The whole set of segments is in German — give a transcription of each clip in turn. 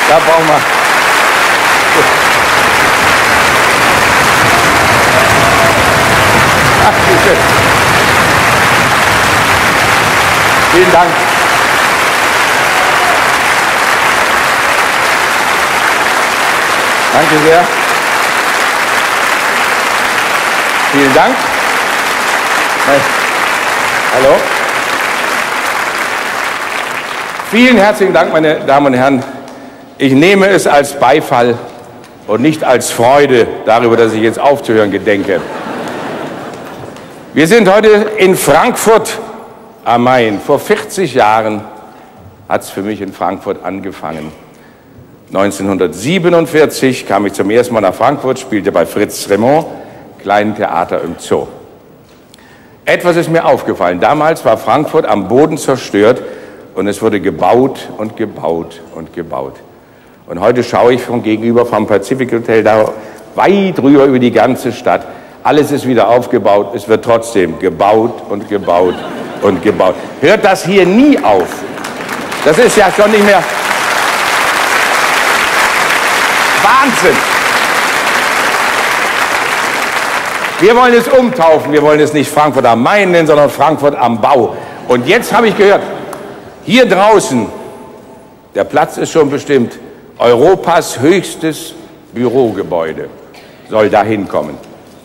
Da brauchen wir. Ach, bitte. Vielen Dank. Danke sehr. Vielen Dank. Hallo. Vielen herzlichen Dank, meine Damen und Herren. Ich nehme es als Beifall und nicht als Freude darüber, dass ich jetzt aufzuhören gedenke. Wir sind heute in Frankfurt am Main. Vor 40 Jahren hat es für mich in Frankfurt angefangen. 1947 kam ich zum ersten Mal nach Frankfurt, spielte bei Fritz Remond, Kleinen Theater im Zoo. Etwas ist mir aufgefallen. Damals war Frankfurt am Boden zerstört und es wurde gebaut und gebaut und gebaut. Und heute schaue ich von gegenüber vom Pacific Hotel da weit rüber über die ganze Stadt. Alles ist wieder aufgebaut, es wird trotzdem gebaut und gebaut und gebaut. Hört das hier nie auf? Das ist ja schon nicht mehr Wahnsinn. Wir wollen es umtaufen, wir wollen es nicht Frankfurt am Main nennen, sondern Frankfurt am Bau. Und jetzt habe ich gehört, hier draußen, der Platz ist schon bestimmt, Europas höchstes Bürogebäude soll da hinkommen.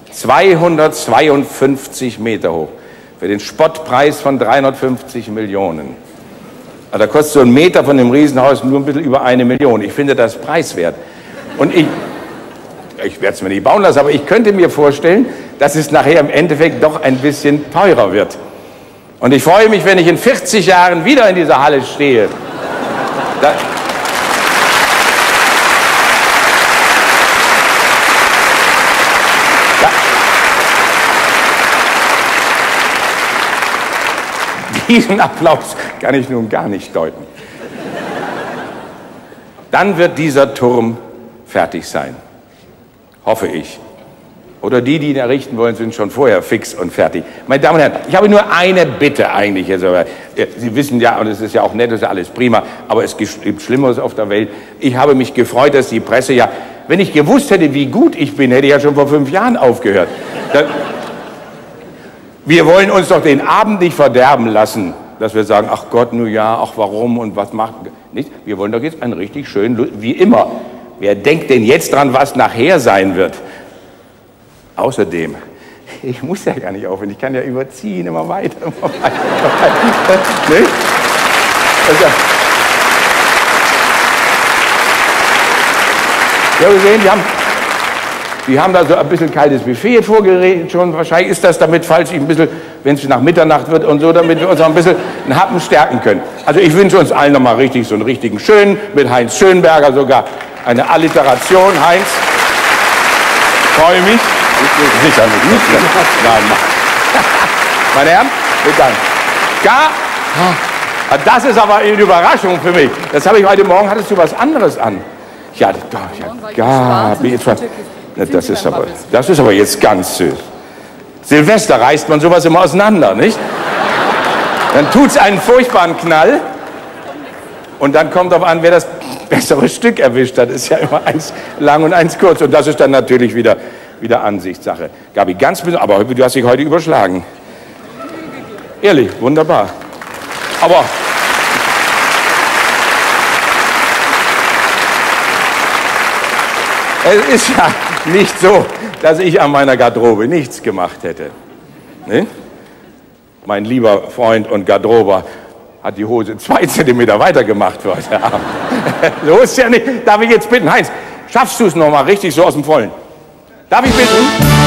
252 Meter hoch, für den Spottpreis von 350 Millionen. Also da kostet so ein Meter von dem Riesenhaus nur ein bisschen über 1 Million. Ich finde das preiswert. Und ich werde es mir nicht bauen lassen, aber ich könnte mir vorstellen, dass es nachher im Endeffekt doch ein bisschen teurer wird. Und ich freue mich, wenn ich in 40 Jahren wieder in dieser Halle stehe. Diesen Applaus kann ich nun gar nicht deuten. Dann wird dieser Turm fertig sein. Hoffe ich. Oder die, die ihn errichten wollen, sind schon vorher fix und fertig. Meine Damen und Herren, ich habe nur eine Bitte eigentlich. Also, Sie wissen ja, und es ist ja auch nett, das ist ja alles prima, aber es gibt Schlimmeres auf der Welt. Ich habe mich gefreut, dass die Presse ja, wenn ich gewusst hätte, wie gut ich bin, hätte ich ja schon vor 5 Jahren aufgehört. Wir wollen uns doch den Abend nicht verderben lassen, dass wir sagen, ach Gott, nun ja, ach warum und was macht. Nicht? Wir wollen doch jetzt einen richtig schönen, wie immer. Wer denkt denn jetzt dran, was nachher sein wird? Außerdem, ich muss ja gar nicht aufhören, ich kann ja überziehen, immer weiter, immer weiter. Nicht? Also, ja, wir sehen, die haben da so ein bisschen kaltes Buffet vorgeredet schon. Wahrscheinlich ist das damit, falls ich ein bisschen, wenn es nach Mitternacht wird und so, damit wir uns auch ein bisschen einen Happen stärken können. Also ich wünsche uns allen nochmal richtig so einen richtigen schönen, mit Heinz Schönberger sogar eine Alliteration. Heinz, freue mich. Sicher nicht. Nein, meine Herren, vielen Dank. Das ist aber eine Überraschung für mich. Das habe ich heute Morgen, hattest du was anderes an? Ja, doch, ja, das ist aber jetzt ganz süß. Silvester reißt man sowas immer auseinander, nicht? Dann tut es einen furchtbaren Knall und dann kommt darauf an, wer das bessere Stück erwischt hat. Ist ja immer eins lang und eins kurz und das ist dann natürlich wieder Ansichtssache. Gabi, ganz besonders, aber du hast dich heute überschlagen. Ehrlich, wunderbar. Aber es ist ja nicht so, dass ich an meiner Garderobe nichts gemacht hätte. Ne? Mein lieber Freund und Garderober hat die Hose 2 Zentimeter weiter gemacht für heute Abend. So ist ja nicht. Darf ich jetzt bitten, Heinz, schaffst du es noch mal richtig so aus dem Vollen? Darf ich bitten?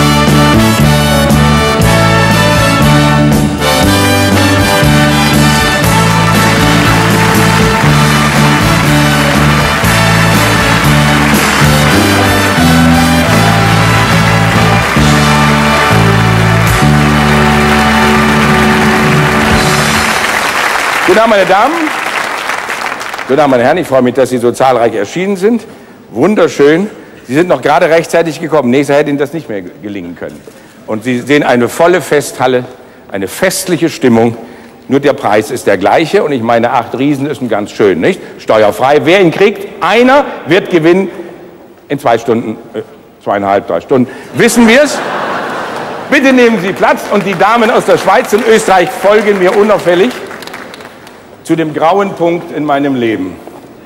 Guten Abend, meine Damen. Guten Abend, meine Herren. Ich freue mich, dass Sie so zahlreich erschienen sind. Wunderschön. Sie sind noch gerade rechtzeitig gekommen. Nächstes hätte Ihnen das nicht mehr gelingen können. Und Sie sehen eine volle Festhalle, eine festliche Stimmung. Nur der Preis ist der gleiche und ich meine, 8 Riesen ist ein ganz schön, nicht? Steuerfrei. Wer ihn kriegt, einer wird gewinnen in 2 Stunden, 2,5, 3 Stunden. Wissen wir es? Bitte nehmen Sie Platz und die Damen aus der Schweiz und Österreich folgen mir unauffällig zu dem grauen Punkt in meinem Leben.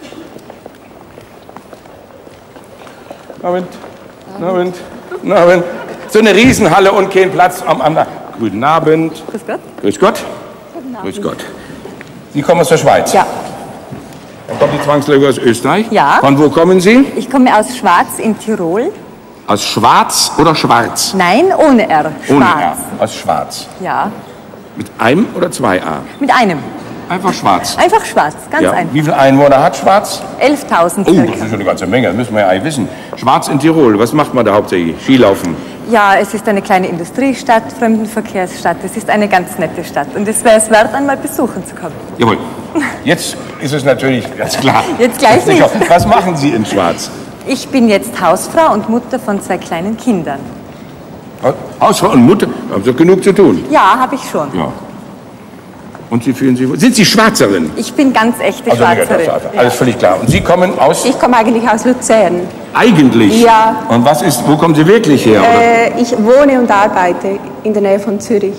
Abend, Abend, Abend. So eine Riesenhalle und kein Platz am anderen. Guten Abend. Grüß Gott. Grüß Gott. Guten Abend. Grüß Gott. Sie kommen aus der Schweiz? Ja. Dann kommt die Zwangsläufig aus Österreich? Ja. Von wo kommen Sie? Ich komme aus Schwarz in Tirol. Aus Schwarz oder Schwarz? Nein, ohne R. Schwarz. Ohne R. Aus Schwarz. Ja. Mit einem oder 2 A? Mit einem. Einfach Schwarz. Einfach schwarz, ganz Ja. einfach. Wie viele Einwohner hat Schwarz? 11.000 Oh, circa. das ist schon eine ganze Menge, das müssen wir ja eigentlich wissen. Schwarz in Tirol, was macht man da hauptsächlich? Skilaufen? Ja, es ist eine kleine Industriestadt, Fremdenverkehrsstadt. Es ist eine ganz nette Stadt. Und es wäre es wert, einmal besuchen zu kommen. Jawohl. Jetzt ist es natürlich ganz klar. Jetzt gleich nicht. Was machen Sie in Schwarz? Ich bin jetzt Hausfrau und Mutter von 2 kleinen Kindern. Hausfrau und Mutter, haben Sie doch genug zu tun. Ja, habe ich schon. Ja. Und Sie fühlen sich wohl? Sind Sie Schwarzerin? Ich bin ganz echte Also, Schwarzerin. alles völlig klar. Und Sie kommen aus? Ich komme eigentlich aus Luzern. Eigentlich? Ja. Und wo kommen Sie wirklich her? Oder? Ich wohne und arbeite in der Nähe von Zürich.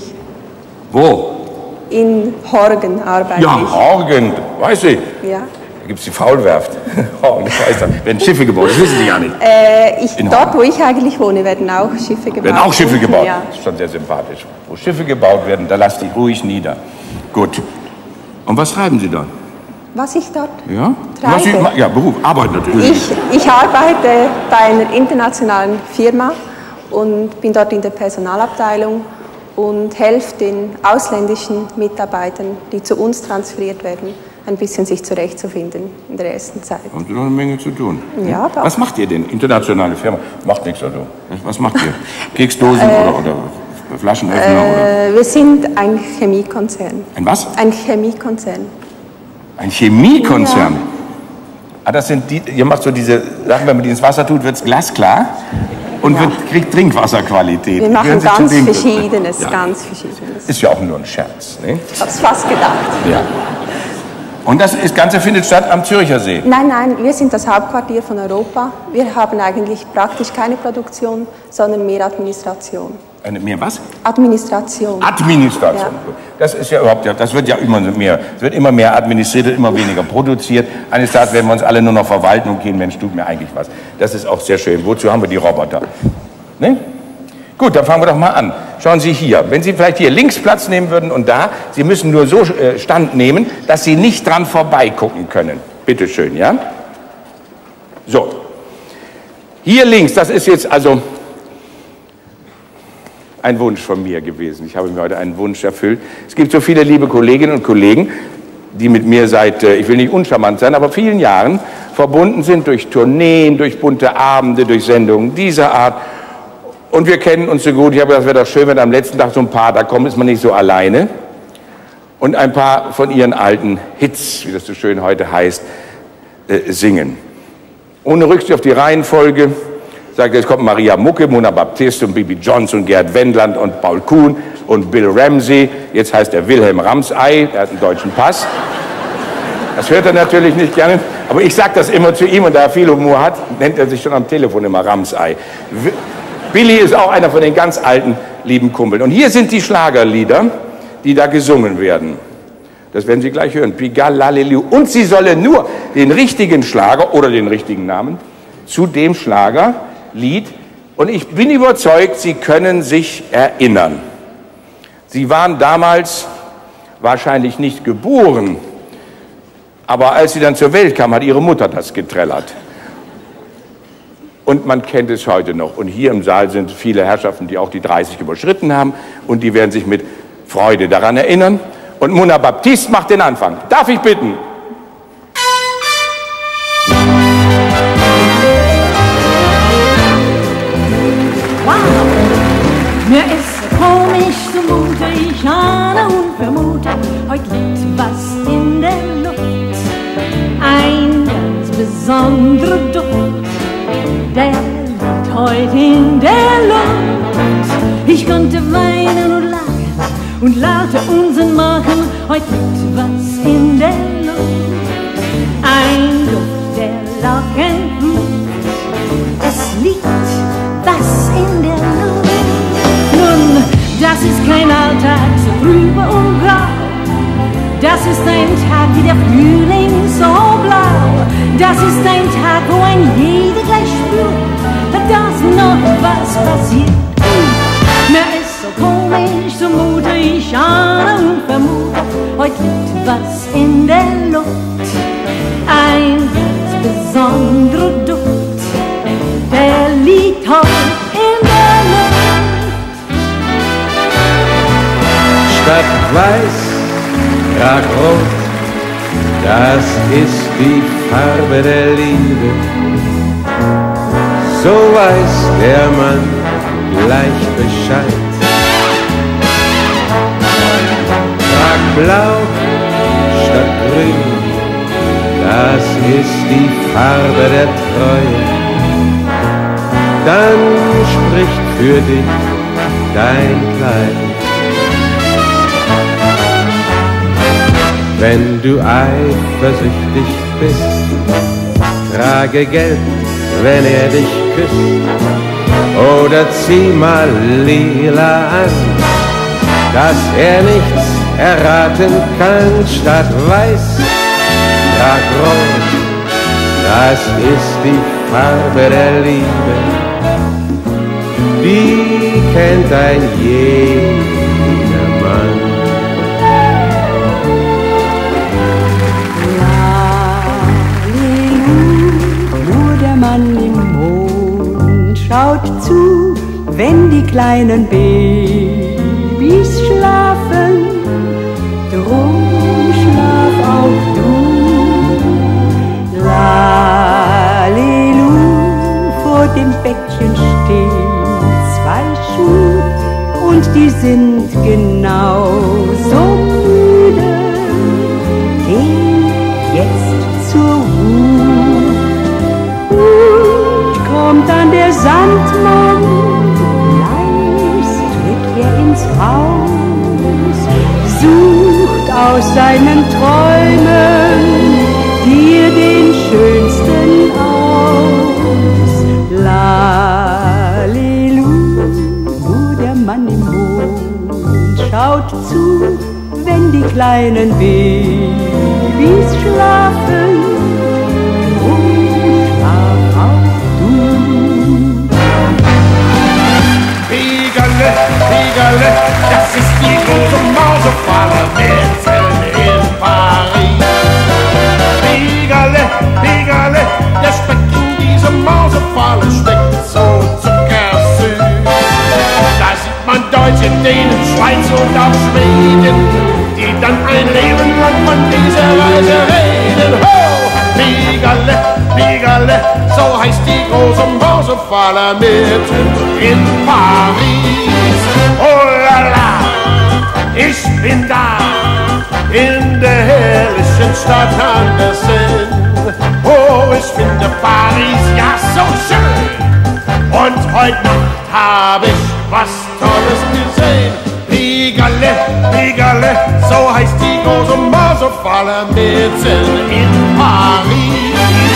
Wo? In Horgen arbeite Ja, ich. Horgen, weiß ich. Ja. Da gibt es die Faulwerft. Horgen, das heißt, da werden Schiffe gebaut, das wissen Sie gar nicht. In Dort, wo ich eigentlich wohne, werden auch Schiffe gebaut. Werden auch Schiffe gebaut? Ja. Das ist schon sehr sympathisch. Wo Schiffe gebaut werden, da lasst die ruhig nieder. Gut. Und was treiben Sie da? Was ich dort Ja? treibe? Was Sie, ja, Beruf, Arbeit natürlich. Ich arbeite bei einer internationalen Firma und bin dort in der Personalabteilung und helfe den ausländischen Mitarbeitern, die zu uns transferiert werden, ein bisschen sich zurechtzufinden in der ersten Zeit. Haben Sie noch eine Menge zu tun? Ja, doch. Was macht ihr denn? Internationale Firma? Macht nichts also. Was macht ihr? Keksdosen oder Flaschenöffner? Oder? Wir sind ein Chemiekonzern. Ein was? Ein Chemiekonzern. Ein Chemiekonzern? Ja. Ah, das sind die, ihr macht so diese Sachen, wenn man die ins Wasser tut, wird es glasklar und kriegt Trinkwasserqualität. Wir machen Gehören Sie zu ganz dem- Verschiedenes, Ja. ganz Verschiedenes. Ist ja auch nur ein Scherz. Ne? Ich hab's fast gedacht. Ja. Und das Ganze findet statt am Zürcher See. Nein, wir sind das Hauptquartier von Europa. Wir haben eigentlich praktisch keine Produktion, sondern mehr Administration. Mehr was? Administration. Administration. Ja. Das ist ja überhaupt, das wird ja immer mehr. Es wird immer mehr administriert und immer weniger produziert. Eines Tages werden wir uns alle nur noch verwalten und gehen, Mensch, tut mir eigentlich was. Das ist auch sehr schön. Wozu haben wir die Roboter? Ne? Gut, dann fangen wir doch mal an. Schauen Sie hier, wenn Sie vielleicht hier links Platz nehmen würden und da, Sie müssen nur so Stand nehmen, dass Sie nicht dran vorbeigucken können. Bitte schön, ja? So. Hier links, das ist jetzt also ein Wunsch von mir gewesen. Ich habe mir heute einen Wunsch erfüllt. Es gibt so viele liebe Kolleginnen und Kollegen, die mit mir seit, ich will nicht uncharmant sein, aber vielen Jahren verbunden sind durch Tourneen, durch bunte Abende, durch Sendungen dieser Art. Und wir kennen uns so gut. Ich habe gedacht, es wäre doch schön, wenn am letzten Tag so ein paar da kommen, ist man nicht so alleine. Und ein paar von ihren alten Hits, wie das so schön heute heißt, singen. Ohne Rücksicht auf die Reihenfolge. Sagt, jetzt kommt Maria Mucke, Mona Baptiste und Bibi Johnson, Gerd Wendland und Paul Kuhn und Bill Ramsey. Jetzt heißt er Wilhelm Ramsey, er hat einen deutschen Pass. Das hört er natürlich nicht gerne, aber ich sage das immer zu ihm und da er viel Humor hat, nennt er sich schon am Telefon immer Ramsey. Billy ist auch einer von den ganz alten, lieben Kumpeln. Und hier sind die Schlagerlieder, die da gesungen werden. Das werden Sie gleich hören. Pigalle, Lalelu. Und Sie sollen nur den richtigen Schlager oder den richtigen Namen zu dem Schlagerlied. Und ich bin überzeugt, Sie können sich erinnern. Sie waren damals wahrscheinlich nicht geboren, aber als Sie dann zur Welt kamen, hat Ihre Mutter das getrellert. Und man kennt es heute noch. Und hier im Saal sind viele Herrschaften, die auch die 30 überschritten haben. Und die werden sich mit Freude daran erinnern. Und Mona Baptiste macht den Anfang. Darf ich bitten? Wow, mir ist komisch zumute, ich ahne und vermute, heute liegt was in der Luft. Ein ganz besonderer Duft, der liegt heute in der Luft. Ich könnte weinen und lachen und lernte unseren Machen. Heut liegt was in der Luft, ein Duft der Lockenblut. Es liegt was in der Luft. Nun, das ist kein Alltag so trübe und grau. Das ist ein Tag wie der Frühling so blau. Das ist ein Tag, wo ein jeder gleich spürt, dass noch was passiert. Mir ist so komisch, so mute ich an und vermute, heute liegt was in der Luft, ein ganz besonderer Duft, der liegt heute in der Luft. Statt weiß, Rot, das ist die Farbe der Liebe. So weiß der Mann gleich Bescheid. Trag blau statt grün, das ist die Farbe der Treue. Dann spricht für dich dein Kleid. Wenn du eifersüchtig bist, trage gelb, wenn er dich küsst, oder zieh mal lila an, dass er nichts erraten kann. Statt weiß, trag rot, das ist die Farbe der Liebe, die kennt ein jeder Mann. Mann im Mond schaut zu, wenn die kleinen Babys schlafen. Drum schlaf auch du. Lalelu, vor dem Bettchen stehen zwei Schuhe und die sind genauso müde. Geh jetzt zur Ruhe. Kommt dann der Sandmann, leis tritt er ins Haus, sucht aus seinen Träumen dir den schönsten aus. Lalelu, der Mann im Mond schaut zu, wenn die kleinen Babys schlafen. Pigale, das ist die große Mausefalle mitten in Paris. Pigale, der Speck in dieser Mausefalle schmeckt so zuckersüß. Da sieht man Deutsche, Dänen, Schweiz und auch Schweden, die dann ein Leben lang von dieser Reise reden. Ho! Pigale, so heißt die große Mausefalle mitten in Paris. Oh la la, ich bin da in der herrlichen Stadt an der Seine. Oh, ich finde Paris ja so schön. Und heute Nacht hab ich was Tolles gesehen. Pigale, so heißt die große Mausefalle mitten in Paris.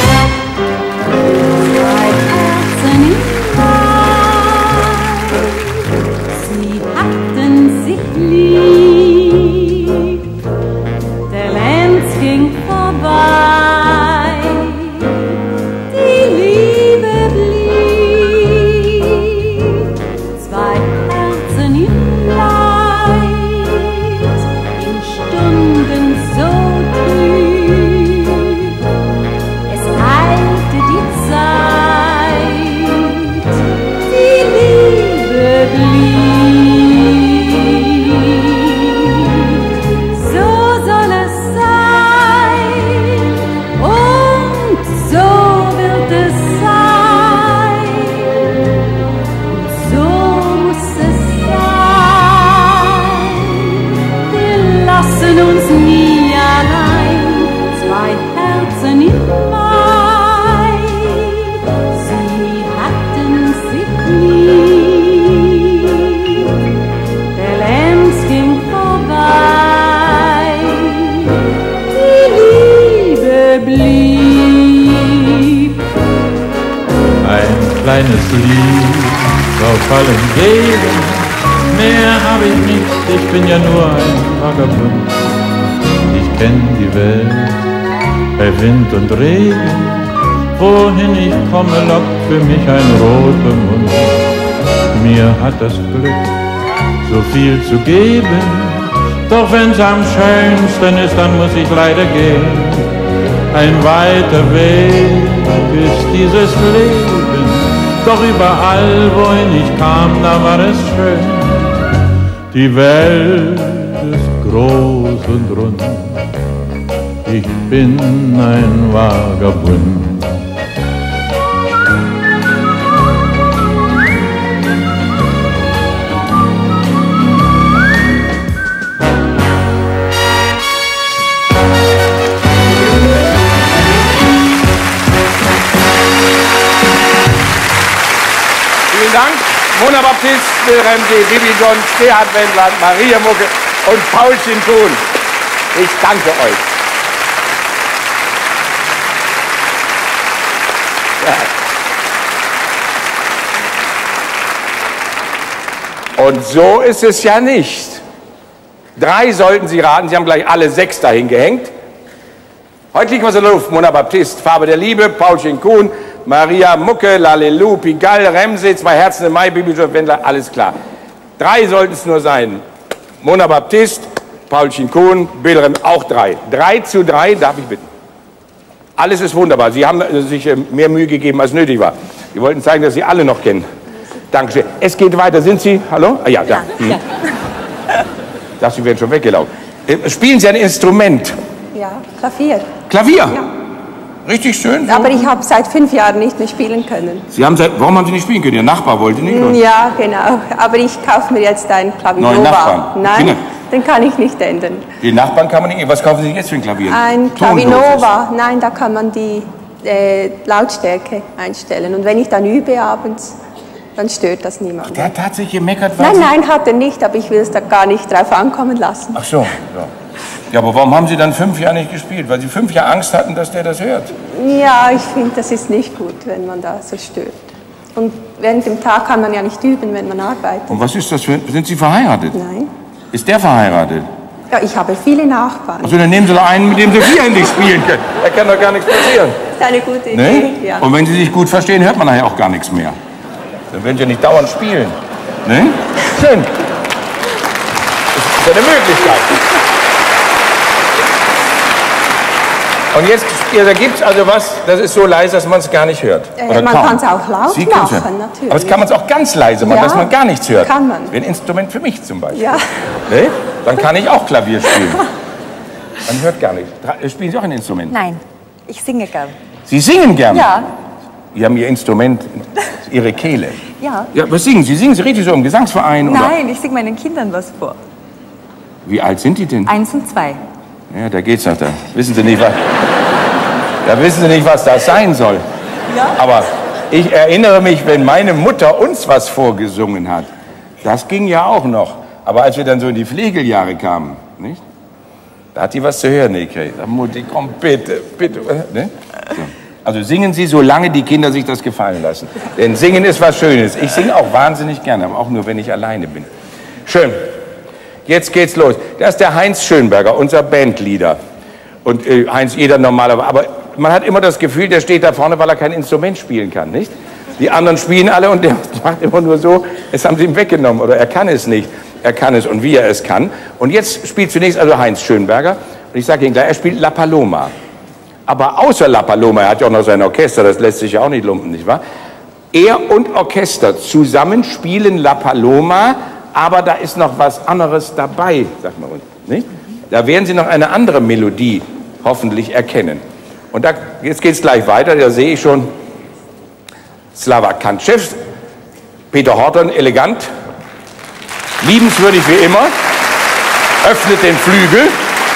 Sie hatten sich lieb, der Lenz ging vorbei, die Liebe blieb, zwei Herzen im Leid, in Stunden so trüb. kleines Lied auf allen Wegen. Mehr habe ich nicht, ich bin ja nur ein Vagabund. Ich kenn die Welt bei Wind und Regen. Wohin ich komme, lockt für mich ein roter Mund. Mir hat das Glück so viel zu geben, doch wenn's am schönsten ist, dann muss ich leider gehen. Ein weiter Weg ist dieses Leben, doch überall, wohin ich kam, da war es schön. Die Welt ist groß und rund, ich bin ein Vagabund. Vielen Dank. Mona Baptist, Bill Ramsey, Bibi Jones, Gerhard Wendland, Maria Mucke und Paulchen Kuhn. Ich danke euch. Ja. Und so ist es ja nicht. 3 sollten Sie raten, Sie haben gleich alle 6 dahin gehängt. Heute liegt was in der Luft. Mona Baptist, Farbe der Liebe, Paulchen Kuhn, Maria Mucke, Lalelu, Pigalle, Remse, 2 Herzen im Mai, Bibi Jones, Wendler, alles klar. 3 sollten es nur sein. Mona Baptist, Paulchen Kuhn, Bill Remse, auch 3. 3:3, darf ich bitten. Alles ist wunderbar. Sie haben sich mehr Mühe gegeben, als nötig war. Sie wollten zeigen, dass Sie alle noch kennen. Dankeschön. Es geht weiter. Sind Sie? Hallo? Ah, ja, da. Ja. Ich dachte, Sie wären schon weggelaufen. Spielen Sie ein Instrument? Ja, Klavier. Klavier? Ja. Richtig schön. So. Aber ich habe seit 5 Jahren nicht mehr spielen können. Warum haben Sie nicht spielen können? Ihr Nachbar wollte nicht? Oder? Ja, genau. Aber ich kaufe mir jetzt ein Klavier. Neuen Nachbarn? Nein, den kann ich nicht ändern. Den Nachbarn kann man nicht. Was kaufen Sie jetzt für ein Klavier? Ein Klavinova. Nein, da kann man die Lautstärke einstellen. Und wenn ich dann übe abends, dann stört das niemand. Ach, der hat tatsächlich gemeckert? Nein, hat er nicht, aber ich will es da gar nicht drauf ankommen lassen. Ach so, ja. Ja, aber warum haben Sie dann 5 Jahre nicht gespielt? Weil Sie 5 Jahre Angst hatten, dass der das hört? Ja, ich finde, das ist nicht gut, wenn man da so stört. Und während dem Tag kann man ja nicht üben, wenn man arbeitet. Und was ist das für... Sind Sie verheiratet? Nein. Ist der verheiratet? Ja, ich habe viele Nachbarn. Also dann nehmen Sie doch einen, mit dem Sie vierhändig spielen können. Da kann doch gar nichts passieren. Das ist eine gute Idee, Ne? ja. Und wenn Sie sich gut verstehen, hört man nachher auch gar nichts mehr. Dann werden Sie ja nicht dauernd spielen. Ne? Schön. Das ist ja eine Möglichkeit. Und jetzt, da gibt es also was, das ist so leise, dass man es gar nicht hört. Man kann es auch laut machen, natürlich. Aber es kann man es auch ganz leise machen, Ja, dass man gar nichts hört. kann man. Wie ein Instrument für mich zum Beispiel. Ja. Ne? Dann kann ich auch Klavier spielen. Man hört gar nichts. Spielen Sie auch ein Instrument? Nein, ich singe gern. Sie singen gern? Ja. Sie haben Ihr Instrument, Ihre Kehle. Ja. Ja, was singen Sie? Singen Sie richtig so im Gesangsverein? Nein, ich singe meinen Kindern was vor. Wie alt sind die denn? 1 und 2. Ja, da geht's noch. Da wissen Sie nicht, was das sein soll. Ja. Aber ich erinnere mich, wenn meine Mutter uns was vorgesungen hat, das ging ja auch noch. Aber als wir dann so in die Pflegeljahre kamen, nicht? Da hat die was zu hören gekriegt. Da Mutti, komm bitte, bitte. Ne? So. Also singen Sie, solange die Kinder sich das gefallen lassen. Denn Singen ist was Schönes. Ich singe auch wahnsinnig gerne, aber auch nur, wenn ich alleine bin. Schön. Jetzt geht's los. Das ist der Heinz Schönberger, unser Bandleader. Und Heinz, jeder normalerweise. Aber man hat immer das Gefühl, der steht da vorne, weil er kein Instrument spielen kann, nicht? Die anderen spielen alle und der macht immer nur so, es haben sie ihm weggenommen oder er kann es nicht. Er kann es und wie er es kann. Und jetzt spielt zunächst also Heinz Schönberger. Und ich sage Ihnen gleich, er spielt La Paloma. Aber außer La Paloma, er hat ja auch noch sein Orchester, das lässt sich ja auch nicht lumpen, nicht wahr? Er und Orchester zusammen spielen La Paloma, aber da ist noch was anderes dabei, sagt man uns, nicht? Da werden Sie noch eine andere Melodie hoffentlich erkennen. Und da, jetzt geht es gleich weiter, da sehe ich schon Slava Kantschew, Peter Horton, elegant, liebenswürdig wie immer, öffnet den Flügel.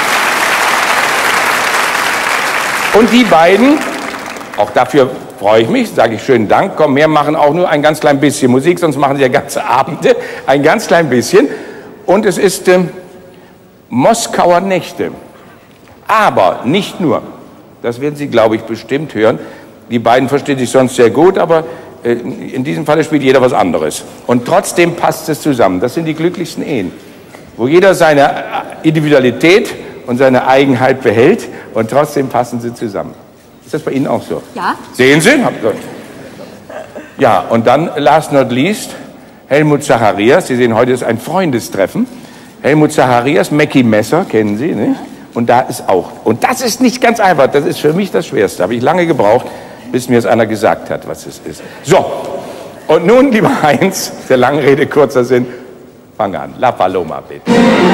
Und die beiden, auch dafür freue ich mich, sage ich schönen Dank, komm, wir machen auch nur ein ganz klein bisschen Musik, sonst machen sie ja ganze Abende, ein ganz klein bisschen. Und es ist Moskauer Nächte. Aber nicht nur, das werden Sie, glaube ich, bestimmt hören. Die beiden verstehen sich sonst sehr gut, aber in diesem Falle spielt jeder was anderes. Und trotzdem passt es zusammen. Das sind die glücklichsten Ehen, wo jeder seine Individualität und seine Eigenheit behält und trotzdem passen sie zusammen. Ist das bei Ihnen auch so? Ja. Sehen Sie? Ja, und dann, last not least, Helmut Zacharias. Sie sehen, heute ist ein Freundestreffen. Helmut Zacharias, Mackie Messer, kennen Sie, nicht? Und da ist auch. Und das ist nicht ganz einfach. Das ist für mich das Schwerste. Habe ich lange gebraucht, bis mir es einer gesagt hat, was es ist. So, und nun, lieber Heinz, der lange Rede, kurzer Sinn, fang an. La Paloma, bitte.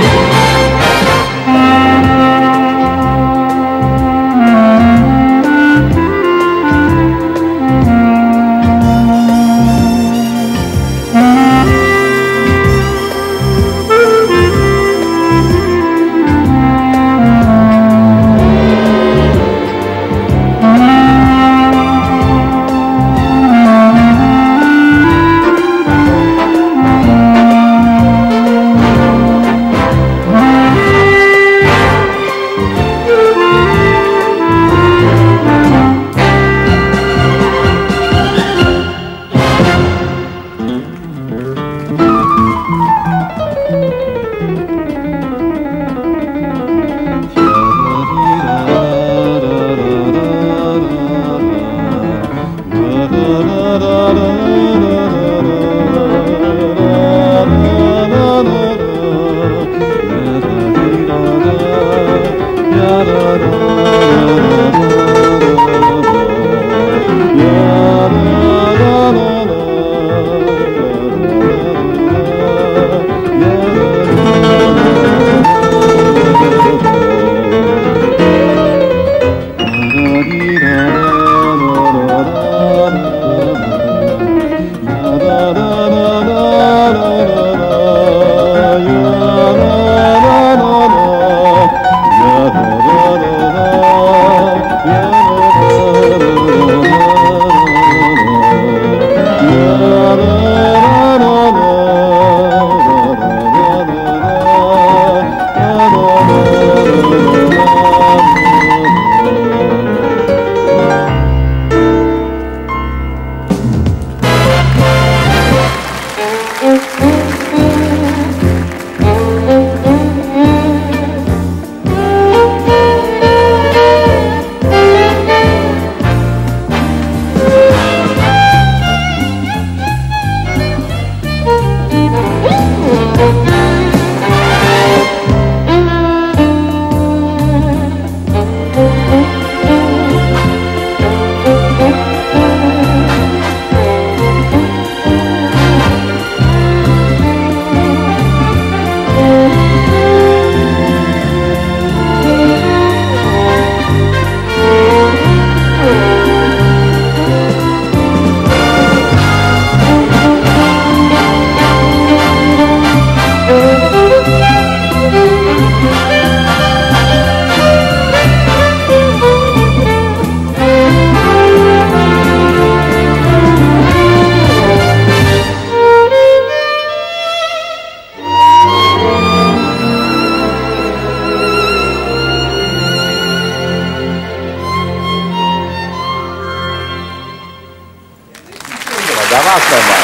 Da war es nochmal.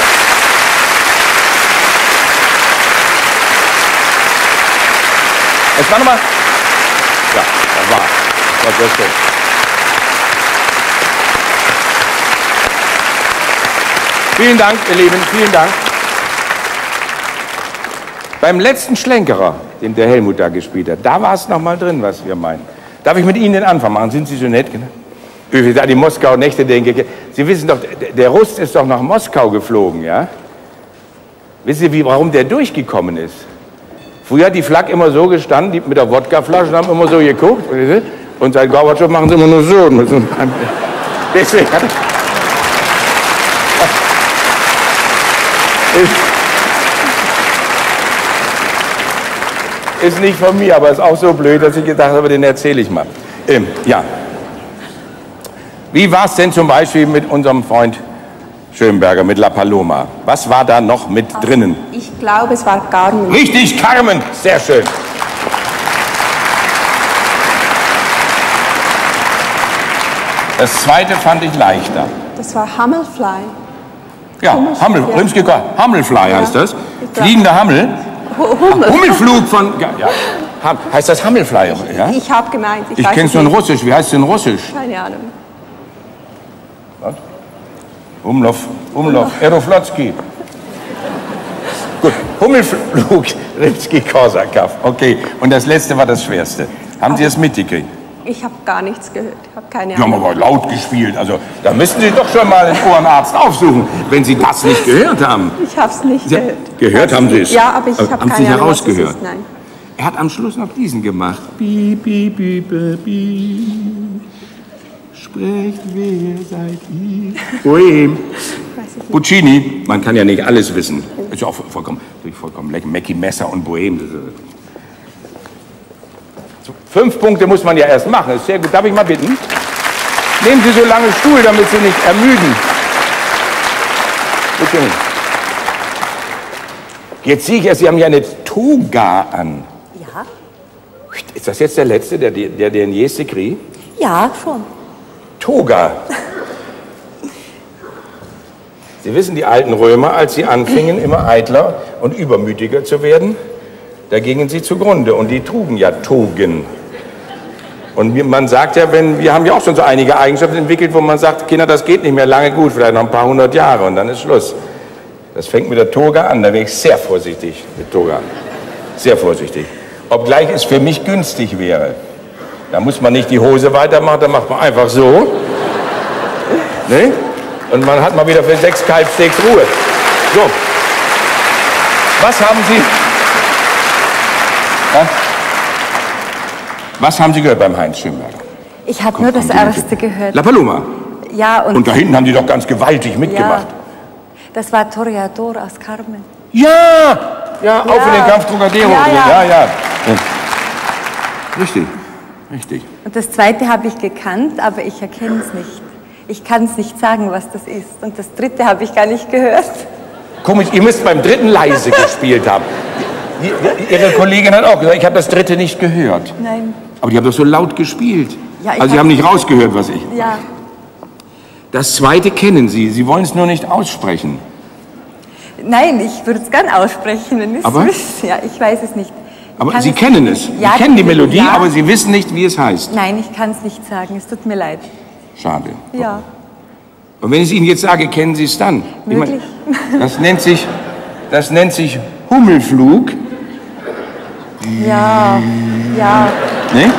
Es war nochmal. Ja, das war. Das war sehr schön. Vielen Dank, ihr Lieben, vielen Dank. Beim letzten Schlenkerer, den der Helmut da gespielt hat, da war es nochmal drin, was wir meinen. Darf ich mit Ihnen den Anfang machen? Sind Sie so nett? Übrigens, an die Moskau-Nächte denke, Sie wissen doch, der Rust ist doch nach Moskau geflogen, ja? Wissen Sie, warum der durchgekommen ist? Früher hat die Flak immer so gestanden, die mit der Wodkaflasche haben immer so geguckt. Und seit Gorbatschow machen sie immer nur so. Deswegen hat ist nicht von mir, aber ist auch so blöd, dass ich gedacht habe, den erzähle ich mal. Ja. Wie war es denn zum Beispiel mit unserem Freund Schönberger, mit La Paloma? Was war da noch mit drinnen? Ich glaube, es war Carmen. Richtig, Carmen. Sehr schön. Das zweite fand ich leichter. Das war Hammerfly. Ja, Hammel, Hammelfly heißt das. Fliegender Hammel. Hummelflug von... Ja. Heißt das Hammelfly? Ja? Ich habe gemeint. Ich kenne es nur in Russisch. Wie heißt es in Russisch? Keine Ahnung. Was? Umlauf, Aeroflotski. Gut, Hummelflug, Rimsky-Korsakow. Okay, und das letzte war das Schwerste. Haben Sie das mitgekriegt? Ich habe gar nichts gehört. Ich habe keine Sie haben Ahnung. aber laut gespielt. Also, da müssten Sie doch schon mal einen Ohrenarzt aufsuchen, wenn Sie das nicht gehört haben. Ich habe es nicht gehört. Gehört haben Sie es? Ja, aber ich habe haben keine Sie Ahnung, was es herausgehört? ist. Nein. Er hat am Schluss noch diesen gemacht. Piep, piep, piep, piep. Sprecht, wer seid ihr? Bohem. Puccini, man kann ja nicht alles wissen. Ist ja auch vollkommen lecker. Mackie Messer und Bohem. 5 Punkte muss man ja erst machen. Ist sehr gut. Darf ich mal bitten? Nehmen Sie so lange Stuhl, damit Sie nicht ermüden. Bitte. Jetzt sehe ich ja, Sie haben ja eine Toga an. Ja. Ist das jetzt der Letzte, der den Jeste kriegt? Ja, schon. Toga. Sie wissen, die alten Römer, als sie anfingen, immer eitler und übermütiger zu werden, da gingen sie zugrunde und die trugen ja Togen. Und man sagt ja, wir haben ja auch schon so einige Eigenschaften entwickelt, wo man sagt, Kinder, das geht nicht mehr lange gut, vielleicht noch ein paar 100 Jahre und dann ist Schluss. Das fängt mit der Toga an, da wäre ich sehr vorsichtig mit Toga. Sehr vorsichtig. Obgleich es für mich günstig wäre. Da muss man nicht die Hose weitermachen, da macht man einfach so. Ne? Und man hat mal wieder für 6 Kalbsteaks Ruhe. So. Was haben Sie... Was haben Sie gehört beim Heinz Schönberger? Ich habe nur das erste gehört. La Paloma. Ja, Und da hinten haben die doch ganz gewaltig mitgemacht. Ja, das war Toreador aus Carmen. Ja, auch für den Kampf Trocadero. Ja. Richtig. Und das zweite habe ich gekannt, aber ich erkenne es nicht. Ich kann es nicht sagen, was das ist. Und das dritte habe ich gar nicht gehört. Komisch, ihr müsst beim dritten leise gespielt haben. Ihre Kollegin hat auch gesagt, ich habe das dritte nicht gehört. Nein. Aber die haben doch so laut gespielt. Ja, also Sie haben nicht rausgehört, was ich... Ja. Das zweite kennen Sie, Sie wollen es nur nicht aussprechen. Nein, ich würde es gern aussprechen. Wenn Aber? Ja, ich weiß es nicht. Aber Sie kennen es. Ja, Sie kennen die Melodie, ja. aber Sie wissen nicht, wie es heißt. Nein, ich kann es nicht sagen. Es tut mir leid. Schade. Ja. Und wenn ich Ihnen jetzt sage, kennen Sie es dann? Möglich. Das nennt sich Hummelflug. Ja. Ne?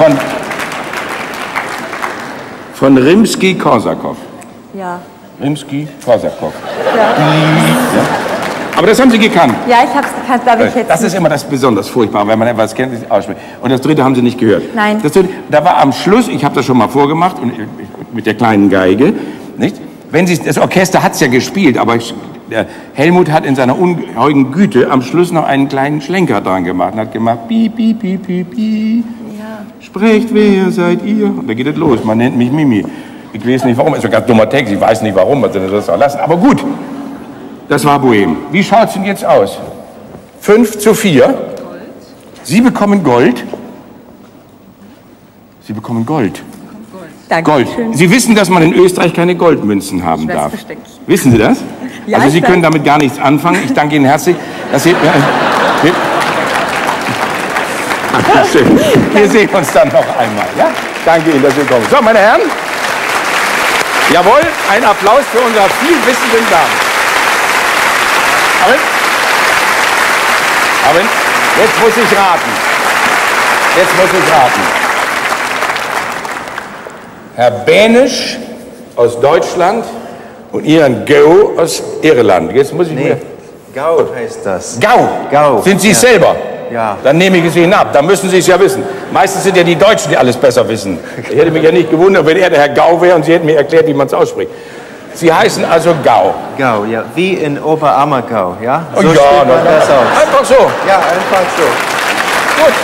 Von Rimsky-Korsakow. Ja. Rimsky-Korsakow. Ja. Aber das haben Sie gekannt. Ja, ich habe es gekannt, aber ich jetzt Das ist immer das besonders Furchtbare, wenn man etwas kennt, das ausspricht. Und das dritte haben Sie nicht gehört. Nein. Das dritte, da war am Schluss, ich habe das schon mal vorgemacht, und mit der kleinen Geige, nicht? Wenn Sie, das Orchester hat es ja gespielt, aber der Helmut hat in seiner ungeheuren Güte am Schluss noch einen kleinen Schlenker dran gemacht und hat gemacht, piep, piep, piep, piep, piep. Ja. Sprecht, wer seid ihr? Und da geht es los, man nennt mich Mimi. Ich weiß nicht warum, ist ein ganz dummer Text, ich weiß nicht warum, man soll das auch lassen, aber gut. Das war Bohem. Wie schaut es denn jetzt aus? 5:4. Sie bekommen Gold. Sie bekommen Gold. Danke. Gold. Sie wissen, dass man in Österreich keine Goldmünzen haben darf. Selbstverständlich. Wissen Sie das? Ja, also Sie ich können weiß. damit gar nichts anfangen. Ich danke Ihnen herzlich, dass Sie... Dankeschön. Wir sehen uns dann noch einmal. Ja? Danke Ihnen, dass Sie kommen. So, meine Herren. Jawohl, ein Applaus für unsere vielwissenden Damen. Aber jetzt muss ich raten. Herr Bänisch aus Deutschland und Ian Go aus Irland. Jetzt muss ich mir... Gau heißt das. Gau. Sind Sie es selber? Ja. Dann nehme ich es Ihnen ab. Dann müssen Sie es ja wissen. Meistens sind ja die Deutschen, die alles besser wissen. Ich hätte mich ja nicht gewundert, wenn er der Herr Gau wäre und Sie hätten mir erklärt, wie man es ausspricht. Sie heißen also Gau. Gau, ja. Wie in Oberammergau, ja? Oh, So ja, spricht man das aus. Einfach so. Ja, einfach so. Gut.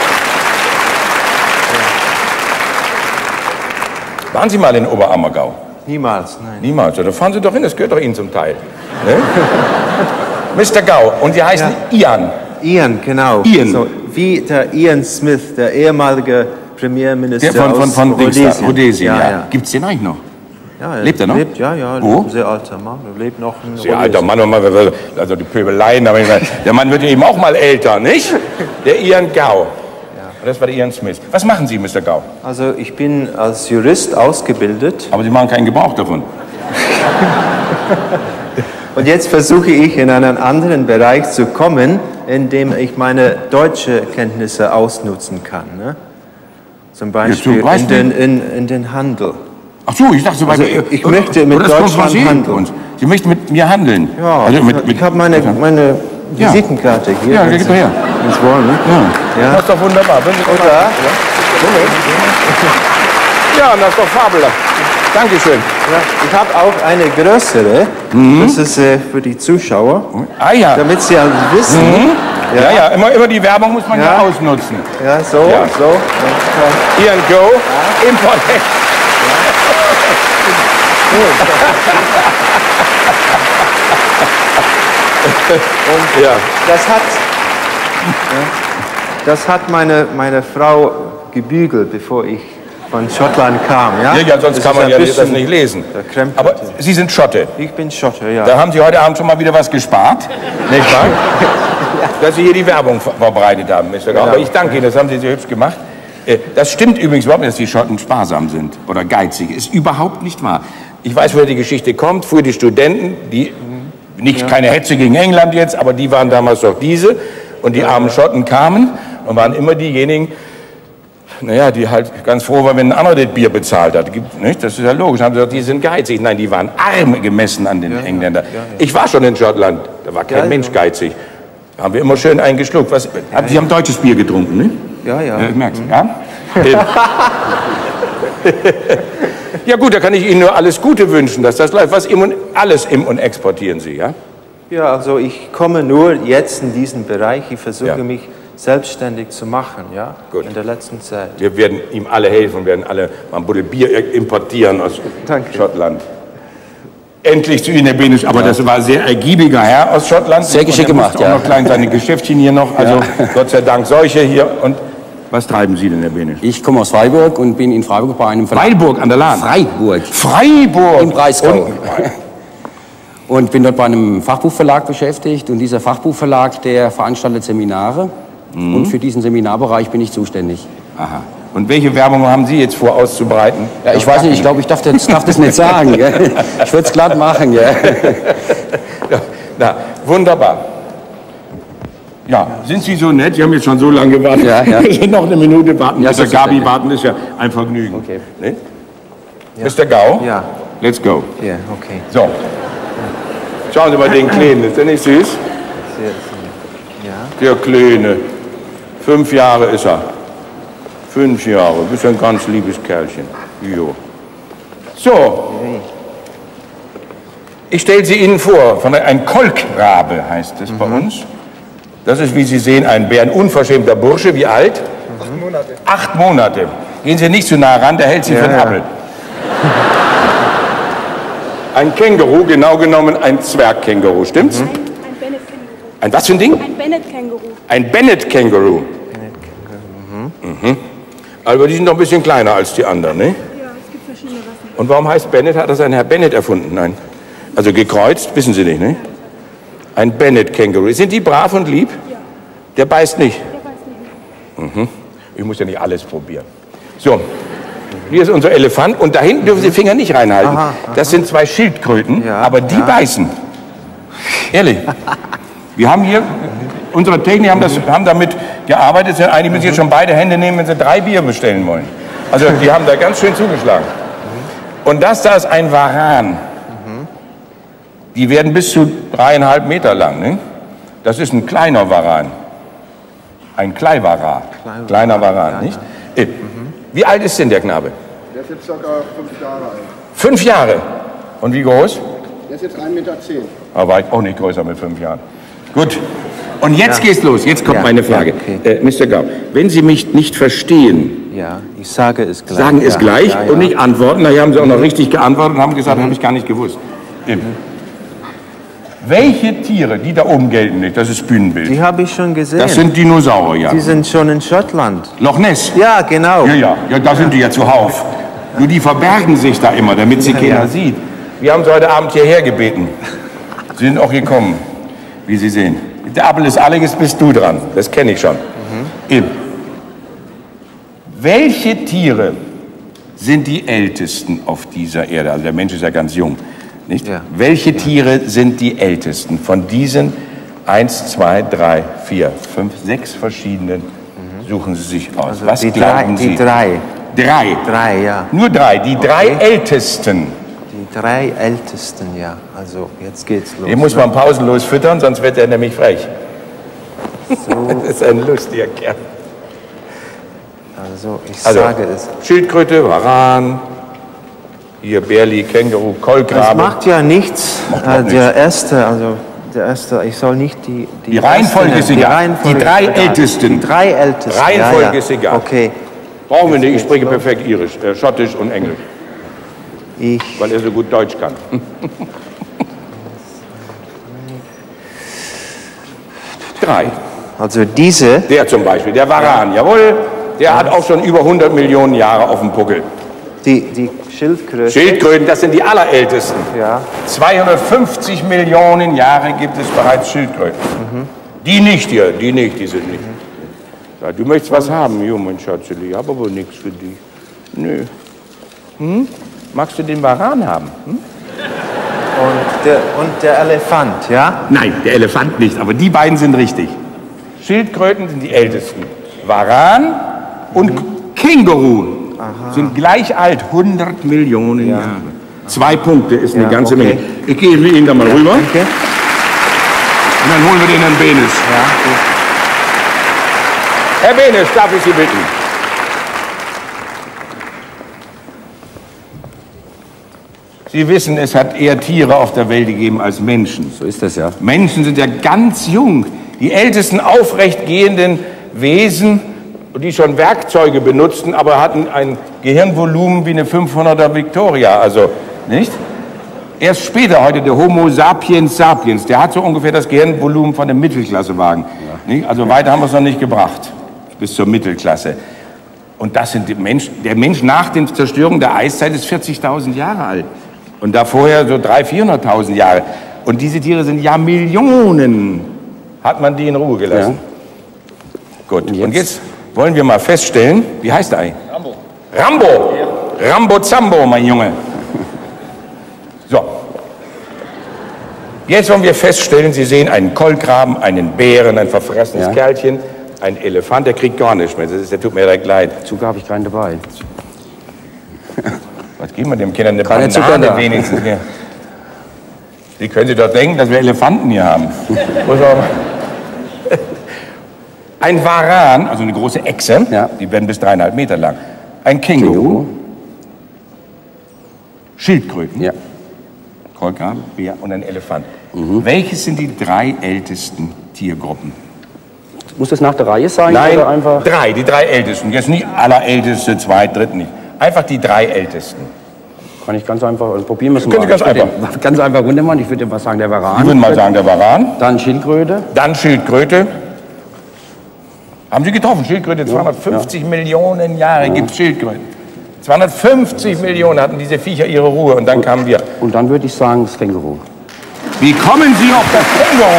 Waren Sie mal in Oberammergau? Niemals, nein. Niemals. Ja, da fahren Sie doch hin, das gehört doch Ihnen zum Teil. Ne? Mr. Gau. Und Sie heißen Ian. Ian, genau. Ian. So, wie der Ian Smith, der ehemalige Premierminister Der von aus Rhodesien. Rhodesien. Ja. Gibt es den eigentlich noch? Ja, lebt er noch? Lebt, ja, Wo? Ein sehr alter Mann. Er lebt noch in Sehr alter Mann, also die Pöbeleien, aber ich meine, der Mann wird eben auch mal älter, nicht? Der Ian Gow. Das war der Ian Smith. Was machen Sie, Mr. Gow? Also ich bin als Jurist ausgebildet. Aber Sie machen keinen Gebrauch davon. Und jetzt versuche ich in einen anderen Bereich zu kommen, in dem ich meine deutsche Kenntnisse ausnutzen kann. Ne? Zum Beispiel, in den Handel. Ach so, ich dachte, also ich möchte mit Deutschland handeln. Sie möchten mit mir handeln? Ja, also ich habe meine Visitenkarte hier. Ja, gib mal her. Ins Wollen, ne? Ja. Das ist doch wunderbar. Oder? Ja, das ist doch fabelhaft. Dankeschön. Ja, ich habe auch eine größere. Das ist für die Zuschauer. Ah ja. Damit sie halt wissen. Ja, immer die Werbung muss man ja ausnutzen. Ja, so. Ian Gow, Import. Und das hat meine Frau gebügelt, bevor ich von Schottland kam. Ja, sonst kann man ja das nicht lesen. Aber Sie sind Schotte. Ich bin Schotte, ja. Da haben Sie heute Abend schon mal wieder was gespart, nicht wahr? Dass Sie hier die Werbung verbreitet haben, Mr. Gow. Aber ich danke Ihnen, das haben Sie sehr hübsch gemacht. Das stimmt übrigens überhaupt nicht, dass die Schotten sparsam sind oder geizig. Ist überhaupt nicht wahr. Ich weiß, woher die Geschichte kommt. Früher die Studenten, die keine Hetze gegen England jetzt, aber die waren damals doch diese. Und die armen Schotten kamen und waren immer diejenigen, die halt ganz froh waren, wenn ein anderer das Bier bezahlt hat. Nicht? Das ist ja logisch. Haben sie gesagt, die sind geizig. Nein, die waren arm gemessen an den Engländern. Ich war schon in Schottland, da war kein Mensch geizig. Da haben wir immer schön eingeschluckt. Sie haben deutsches Bier getrunken, ne? Ja. Ich merk's, ja? Ja gut, da kann ich Ihnen nur alles Gute wünschen, dass das läuft. Alles im und exportieren Sie, ja? Ja, also ich komme nur jetzt in diesen Bereich. Ich versuche mich selbstständig zu machen, ja? Gut. In der letzten Zeit. Wir werden ihm alle helfen, werden alle mal ein Buddel Bier importieren aus Schottland. Endlich zu Ihnen, Herr Benisch, aber das war ein sehr ergiebiger Herr aus Schottland. Sehr geschickt gemacht, ja. Auch noch klein seine Geschäftchen hier noch, also Gott sei Dank solche hier. Und was treiben Sie denn, Herr Benisch? Ich komme aus Freiburg und bin in Freiburg bei einem Verlag. Freiburg an der Lahn? Freiburg! Im Breisgau. Und bin dort bei einem Fachbuchverlag beschäftigt. Und dieser Fachbuchverlag, der veranstaltet Seminare. Und für diesen Seminarbereich bin ich zuständig. Aha. Und welche Werbung haben Sie jetzt vor auszubreiten? Ja, ich weiß nicht, ich glaube, ich darf das nicht sagen. Gell? Ich würde es glatt machen. Gell? Na, wunderbar. Ja, sind Sie so nett? Sie haben jetzt schon so lange gewartet. Ja. Noch eine Minute warten. Ja, Mr. Gabi warten ist ja ein Vergnügen. Okay. Ne? Ja. Mr. Gow? Ja. Let's go. Ja, okay. So. Schauen Sie mal den Kleinen, ist der nicht süß? Sehr süß. Ja. Der Kleine. 5 Jahre ist er. 5 Jahre. Du bist ein ganz liebes Kerlchen. Jo. So. Ich stelle sie Ihnen vor. Ein Kolkrabe heißt es bei uns. Das ist, wie Sie sehen, ein unverschämter Bursche. Wie alt? 8 Monate. 8 Monate. Gehen Sie nicht zu nah ran, der hält Sie für einen Appel. Ein Känguru, genau genommen ein Zwergkänguru, stimmt's? Ein Bennett-Känguru. Ein was für ein Ding? Ein Bennett-Känguru. Ein Bennett-Känguru. Aber die sind doch ein bisschen kleiner als die anderen, ne? Ja, es gibt verschiedene Rassen. Und warum heißt Bennett? Hat das ein Herr Bennett erfunden? Nein. Also gekreuzt, wissen Sie nicht, ne? Ein Bennett-Känguru. Sind die brav und lieb? Ja. Der beißt nicht? Der beißt nicht. Ich muss ja nicht alles probieren. So, hier ist unser Elefant und da hinten dürfen Sie die Finger nicht reinhalten. Das sind 2 Schildkröten, aber die beißen. Ehrlich. Wir haben hier, unsere Techniker haben damit gearbeitet. Einige müssen jetzt schon beide Hände nehmen, wenn sie 3 Bier bestellen wollen. Also die haben da ganz schön zugeschlagen. Und das da ist ein Varan. Die werden bis zu 3,5 Meter lang. Ne? Das ist ein kleiner Varan. Ein Kleivara. Kleiner Varan, nicht? Wie alt ist denn der Knabe? Der ist jetzt ca. 5 Jahre alt. 5 Jahre. Und wie groß? Der ist jetzt 1,10 Meter. Aber war ich auch nicht größer mit 5 Jahren. Gut. Und jetzt geht's los. Jetzt kommt meine Frage. Mr. Gow, wenn Sie mich nicht verstehen, ich sage es gleich. Sagen es gleich und nicht antworten. Nachher haben Sie auch noch richtig geantwortet und haben gesagt, habe ich gar nicht gewusst. Welche Tiere, die da oben gelten nicht, das ist Bühnenbild. Die habe ich schon gesehen. Das sind Dinosaurier. Die sind schon in Schottland. Loch Ness? Ja, genau. Ja, da sind die ja zuhauf. Nur die verbergen sich da immer, damit sie keiner sieht. Wir haben sie heute Abend hierher gebeten. Sie sind auch gekommen, wie Sie sehen. Der Appel ist alle, jetzt bist du dran. Das kenne ich schon. Welche Tiere sind die ältesten auf dieser Erde? Also der Mensch ist ja ganz jung. Nicht? Ja. Welche Tiere sind die ältesten von diesen 1, 2, 3, 4, 5, 6 verschiedenen? Suchen Sie sich aus. Also was glauben Sie? Die drei. Drei, ja. Nur drei, die drei ältesten. Die drei ältesten, ja. Also jetzt geht's los. Den muss man pausenlos füttern, sonst wird er nämlich frech. So. Das ist ein lustiger Kerl. Also ich sage es. Schildkröte, Varan, hier Bärli, Känguru, Kolkrabe. Das macht ja nichts. Der erste, ich soll nicht die Reihenfolge ist egal. Die drei Ältesten. Die drei Ältesten. Reihenfolge ist egal. Okay. Brauchen wir nicht, ich spreche perfekt Irisch, Schottisch und Englisch. Weil er so gut Deutsch kann. Drei. Also diese. Der zum Beispiel, der Varan, jawohl. Der hat auch schon über 100 Millionen Jahre auf dem Puckel. Die Schildkröten. Schildkröten, das sind die allerältesten. Ja. 250 Millionen Jahre gibt es bereits Schildkröten. Die nicht hier, die sind nicht. Ja, du möchtest was haben, jo, mein Schatzeli, ich habe aber nichts für dich. Nö. Magst du den Varan haben? Und der Elefant, ja? Nein, der Elefant nicht, aber die beiden sind richtig. Schildkröten sind die ältesten. Varan und Känguru sind gleich alt, 100 Millionen Jahre. 2 Punkte ist eine ganze Menge. Ich gehe mit Ihnen da mal rüber. Okay. Und dann holen wir den Herrn Benes. Herr Benes, darf ich Sie bitten? Sie wissen, es hat eher Tiere auf der Welt gegeben als Menschen. So ist das ja. Menschen sind ja ganz jung. Die ältesten aufrecht gehenden Wesen, die schon Werkzeuge benutzten, aber hatten ein Gehirnvolumen wie eine 500er Victoria, also nicht? Erst später, heute der Homo sapiens sapiens, der hat so ungefähr das Gehirnvolumen von einem Mittelklassewagen. Nicht? Also weiter haben wir es noch nicht gebracht, bis zur Mittelklasse. Und das sind die Menschen, der Mensch nach der Zerstörung der Eiszeit ist 40.000 Jahre alt. Und da vorher so 300.000, 400.000 Jahre. Und diese Tiere sind ja Millionen. Hat man die in Ruhe gelassen? Ja. Gut, und jetzt wollen wir mal feststellen, wie heißt der eigentlich? Rambo. Rambo Zambo, mein Junge. So. Jetzt wollen wir feststellen, Sie sehen einen Kolkraben, einen Bären, ein verfressenes Kerlchen, ein Elefant, der kriegt gar nichts mehr. Der tut mir direkt leid. Zucker habe ich keinen dabei. Was geben wir dem Kind? Eine Banane wenigstens hier. Wie können Sie doch denken, dass wir Elefanten hier haben? Ein Varan, also eine große Echse, die werden bis 3,5 Meter lang. Ein Känguru. Schildkröten. Kolkraben, Bär und ein Elefant. Welches sind die 3 ältesten Tiergruppen? Muss das nach der Reihe sein? Nein, oder einfach? die 3 ältesten. Jetzt nicht allerälteste, 2, 3 nicht. Einfach die 3 ältesten. Kann ich ganz einfach, also probieren wir es mal. Können Sie ganz einfach. Ganz einfach runtermachen. Ich würde mal sagen, der Varan. Ich würde mal sagen, der Varan. Dann Schildkröte. Dann Schildkröte. Haben Sie getroffen? Schildkröte, 250 Millionen Jahre gibt es Schildkröten. 250 Millionen hatten diese Viecher ihre Ruhe und dann kamen wir. Und dann würde ich sagen, das Känguru. Wie kommen Sie auf das Känguru?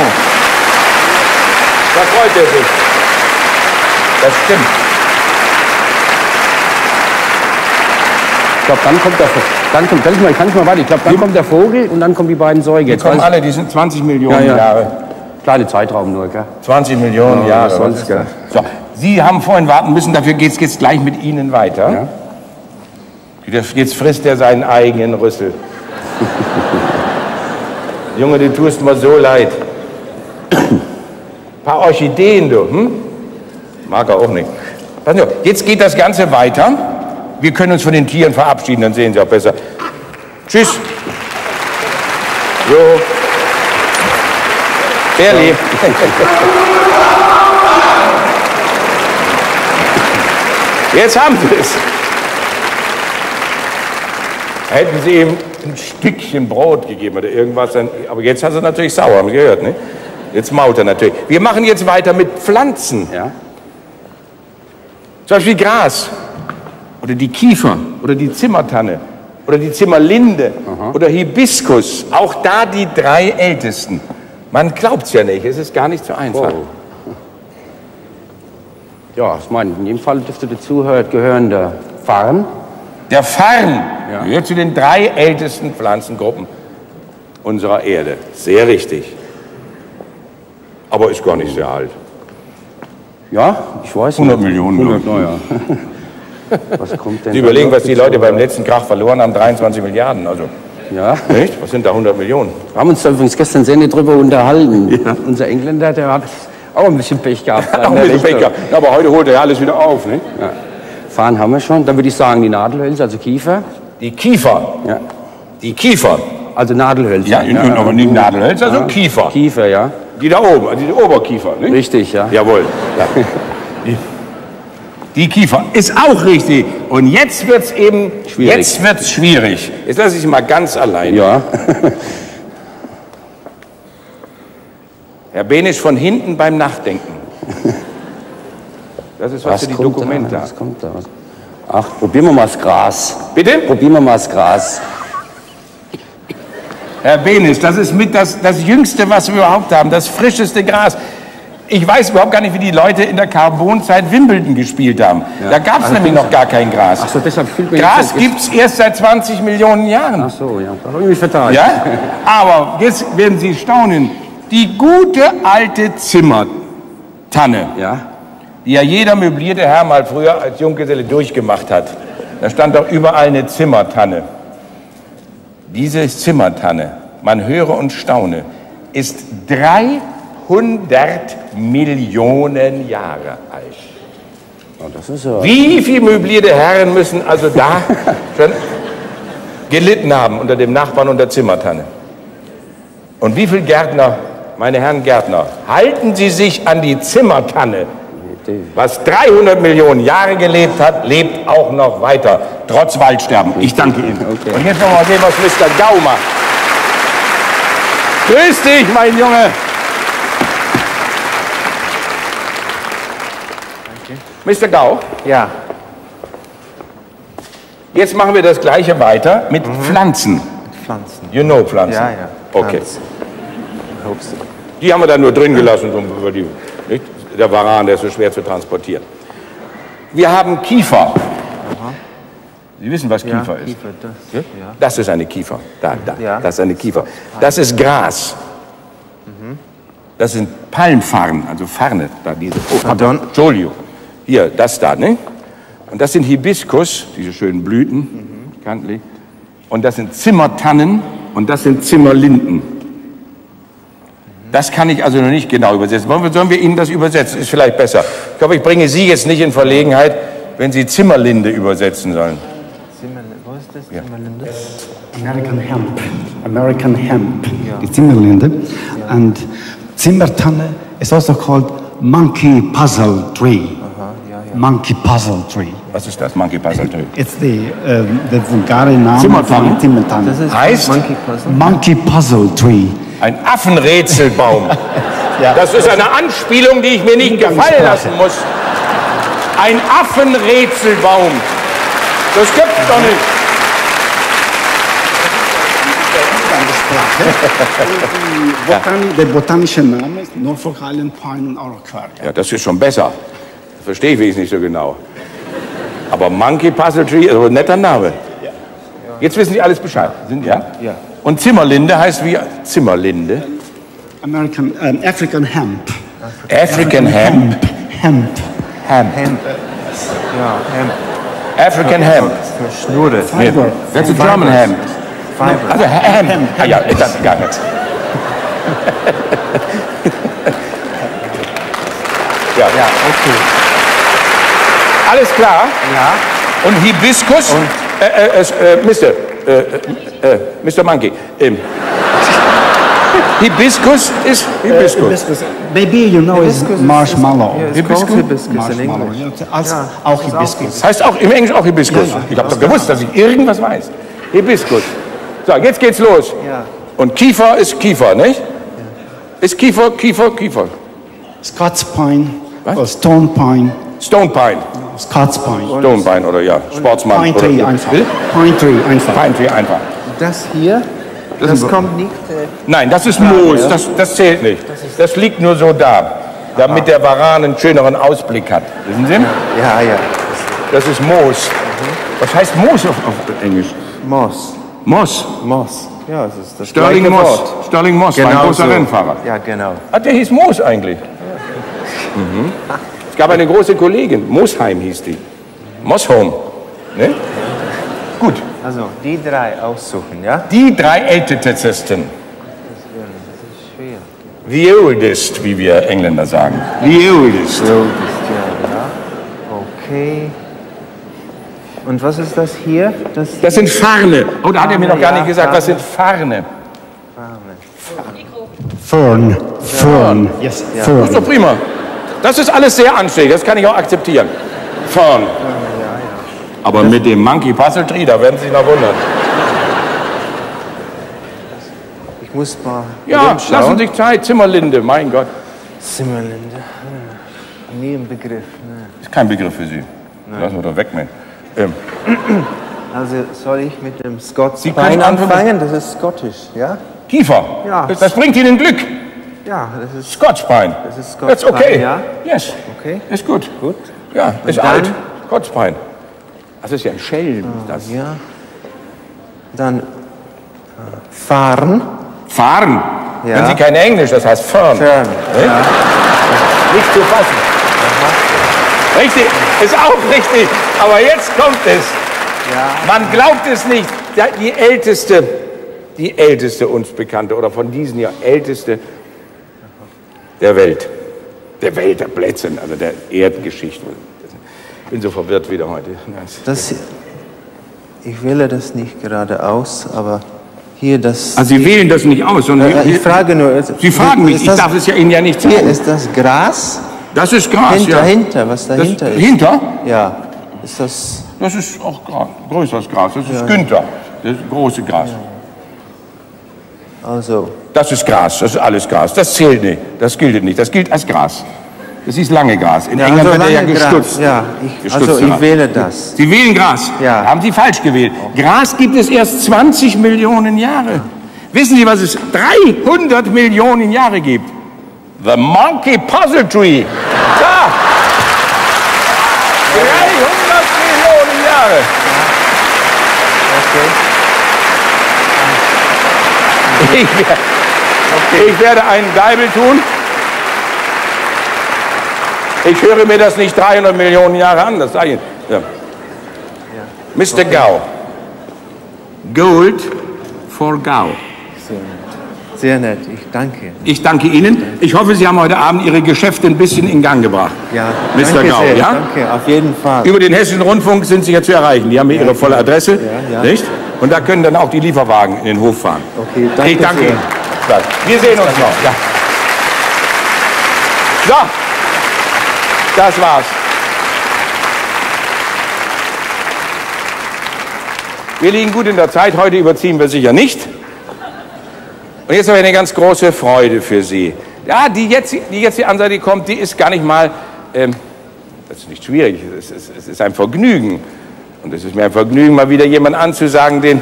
Da freut er sich. Das stimmt. Ich glaube, dann kommt der Vogel. Kann ich mal weiter? Ich glaube, dann kommt der Vogel und dann kommen die beiden Säuge. Die kommen alle, die sind 20 Millionen Jahre. Kleine Zeitraum nur, gell? 20 Millionen Jahre. Sonst, gell? So, Sie haben vorhin warten müssen, dafür geht es jetzt gleich mit Ihnen weiter. Ja. Jetzt frisst er seinen eigenen Rüssel. Junge, du tust mir so leid. Ein paar Orchideen, du. Mag er auch nicht. Jetzt geht das Ganze weiter. Wir können uns von den Tieren verabschieden, dann sehen Sie auch besser. Tschüss. Jo. Bärli. Jetzt haben Sie es. Hätten Sie ihm ein Stückchen Brot gegeben oder irgendwas, aber jetzt hat er natürlich sauer, haben Sie gehört, ne? Jetzt mault er natürlich. Wir machen jetzt weiter mit Pflanzen. Ja. Zum Beispiel Gras oder die Kiefer. oder die Zimmertanne oder die Zimmerlinde oder Hibiskus. Auch da die 3 ältesten. Man glaubt es ja nicht, es ist gar nicht so einfach. Wow. Ja, ich meine, in jedem Fall dürfte dazu gehören der Farn. Der Farn gehört zu den 3 ältesten Pflanzengruppen unserer Erde. Sehr richtig. Aber ist gar nicht sehr alt. Ja, ich weiß 100 Millionen. 100, naja. Was kommt denn? Sie überlegen, was die Leute beim letzten Krach verloren haben, 23 Milliarden. Also, ja. Nicht? Was sind da 100 Millionen? Wir haben uns da übrigens gestern sehr nicht drüber unterhalten. Ja. Unser Engländer, der hat auch ein bisschen Pech gehabt. Auch ein bisschen Pech gehabt. Ja, aber heute holt er ja alles wieder auf. Nicht? Ja. Farn haben wir schon. Dann würde ich sagen, die Nadelhölzer, also Kiefer. Die Kiefer. Ja. Die Kiefer. Also Nadelhölzer. Ja, aber nicht Nadelhölzer, sondern Kiefer. Kiefer, ja. Die da oben, die Oberkiefer, nicht? Richtig, ja. Jawohl. Ja. Die Kiefer ist auch richtig. Und jetzt wird's eben schwierig. Jetzt wird's schwierig. Jetzt lasse ich Sie mal ganz allein. Ja. Herr Benisch von hinten beim Nachdenken. Das ist was für die Dokumente. Was kommt da? Ach, probieren wir mal das Gras. Bitte? Probieren wir mal das Gras. Herr Benisch, das ist mit das Jüngste, was wir überhaupt haben, das frischeste Gras. Ich weiß überhaupt gar nicht, wie die Leute in der Carbonzeit Wimbledon gespielt haben. Ja. Da gab es nämlich noch gar kein Gras. Ach so, deshalb fühlt mir Gras gibt es erst seit 20 Millionen Jahren. Ach so, ja, da habe ich mich vertan. Ja? Aber jetzt werden Sie staunen. Die gute alte Zimmertanne, die ja jeder möblierte Herr mal früher als Junggeselle durchgemacht hat. Da stand doch überall eine Zimmertanne. Diese Zimmertanne, man höre und staune, ist 300 Millionen Jahre alt. Oh, das ist ja... Wie viele möblierte Herren müssen also da schon gelitten haben unter dem Nachbarn und der Zimmertanne? Und wie viele Gärtner, meine Herren Gärtner, halten Sie sich an die Zimmertanne? Was 300 Millionen Jahre gelebt hat, lebt auch noch weiter, trotz Waldsterben. Ich danke Ihnen. Okay. Und jetzt wollen wir mal sehen, was Mr. Gau macht. Grüß dich, mein Junge. Mr. Gau? Ja. Jetzt machen wir das Gleiche weiter mit Pflanzen. Pflanzen. You know Pflanzen? Ja, ja. Okay. Pflanzen. Die haben wir dann nur drin gelassen, über die, nicht? Der Varan, der ist so schwer zu transportieren. Wir haben Kiefer. Sie wissen, was Kiefer ist? Kiefer, ja? Das ist eine Kiefer. Das ist eine Kiefer. Das ist Gras. Das sind Palmfarnen, also Farne. Da diese. Oh, pardon. Entschuldigung. Hier, das da, ne? Und das sind Hibiskus, diese schönen Blüten, bekanntlich. Und das sind Zimmertannen und das sind Zimmerlinden. Das kann ich also noch nicht genau übersetzen. Sollen wir Ihnen das übersetzen? Ist vielleicht besser. Ich glaube, ich bringe Sie jetzt nicht in Verlegenheit, wenn Sie Zimmerlinde übersetzen sollen. Wo ist das? Zimmerlinde? American Hemp. American Hemp. Die Zimmerlinde. And Zimmertanne is also called Monkey Puzzle Tree. Monkey Puzzle Tree. Was ist das, Monkey Puzzle Tree? It's the vulgare Name Zimmertanne. Zimmertanne. Das heißt Monkey Puzzle Tree. Ein Affenrätselbaum. Ja. Das ist eine Anspielung, die ich mir nicht gefallen lassen muss. Ein Affenrätselbaum. Das gibt's doch nicht. Der botanische Name ist Norfolk Island Pine und Araucaria. Ja, das ist schon besser. Das verstehe ich wenigstens nicht so genau. Aber Monkey Puzzle Tree ist aber ein netter Name. Jetzt wissen Sie alles Bescheid. Ja? Ja. Und Zimmerlinde heißt wie Zimmerlinde? African Hemp. African Hemp. Hemp. Ja, Hemp. African Hemp. Schnurre. Fiber. That's a German hemp. Fiber. Also Hemp. Ah ja, das ist gar nichts. Ja, okay. Alles klar? Ja. Und Hibiskus? Mr. Monkey. Hibiskus ist Hibiskus. Maybe you know it's marshmallow. Hibiskus in Englisch. Auch Hibiskus. Heißt auch im Englischen auch Hibiskus. Ich habe doch gewusst, dass ich irgendwas weiß. Hibiskus. So, jetzt geht's los. Ja. Und Kiefer ist Kiefer, nicht? Ist Kiefer. Scots Pine. Was? Or Stone Pine. Stone Pine. Scots Pine. Stonebine oder ja, Sportsmann. Pine Tree oder, einfach. Pine Tree einfach. Pine Tree einfach. Das hier, das kommt nicht... Nein, das ist Moos, das zählt nicht. Das liegt nur so da, damit der Varan einen schöneren Ausblick hat. Wissen Sie? Ja, ja. Das ist Moos. Was heißt Moos auf Englisch? Moss. Moss. Moss. Ja, das ist das Sterling gleiche Moss. Wort. Sterling Moss, war ein Genau großer so. Rennfahrer. Ja, genau. Ah, der hieß Moos eigentlich. Mhm. Es gab eine große Kollegin, Mosheim hieß die. Mossholm. Ne? Gut. Also, die 3 aussuchen, ja? Die 3 ältesten. Das ist schwer. The oldest, wie wir Engländer sagen. The oldest. Ja. Okay. Und was ist das hier? Das sind Farne. Oh, da hat er mir noch gar nicht gesagt, was sind Farne? Fern. Fern. Yes, Das fern. ist doch prima. Das ist alles sehr anständig, das kann ich auch akzeptieren. Fern. Aber mit dem Monkey Puzzle Tree, da werden Sie sich noch wundern. Ich muss mal Ja, rumschauen. lassen Sie sich Zeit. Zimmerlinde, mein Gott. Zimmerlinde. Nie im Begriff. Ne. Ist kein Begriff für Sie. Lassen wir doch weg, Mensch. Also soll ich mit dem Scots Sie können Pine anfangen. anfangen? Das ist Scottish, ja? Kiefer. Ja. Das bringt Ihnen Glück. Ja, das ist Scotch Pine. Das ist Scotch That's okay. Pine, ja? Yes. Okay. Ist gut. Gut. Ja, ist dann- alt. Scotch Pine. Das ist ja ein Schelm. Das. Ja. Dann fahren. Fahren. Ja. Wenn Sie kein Englisch, das heißt Fern. Fern. Ne? Ja. Nicht zu fassen. Richtig, ist auch richtig. Aber jetzt kommt es. Man glaubt es nicht. Die älteste uns bekannte oder von diesen ja älteste der Welt. Der Welt, der Plätzen, also der Erdgeschichte. Ich bin so verwirrt wieder heute. Das, ich wähle das nicht gerade aus, aber hier das... Also Sie wählen das nicht aus, sondern ich frage nur... Sie fragen mich, ist ich das- darf es ja Ihnen ja nicht sagen. Hier ist das Gras. Das ist Gras, ja. Hinter, was dahinter ist. Hinter? Ja. Ist das... Das ist auch größeres Gras, das ist Günther, das ist große Gras. Also... Das ist Gras, das ist alles Gras, das zählt nicht, das gilt nicht, das gilt als Gras. Das ist lange Gras. In England wird er ja lange Gras. gestutzt. Ja, also ich wähle das. Sie wählen Gras. Ja. Haben Sie falsch gewählt. Gras gibt es erst 20 Millionen Jahre. Wissen Sie, was es 300 Millionen Jahre gibt? The Monkey Puzzle Tree. Da! 300 Millionen Jahre. Ich werde einen Geibel tun. Ich höre mir das nicht 300 Millionen Jahre an, das sage ich Ihnen. Ja. Mr. Gau. Gold for Gau. Sehr nett, ich danke. Ich danke Ihnen. Ich hoffe, Sie haben heute Abend Ihre Geschäfte ein bisschen in Gang gebracht. Ja, Mr. danke Gau, sehr, ja? danke, auf jeden Fall. Über den Hessischen Rundfunk sind Sie ja zu erreichen. Die haben hier Ihre volle Adresse, ja. nicht? Und da können dann auch die Lieferwagen in den Hof fahren. Okay, danke Ich danke sehr. Ihnen. Wir sehen uns noch. Ja. So, das war's. Wir liegen gut in der Zeit. Heute überziehen wir sicher nicht. Und jetzt habe ich eine ganz große Freude für Sie. Ja, die jetzt die Ansage die kommt, die ist gar nicht mal, das ist nicht schwierig, es ist ein Vergnügen. Und es ist mir ein Vergnügen, mal wieder jemanden anzusagen, den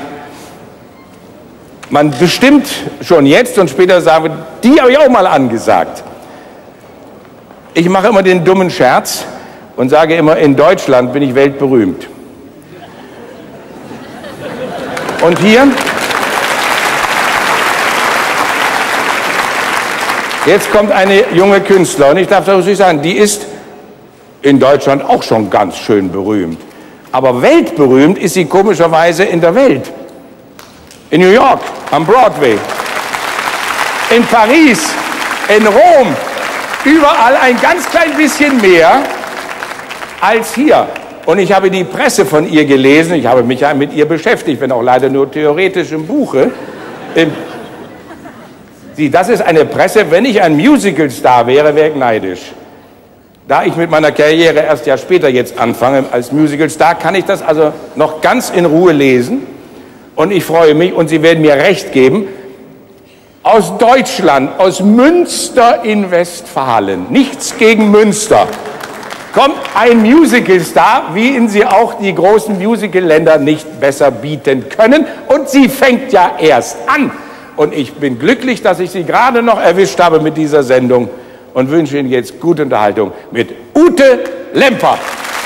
man bestimmt schon jetzt und später sagen wird, die habe ich auch mal angesagt. Ich mache immer den dummen Scherz und sage immer, in Deutschland bin ich weltberühmt. Und hier, jetzt kommt eine junge Künstlerin, und ich darf das nicht sagen, die ist in Deutschland auch schon ganz schön berühmt. Aber weltberühmt ist sie komischerweise in der Welt. In New York, am Broadway, in Paris, in Rom, überall ein ganz klein bisschen mehr als hier. Und ich habe die Presse von ihr gelesen, ich habe mich ja mit ihr beschäftigt, wenn auch leider nur theoretisch im Buche. Das ist eine Presse, wenn ich ein Musicalstar wäre, wäre ich neidisch. Da ich mit meiner Karriere erst Jahr später jetzt anfange als Musicalstar, kann ich das also noch ganz in Ruhe lesen. Und ich freue mich, und Sie werden mir recht geben, aus Deutschland, aus Münster in Westfalen, nichts gegen Münster, kommt ein Musicalstar, wie ihn sie auch die großen Musical-Länder nicht besser bieten können. Und sie fängt ja erst an. Und ich bin glücklich, dass ich sie gerade noch erwischt habe mit dieser Sendung und wünsche Ihnen jetzt gute Unterhaltung mit Ute Lemper.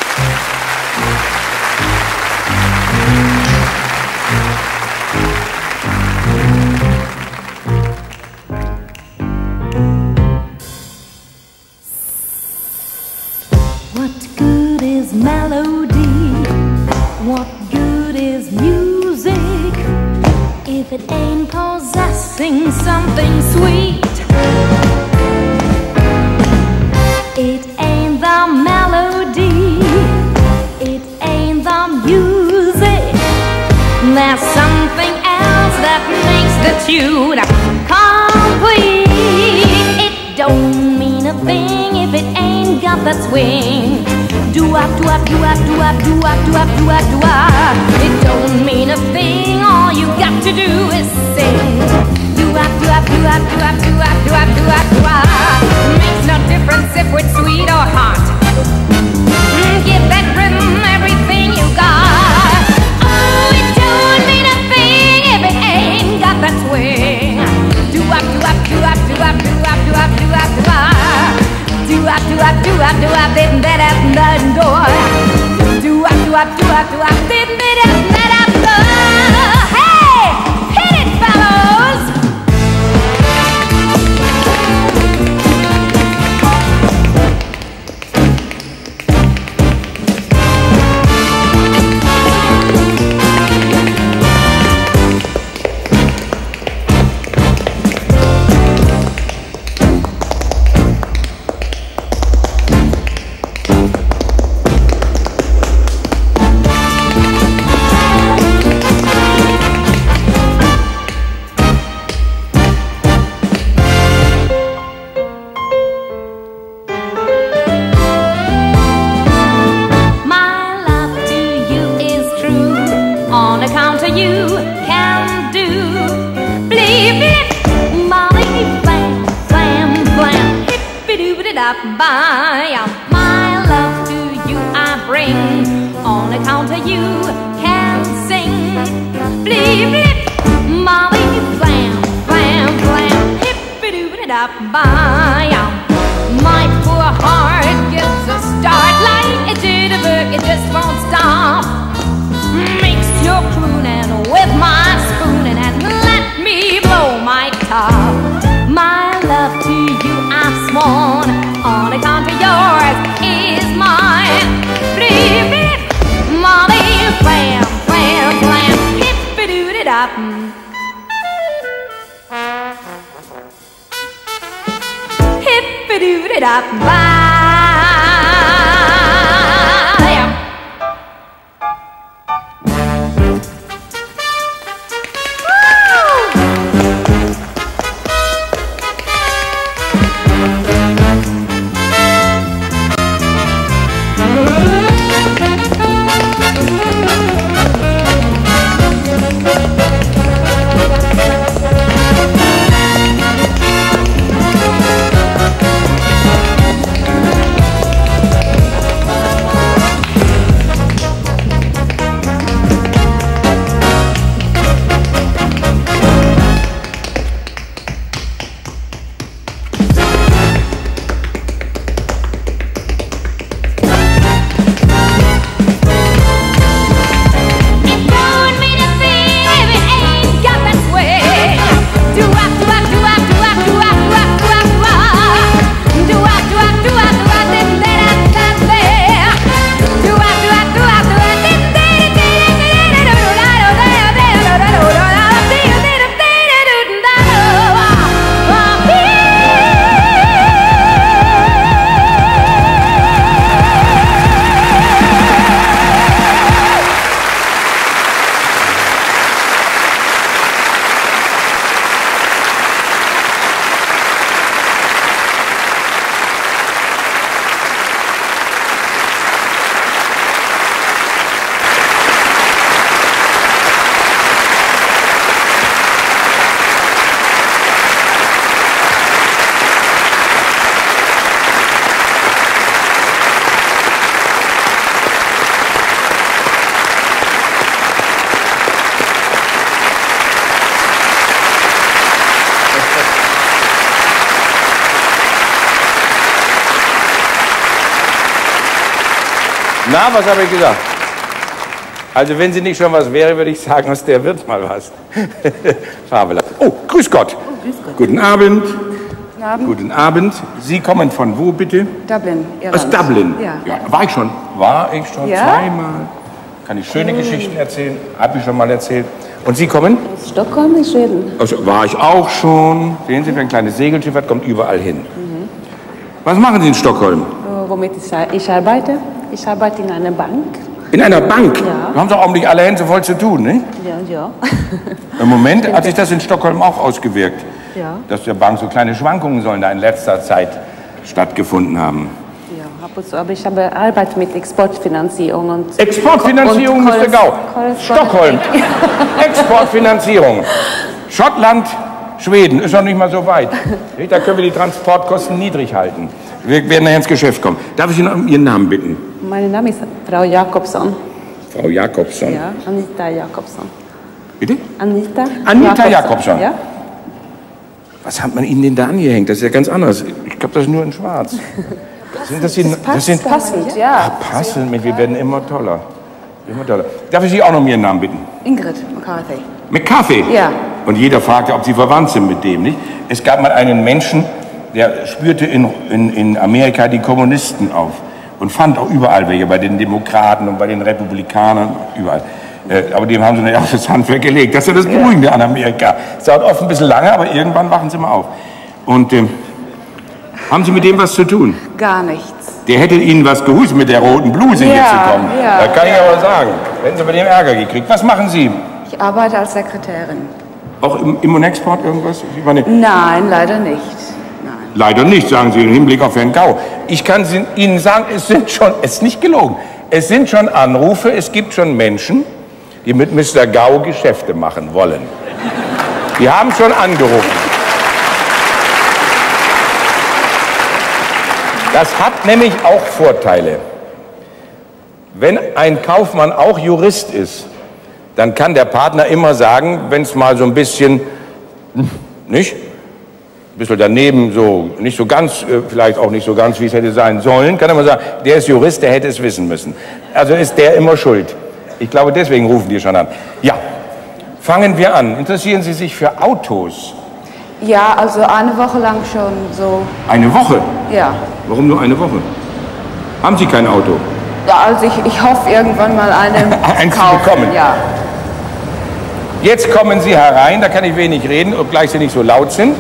Melody, what good is music if it ain't possessing something sweet? It ain't the melody, it ain't the music, there's something else that makes the tune complete. It don't mean a thing if it ain't got that swing. Do-up, do-up, do-up, do-up, do-up, do-up, do-up, do-up. It don't mean a thing, all you got to do is sing. Do-up, do-up, do-up, do-up, do-up, do-up, do-up, do-up. Makes no difference if it's sweet or hot. Give that rhythm everything you got. Oh, it don't mean a thing if it ain't got that swing. Do-up, do-up, do-up, do-up, do-up, do-up, do-up, do-up. Do-up, do-up, do-up, do-up, didn't that up the door? Do-up, do-up, do-up, do-up, didn't that up the door? Hey, hit it, fellows! My love to you I bring on account of you can sing. Bleep, bleep, Molly, flam, flam, flam, hippity-doo-doo-dah-bye. My poor heart gives a start like a jitterbug, it just won't stop. Makes your crooning with my spooning and let me blow my top. My love to you I've sworn on account of yours is mine. Bleep, bleep, Molly, flam, flam, flam, hippity-doo-doo-dah. Hippity-doo-doo-dah-bye. Na, was habe ich gesagt? Also wenn sie nicht schon was wäre, würde ich sagen, aus der wird mal was. Fabelhaft. Oh, grüß Gott. Oh, grüß Gott. Guten Abend. Guten Abend. Guten Abend. Sie kommen von wo, bitte? Dublin, Irland. Aus Dublin? Ja. War ich schon? War ich schon Ja? zweimal. Kann ich schöne Geschichten erzählen? Habe ich schon mal erzählt. Und Sie kommen? Aus Stockholm in Schweden. Also, war ich auch schon. Sehen Sie, wer ein kleines Segelschiff hat, kommt überall hin. Was machen Sie in Stockholm? Womit ich arbeite? Ich arbeite in einer Bank. In einer Bank? Ja. Da haben Sie auch nicht alle Hände voll zu tun, ne? Ja. Im Moment hat sich das in Stockholm auch ausgewirkt, Ja. dass der Bank so kleine Schwankungen sollen da in letzter Zeit stattgefunden haben. Ja, ab und zu. Aber ich habe Arbeit mit Exportfinanzierung und... Exportfinanzierung, Mr. Gau. Stockholm. Exportfinanzierung. Schottland, Schweden, ist noch nicht mal so weit. Da können wir die Transportkosten niedrig halten. Wir werden nachher ins Geschäft kommen. Darf ich Sie noch um Ihren Namen bitten? Mein Name ist Frau Jakobson. Frau Jakobson. Ja, Anita Jakobson. Bitte? Anita Jakobson. Ja? Was hat man Ihnen denn da angehängt? Das ist ja ganz anders. Ich glaube, das ist nur in schwarz. Das sind Passend, ja. passend. Wir werden immer toller. Immer toller. Darf ich Sie auch noch um Ihren Namen bitten? Ingrid McCarthy. McCarthy? Ja. Und jeder fragte, ob Sie verwandt sind mit dem, nicht? Es gab mal einen Menschen, der spürte in Amerika die Kommunisten auf und fand auch überall welche, bei den Demokraten und bei den Republikanern, überall. Aber dem haben sie nicht auf das Handwerk gelegt. Das ist ja das Beruhigende an Amerika. Es dauert oft ein bisschen lange, aber irgendwann wachen sie mal auf. Und haben Sie mit dem was zu tun? Gar nichts. Der hätte Ihnen was gehust, mit der roten Bluse hier zu kommen. Ja. Da kann ich aber sagen. Hätten Sie bei dem Ärger gekriegt. Was machen Sie? Ich arbeite als Sekretärin. Auch im Export irgendwas? Ich meine, Nein, leider nicht. leider nicht, sagen Sie im Hinblick auf Herrn Gau. Ich kann Ihnen sagen, es ist nicht gelogen. Es sind schon Anrufe, es gibt schon Menschen, die mit Mr. Gau Geschäfte machen wollen. Die haben schon angerufen. Das hat nämlich auch Vorteile. Wenn ein Kaufmann auch Jurist ist, dann kann der Partner immer sagen, wenn es mal so ein bisschen, nicht? Ein bisschen daneben, so nicht so ganz, vielleicht auch nicht so ganz, wie es hätte sein sollen, kann er mal sagen, der ist Jurist, der hätte es wissen müssen. Also ist der immer schuld. Ich glaube, deswegen rufen die schon an. Ja, fangen wir an. Interessieren Sie sich für Autos? Ja, also eine Woche lang schon so. Eine Woche? Ja. Warum nur eine Woche? Haben Sie kein Auto? Ja, also ich hoffe irgendwann mal eins zu bekommen. Ja. Jetzt kommen Sie herein, da kann ich wenig reden, obgleich Sie nicht so laut sind.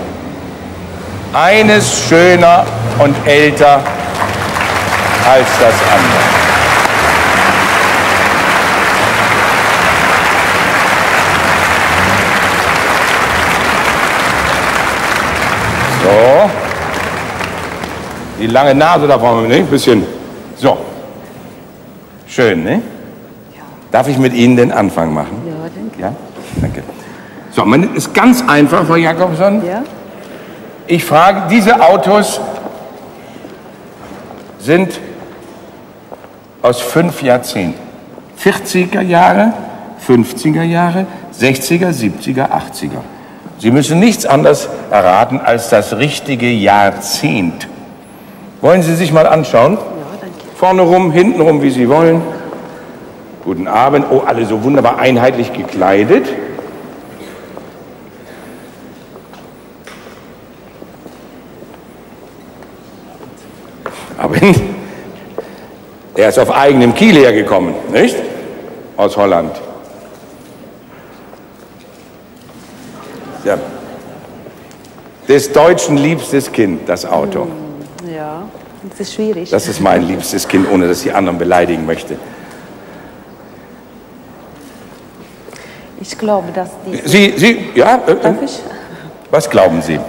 Eines schöner und älter als das andere. So. Die lange Nase da vorne, ne? Ein bisschen. So. Schön, ne? Ja. Darf ich mit Ihnen den Anfang machen? Ja, danke. Ja? Danke. So, man ist ganz einfach, Frau Jakobson. Ja. Ich frage, diese Autos sind aus 5 Jahrzehnten. 40er Jahre, 50er Jahre, 60er, 70er, 80er. Sie müssen nichts anderes erraten als das richtige Jahrzehnt. Wollen Sie sich mal anschauen? Ja, danke. Vorne rum, hinten rum, wie Sie wollen. Guten Abend. Oh, alle so wunderbar einheitlich gekleidet. Aber er ist auf eigenem Kiel hergekommen, nicht? Aus Holland. Ja. Des Deutschen liebstes Kind, das Auto. Ja, das ist schwierig. Das ist mein liebstes Kind, ohne dass ich die anderen beleidigen möchte. Ich glaube, dass die... Sie, ja? Darf ich? Was glauben Sie?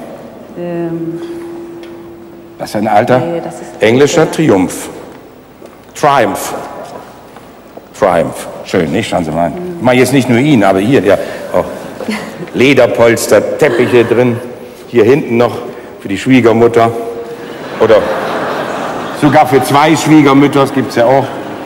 Das ist ein alter englischer Triumph. Triumph. Triumph. Schön, nicht? Schauen Sie mal. Ich meine jetzt nicht nur ihn, aber hier, ja. Oh. Lederpolster, Teppiche drin. Hier hinten noch für die Schwiegermutter. Oder sogar für 2 Schwiegermütter, das gibt es ja auch.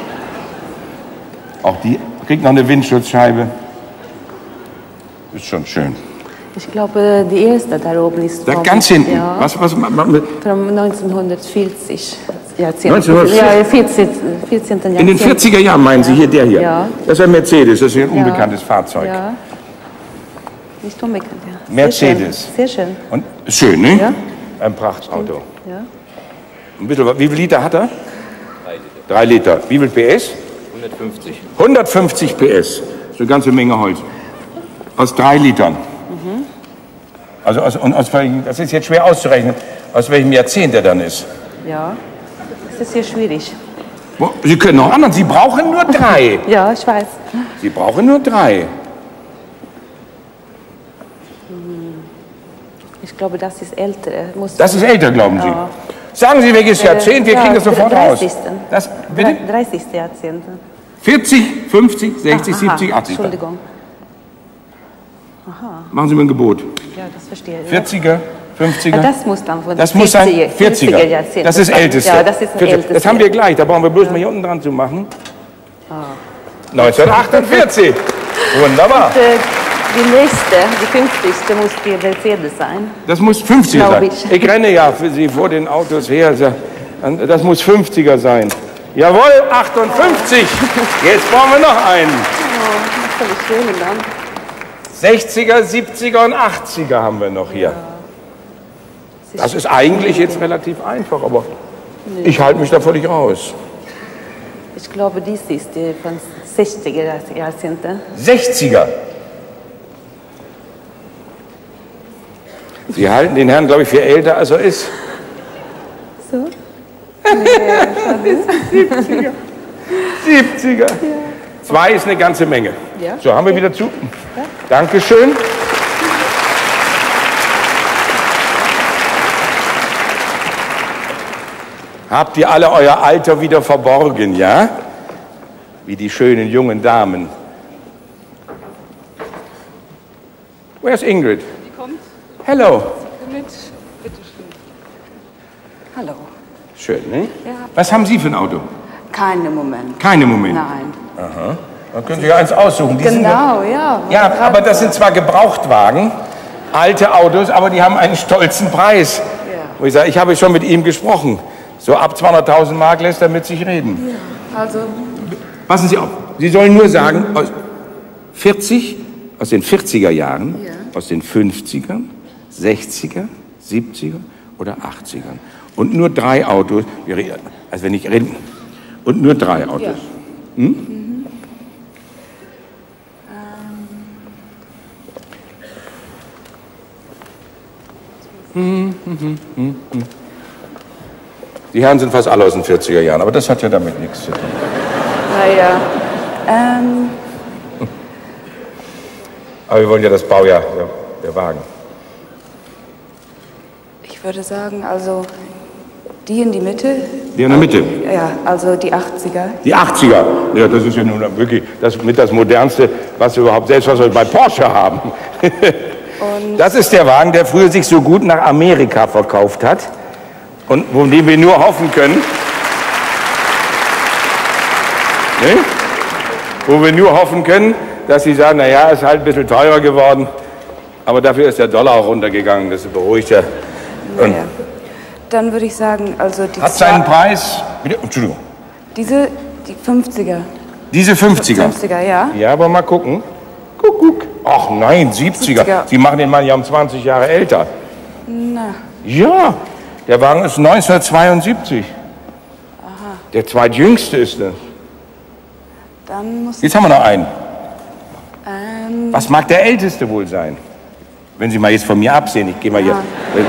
Auch die kriegt noch eine Windschutzscheibe. Ist schon schön. Ich glaube, die erste da oben ist Da ganz hinten. Ja, was von 1940. Jahrzehnt. 1940? Ja, 14. Jahrzehnt. In den 40er Jahren meinen Sie hier, der hier? Ja. Das ist ein Mercedes, das ist ein unbekanntes Fahrzeug. Ja. Nicht unbekannt, ja. Mercedes. Sehr schön. Und schön, ne? Ja. Ein Prachtauto. Ja. Ein bisschen, wie viel Liter hat er? 3 Liter. Wie viel PS? 150. 150 PS. Das ist eine ganze Menge Holz. Aus 3 Litern. Also das ist jetzt schwer auszurechnen, aus welchem Jahrzehnt er dann ist. Ja, das ist hier schwierig. Sie können noch anderen, Sie brauchen nur 3. Ja, ich weiß. Sie brauchen nur 3. Ich glaube, das ist älter. Das ist älter, glauben Sie? Ja. Sagen Sie, welches Jahrzehnt? Wir kriegen das sofort 30. raus. Das, bitte? 30. Jahrzehnt. 40, 50, 60, 70, 80. Entschuldigung. Aha. Machen Sie mir ein Gebot. Ja, das verstehe ich. 40er, 50er. Das muss dann von das muss sein 40er. Jahrzehnt. Das ist älteste. Ja, das ist älteste. Das haben wir gleich. Da brauchen wir bloß mal hier unten dran zu machen. 1948. Wunderbar. Die nächste, die 50. muss die Mercedes sein. Das muss 50er sein. Ich renne ja für Sie vor den Autos her. Das muss 50er sein. Jawohl, 58. Jetzt brauchen wir noch einen. Oh, das ist schön dann. 60er, 70er und 80er haben wir noch hier. Das ist eigentlich jetzt relativ einfach, aber ich halte mich da völlig raus. Ich glaube, dies ist die von 60er Jahrzehnte. 60er. Sie halten den Herrn, glaube ich, für älter, als er ist. So? Nee, 70er. 70er. Ja. 2 ist eine ganze Menge. Ja. So, haben wir wieder zu. Ja. Dankeschön. Habt ihr alle euer Alter wieder verborgen, ja? Wie die schönen jungen Damen. Where's Ingrid? Die kommt. Hello. Mit. Bitte schön. Hallo. Schön, ne? Ja. Was haben Sie für ein Auto? Keinen Moment. Keinen Moment? Nein. Aha. Dann können Sie ja eins aussuchen. Die Genau, ja. Ja, aber das sind zwar Gebrauchtwagen, alte Autos, aber die haben einen stolzen Preis. Ja. Wo ich sage, ich habe schon mit ihm gesprochen. So ab 200.000 Mark lässt er mit sich reden. Ja, also. Passen Sie auf. Sie sollen nur sagen, aus den 40er Jahren, ja. Aus den 50ern, 60er, 70er oder 80ern. Und nur 3 Autos, also wenn ich rede, und nur 3 Autos. Ja. Hm? Die Herren sind fast alle aus den 40er Jahren, aber das hat ja damit nichts zu tun. Naja. Aber wir wollen ja das Baujahr der Wagen. Ich würde sagen, also die in die Mitte. Die in der Mitte? Ja, also die 80er. Die 80er? Ja, das ist ja nun wirklich das Modernste, was wir überhaupt, selbst was wir bei Porsche haben. Und das ist der Wagen, der früher sich so gut nach Amerika verkauft hat und von dem wir nur hoffen können, ne? Wo wir nur hoffen können, dass sie sagen, naja, ist halt ein bisschen teurer geworden, aber dafür ist der Dollar auch runtergegangen, das beruhigt ja. Naja. Dann würde ich sagen, also die... Hat seinen Preis... Bitte? Entschuldigung. Die 50er. Diese 50er? 50er, ja. Ja, aber mal gucken. Guck. Ach nein, 70er. Sie machen den Mann ja um 20 Jahre älter. Na. Ja, der Wagen ist 1972. Aha. Der zweitjüngste ist das. Dann muss Jetzt haben wir noch einen. Was mag der älteste wohl sein? Wenn Sie mal jetzt von mir absehen, ich gehe mal hier.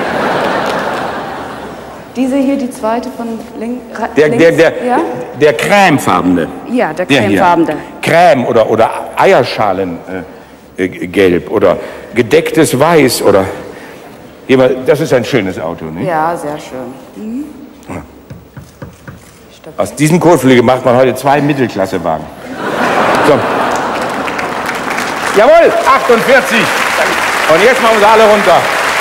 Diese hier, die zweite von links. Der cremefarbene. Ja, der cremefarbene. Creme oder Eierschalengelb oder gedecktes Weiß oder. Das ist ein schönes Auto, ne? Ja, sehr schön. Mhm. Ja. Aus diesem Kotflügel macht man heute 2 Mittelklassewagen. So. Jawohl, 48. Und jetzt machen wir alle runter.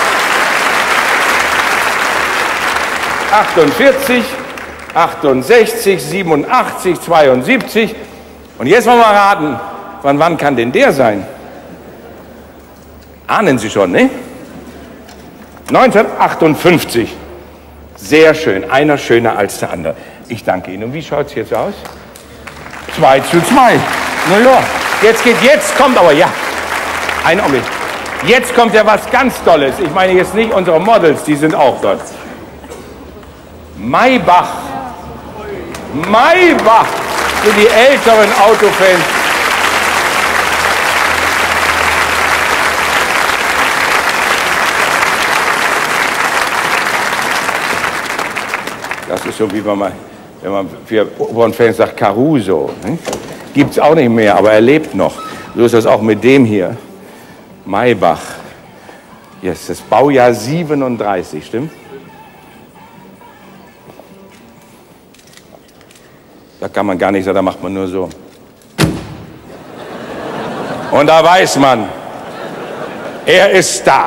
48, 68, 87, 72. Und jetzt wollen wir raten, von wann kann denn der sein? Ahnen Sie schon, ne? 1958. Sehr schön, einer schöner als der andere. Ich danke Ihnen. Und wie schaut es jetzt aus? 2:2. Na ja, jetzt kommt aber, ja, ein Augenblick. Jetzt kommt ja was ganz Tolles. Ich meine jetzt nicht unsere Models, die sind auch dort. Maybach. Maybach für die älteren Autofans. Das ist so, wie wenn man für Opernfans sagt, Caruso. Ne? Gibt es auch nicht mehr, aber er lebt noch. So ist das auch mit dem hier. Maybach. Yes, das Baujahr 37, stimmt? Da kann man gar nicht sagen, da macht man nur so. Und da weiß man, er ist da.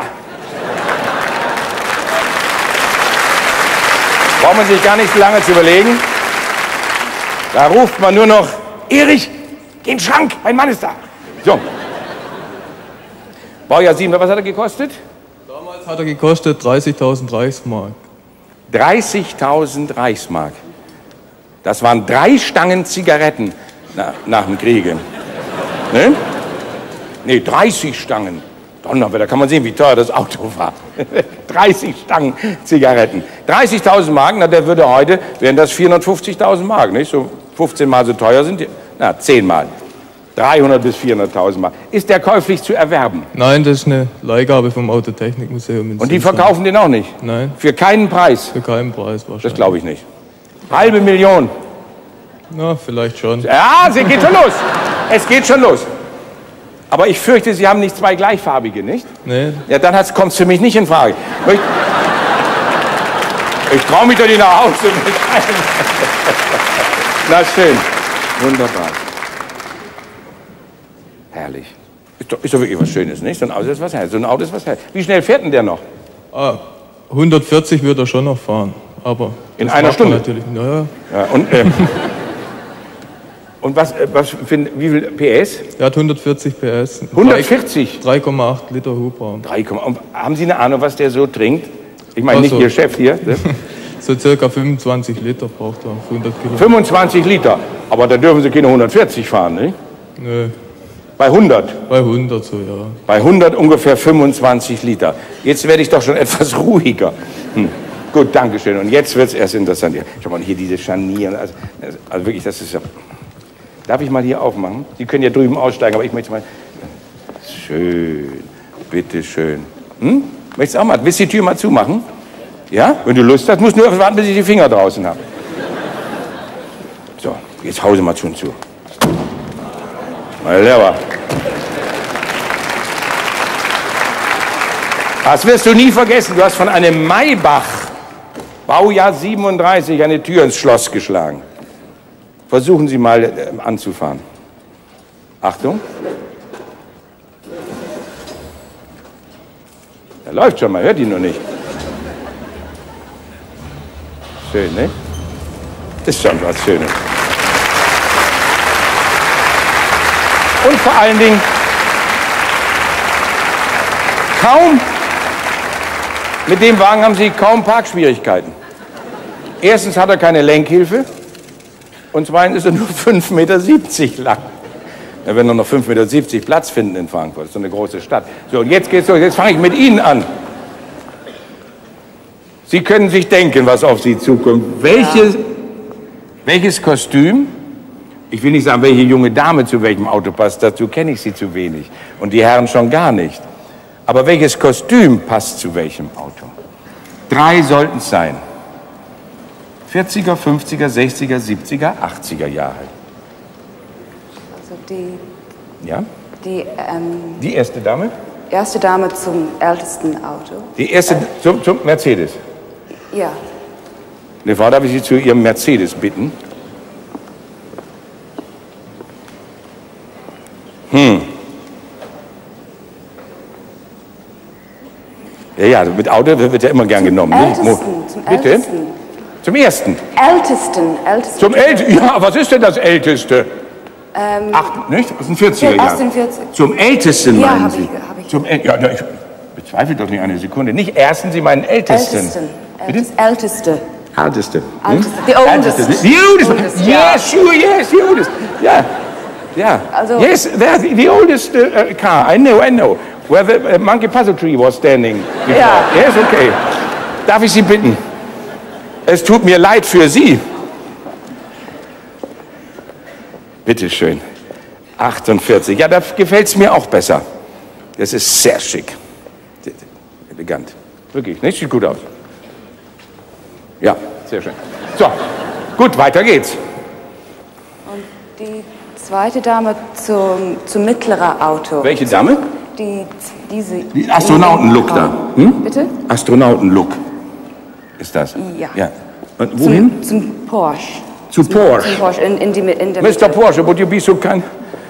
Braucht man sich gar nicht so lange zu überlegen. Da ruft man nur noch, Erich, geh in den Schrank, mein Mann ist da. So. Baujahr 7, was hat er gekostet? Damals hat er gekostet 30.000 Reichsmark. 30.000 Reichsmark. Das waren 3 Stangen Zigaretten nach dem Kriege. Ne? Nee, 30 Stangen. Donnerwetter, da kann man sehen, wie teuer das Auto war. 30 Stangen Zigaretten. 30.000 Mark, na, der würde heute, wären das 450.000 Mark, nicht? So 15 Mal so teuer sind die, na, 10 Mal. 300.000 bis 400.000 Mark. Ist der käuflich zu erwerben? Nein, das ist eine Leihgabe vom Autotechnikmuseum. Und die verkaufen den auch nicht? Nein. Für keinen Preis? Für keinen Preis wahrscheinlich. Das glaube ich nicht. Halbe Million? Na, vielleicht schon. Ja, es geht schon los. Es geht schon los. Aber ich fürchte, Sie haben nicht 2 gleichfarbige, nicht? Nee. Ja, dann kommt es für mich nicht in Frage. Ich traue mich doch nicht nach Hause mit einem. Na schön. Wunderbar. Herrlich. Ist doch wirklich was Schönes, nicht? So ein Auto ist was Herrliches. So ein Auto ist was Herrliches. Wie schnell fährt denn der noch? 140 wird er schon noch fahren. Aber in einer Stunde? Natürlich. Ja. Ja, und wie viel PS? Er hat 140 PS. 140? 3,8 Liter Hubraum. Und haben Sie eine Ahnung, was der so trinkt? Ich meine nicht Ihr Chef hier. Ne? So circa 25 Liter braucht er, 100 Kilometer. 25 Liter? Aber da dürfen Sie keine 140 fahren, nicht? Nö. Bei 100? Bei 100 so, ja. Bei 100 ungefähr 25 Liter. Jetzt werde ich doch schon etwas ruhiger. Gut, danke schön. Und jetzt wird es erst interessant. Ja, schau mal, hier diese Scharnieren. Also wirklich, das ist ja... Darf ich mal hier aufmachen? Sie können ja drüben aussteigen, aber ich möchte mal... Schön, bitteschön. Möchtest du auch mal? Willst du die Tür mal zumachen? Ja? Wenn du Lust hast, musst du nur warten, bis ich die Finger draußen habe. So, jetzt hause mal zu und zu. Mal leer. Das wirst du nie vergessen. Du hast von einem Maybach, Baujahr 37, eine Tür ins Schloss geschlagen. Versuchen Sie mal anzufahren. Achtung. Er läuft schon mal, hört ihn nur nicht. Schön, ne? Ist schon was Schönes. Und vor allen Dingen, mit dem Wagen haben Sie kaum Parkschwierigkeiten. Erstens hat er keine Lenkhilfe und zweitens ist er nur 5,70 Meter lang. Er wird noch 5,70 Meter Platz finden in Frankfurt. Das ist so eine große Stadt. So, und jetzt geht's los. Jetzt fange ich mit Ihnen an. Sie können sich denken, was auf Sie zukommt. Welches Kostüm? Ich will nicht sagen, welche junge Dame zu welchem Auto passt. Dazu kenne ich Sie zu wenig. Und die Herren schon gar nicht. Aber welches Kostüm passt zu welchem Auto? 3 sollten es sein. 40er, 50er, 60er, 70er, 80er Jahre. Also die erste Dame? Erste Dame zum ältesten Auto. Die erste zum Mercedes? Ja. Eine Frau, darf ich Sie zu Ihrem Mercedes bitten? Ja, mit Auto wird ja immer gern genommen. Bitte? Ältesten. Zum ersten? Ältesten. Zum Ältesten? Ja, was ist denn das Älteste? Nicht? Aus den 40er Jahren. Aus den 40er. Zum Ältesten, meinen Sie? Ja, habe ich. Ich bezweifle doch nicht eine Sekunde. Nicht ersten, Sie meinen Ältesten. Das Älteste. Älteste. The oldest. The oldest. Yes, sure, yes, the oldest. Yeah. Yeah. Also, yes, the oldest car. I know. Where the monkey puzzle tree was standing before. Ja. Yes, okay. Darf ich Sie bitten? Es tut mir leid für Sie. Bitte schön. 48. Ja, da gefällt es mir auch besser. Das ist sehr schick. Elegant. Wirklich, nicht? Sieht gut aus. Ja, sehr schön. So, gut, weiter geht's. Und die zweite Dame zum mittleren Auto. Welche Dame? Diese. Die Astronautenlook da. Hm? Bitte? Astronautenlook ist das? Ja. Und wohin? Zum Porsche. Zu Porsche. Zum Porsche in der Mr. Mitte. Porsche, would you be so kind?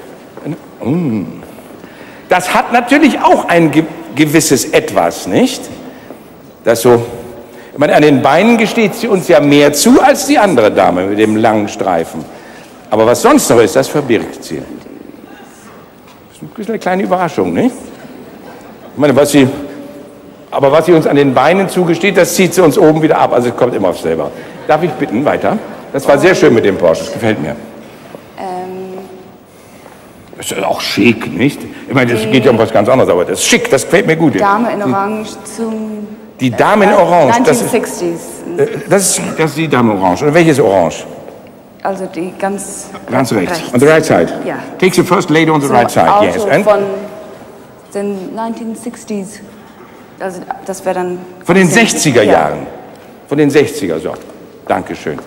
Das hat natürlich auch ein gewisses Etwas, nicht? Das so, ich meine, an den Beinen gesteht sie uns ja mehr zu als die andere Dame mit dem langen Streifen. Aber was sonst noch ist, das verbirgt sie. Das ist eine kleine Überraschung, nicht? Ich meine, was sie uns an den Beinen zugesteht, das zieht sie uns oben wieder ab. Also es kommt immer auf selber. Darf ich bitten, weiter? Das war sehr schön mit dem Porsche, das gefällt mir. Das ist auch schick, nicht? Ich meine, das geht ja um was ganz anderes, aber das ist schick, das gefällt mir gut. Die Dame in Orange zum... Die Dame in Orange. 1960s. Das ist die Dame in Orange. Und welches Orange? Also die ganz rechts. On the right side. Ja. Take the first lady on the right side. Auto Yes. von den 1960s. Also das wäre dann... Von den 60er Jahren. Von den 60er, so. Dankeschön.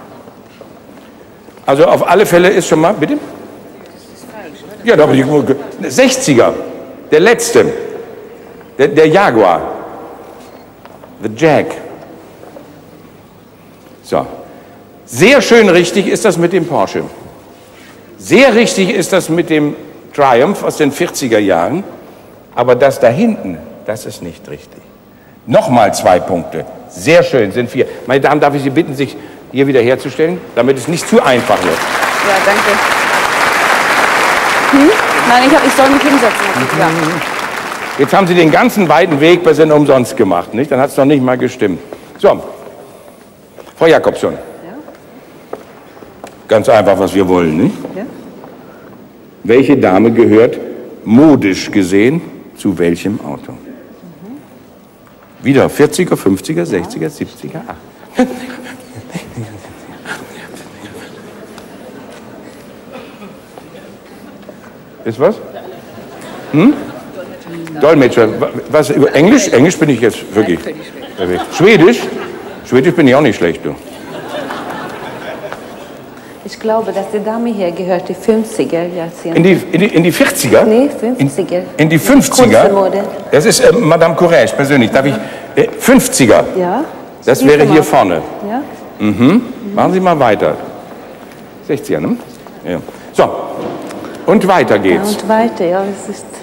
Also auf alle Fälle ist schon mal, bitte? Ja, aber die 60er, der letzte, der Jaguar, the Jag. So, sehr schön richtig ist das mit dem Porsche. Sehr richtig ist das mit dem Triumph aus den 40er Jahren, aber das da hinten, das ist nicht richtig. Nochmal 2 Punkte, sehr schön, sind 4. Meine Damen, darf ich Sie bitten, sich hier wieder herzustellen, damit es nicht zu einfach wird. Ja, danke. Nein, ich soll mich hinsetzen. Ja. Jetzt haben Sie den ganzen weiten Weg bis in umsonst gemacht, nicht? Dann hat es noch nicht mal gestimmt. So, Frau Jakobson. Ja? Ganz einfach, was wir wollen, nicht? Ja. Welche Dame gehört modisch gesehen zu welchem Auto? Wieder 40er, 50er, 60er, 70er, 80er. Ist was? Dolmetscher. Was? Englisch? Englisch bin ich jetzt wirklich. Schwedisch? Schwedisch bin ich auch nicht schlecht, du. Ich glaube, dass die Dame hier gehört die 50er Jahrzehnte. In die 40er? Nee, 50er. In die 50er? Das ist Madame Courage persönlich. Darf ich? 50er? Ja. Das wäre hier vorne. Ja. Machen Sie mal weiter. 60er, ne? Ja. So. Und weiter geht's. Ja, und weiter, ja. Es ist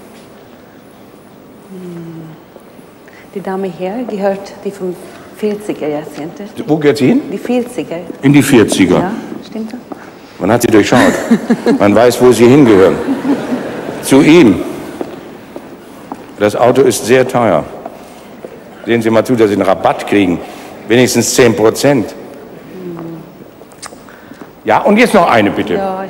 die Dame hier gehört die 40er Jahrzehnte. Wo gehört sie hin? Die 40er. In die 40er. Ja, stimmt das? Man hat sie durchschaut. Man weiß, wo sie hingehören. Zu ihm. Das Auto ist sehr teuer. Sehen Sie mal zu, dass Sie einen Rabatt kriegen. Wenigstens 10%. Ja, und jetzt noch eine, bitte. Ja,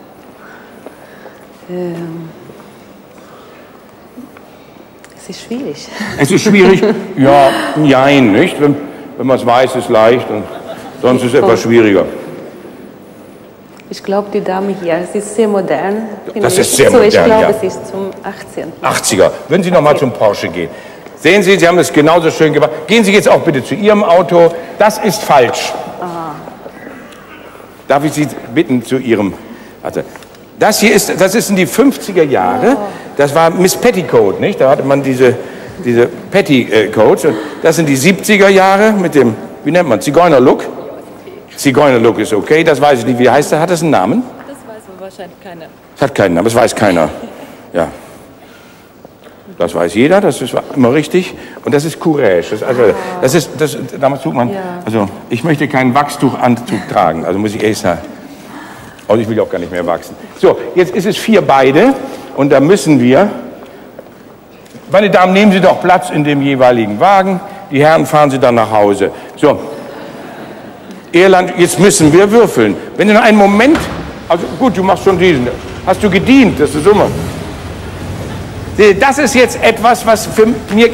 es ist schwierig. Es ist schwierig? Ja, nein, nicht? Wenn man es weiß, ist es leicht und sonst ist es etwas schwieriger. Ich glaube, die Dame hier, sie ist sehr modern. Das ist sehr modern, ich glaube, ja. sie ist zum 18. 80er. Würden Sie noch mal zum Porsche gehen. Sehen Sie, Sie haben es genauso schön gemacht. Gehen Sie jetzt auch bitte zu Ihrem Auto. Das ist falsch. Darf ich Sie bitten zu Ihrem... Also, das ist in die 50er Jahre. Das war Miss Petticoat, nicht? Da hatte man diese Petticoats. Das sind die 70er Jahre mit dem, wie nennt man, Zigeunerlook? Zigeunerlook ist okay, das weiß ich nicht. Wie heißt der? Hat das einen Namen? Das weiß man wahrscheinlich keiner. Es hat keinen Namen, das weiß keiner. Ja. Das weiß jeder, das ist immer richtig. Und das ist Courage. Damals tut man, also ich möchte keinen Wachstuchanzug tragen, also muss ich ehrlich sagen. Und ich will auch gar nicht mehr wachsen. So, jetzt ist es 4 beide und da müssen wir, meine Damen, nehmen Sie doch Platz in dem jeweiligen Wagen. Die Herren fahren Sie dann nach Hause. So. Irland, jetzt müssen wir würfeln. Wenn du noch einen Moment, also gut, du machst schon diesen. Hast du gedient, das ist immer. Das ist jetzt etwas, was für mir...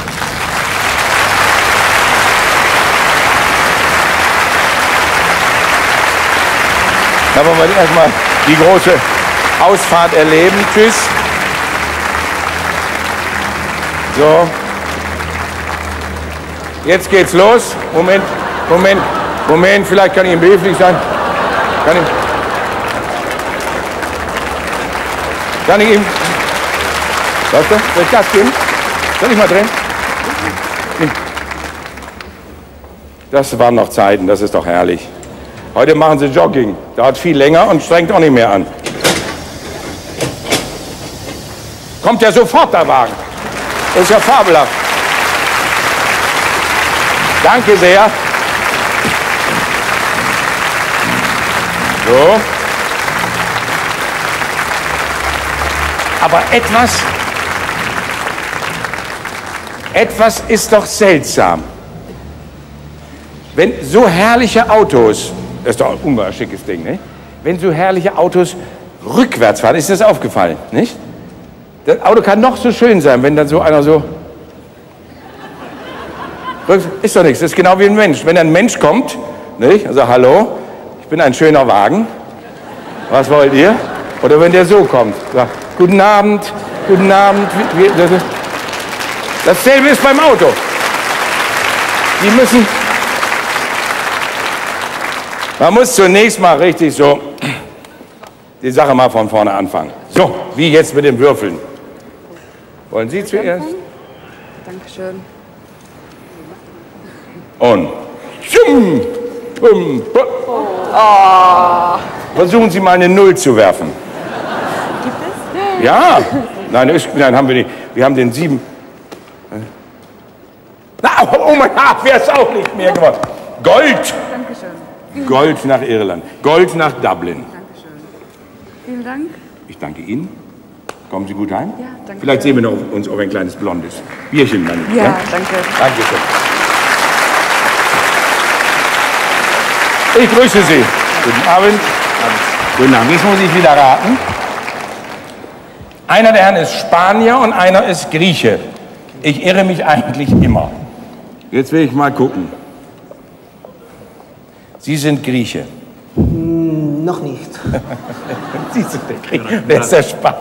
Da wollen wir erstmal die große Ausfahrt erleben. Tschüss. So. Jetzt geht's los. Moment, Moment, Moment. Vielleicht kann ich ihm behilflich sein. Kann ich ihm... Weißt du? Soll ich Gas geben? Soll ich mal drehen? Das waren noch Zeiten, das ist doch herrlich. Heute machen sie Jogging. Dauert viel länger und strengt auch nicht mehr an. Kommt ja sofort der Wagen. Das ist ja fabelhaft. Danke sehr. So. Aber etwas ist doch seltsam. Wenn so herrliche Autos, das ist doch ein ungeheuer schickes Ding, nicht? Wenn so herrliche Autos rückwärts fahren, ist das aufgefallen, nicht? Das Auto kann noch so schön sein, wenn dann so einer so... Ist doch nichts, das ist genau wie ein Mensch. Wenn ein Mensch kommt, nicht? Also hallo, ich bin ein schöner Wagen, was wollt ihr? Oder wenn der so kommt, sagt, guten Abend, guten Abend. Dasselbe ist beim Auto. Die müssen... Man muss zunächst mal richtig so die Sache mal von vorne anfangen. So, wie jetzt mit dem Würfeln. Wollen Sie zuerst? Dankeschön. Und versuchen Sie mal eine Null zu werfen. Gibt es? Ja. Nein, haben wir nicht. Wir haben den 7. Na, oh mein Gott, wäre es auch nicht mehr geworden. Gold. Dankeschön. Gold nach Irland. Gold nach Dublin. Dankeschön. Vielen Dank. Ich danke Ihnen. Kommen Sie gut heim? Ja, danke. Vielleicht sehen wir noch uns auf ein kleines blondes Bierchen. Meine Ja, ja, danke. Dankeschön. Ich grüße Sie. Guten Abend. Guten Abend. Jetzt muss ich wieder raten. Einer der Herren ist Spanier und einer ist Grieche. Ich irre mich eigentlich immer. Jetzt will ich mal gucken. Sie sind Grieche. Noch nicht. Sie sind der Grieche. Der ist der Spanier.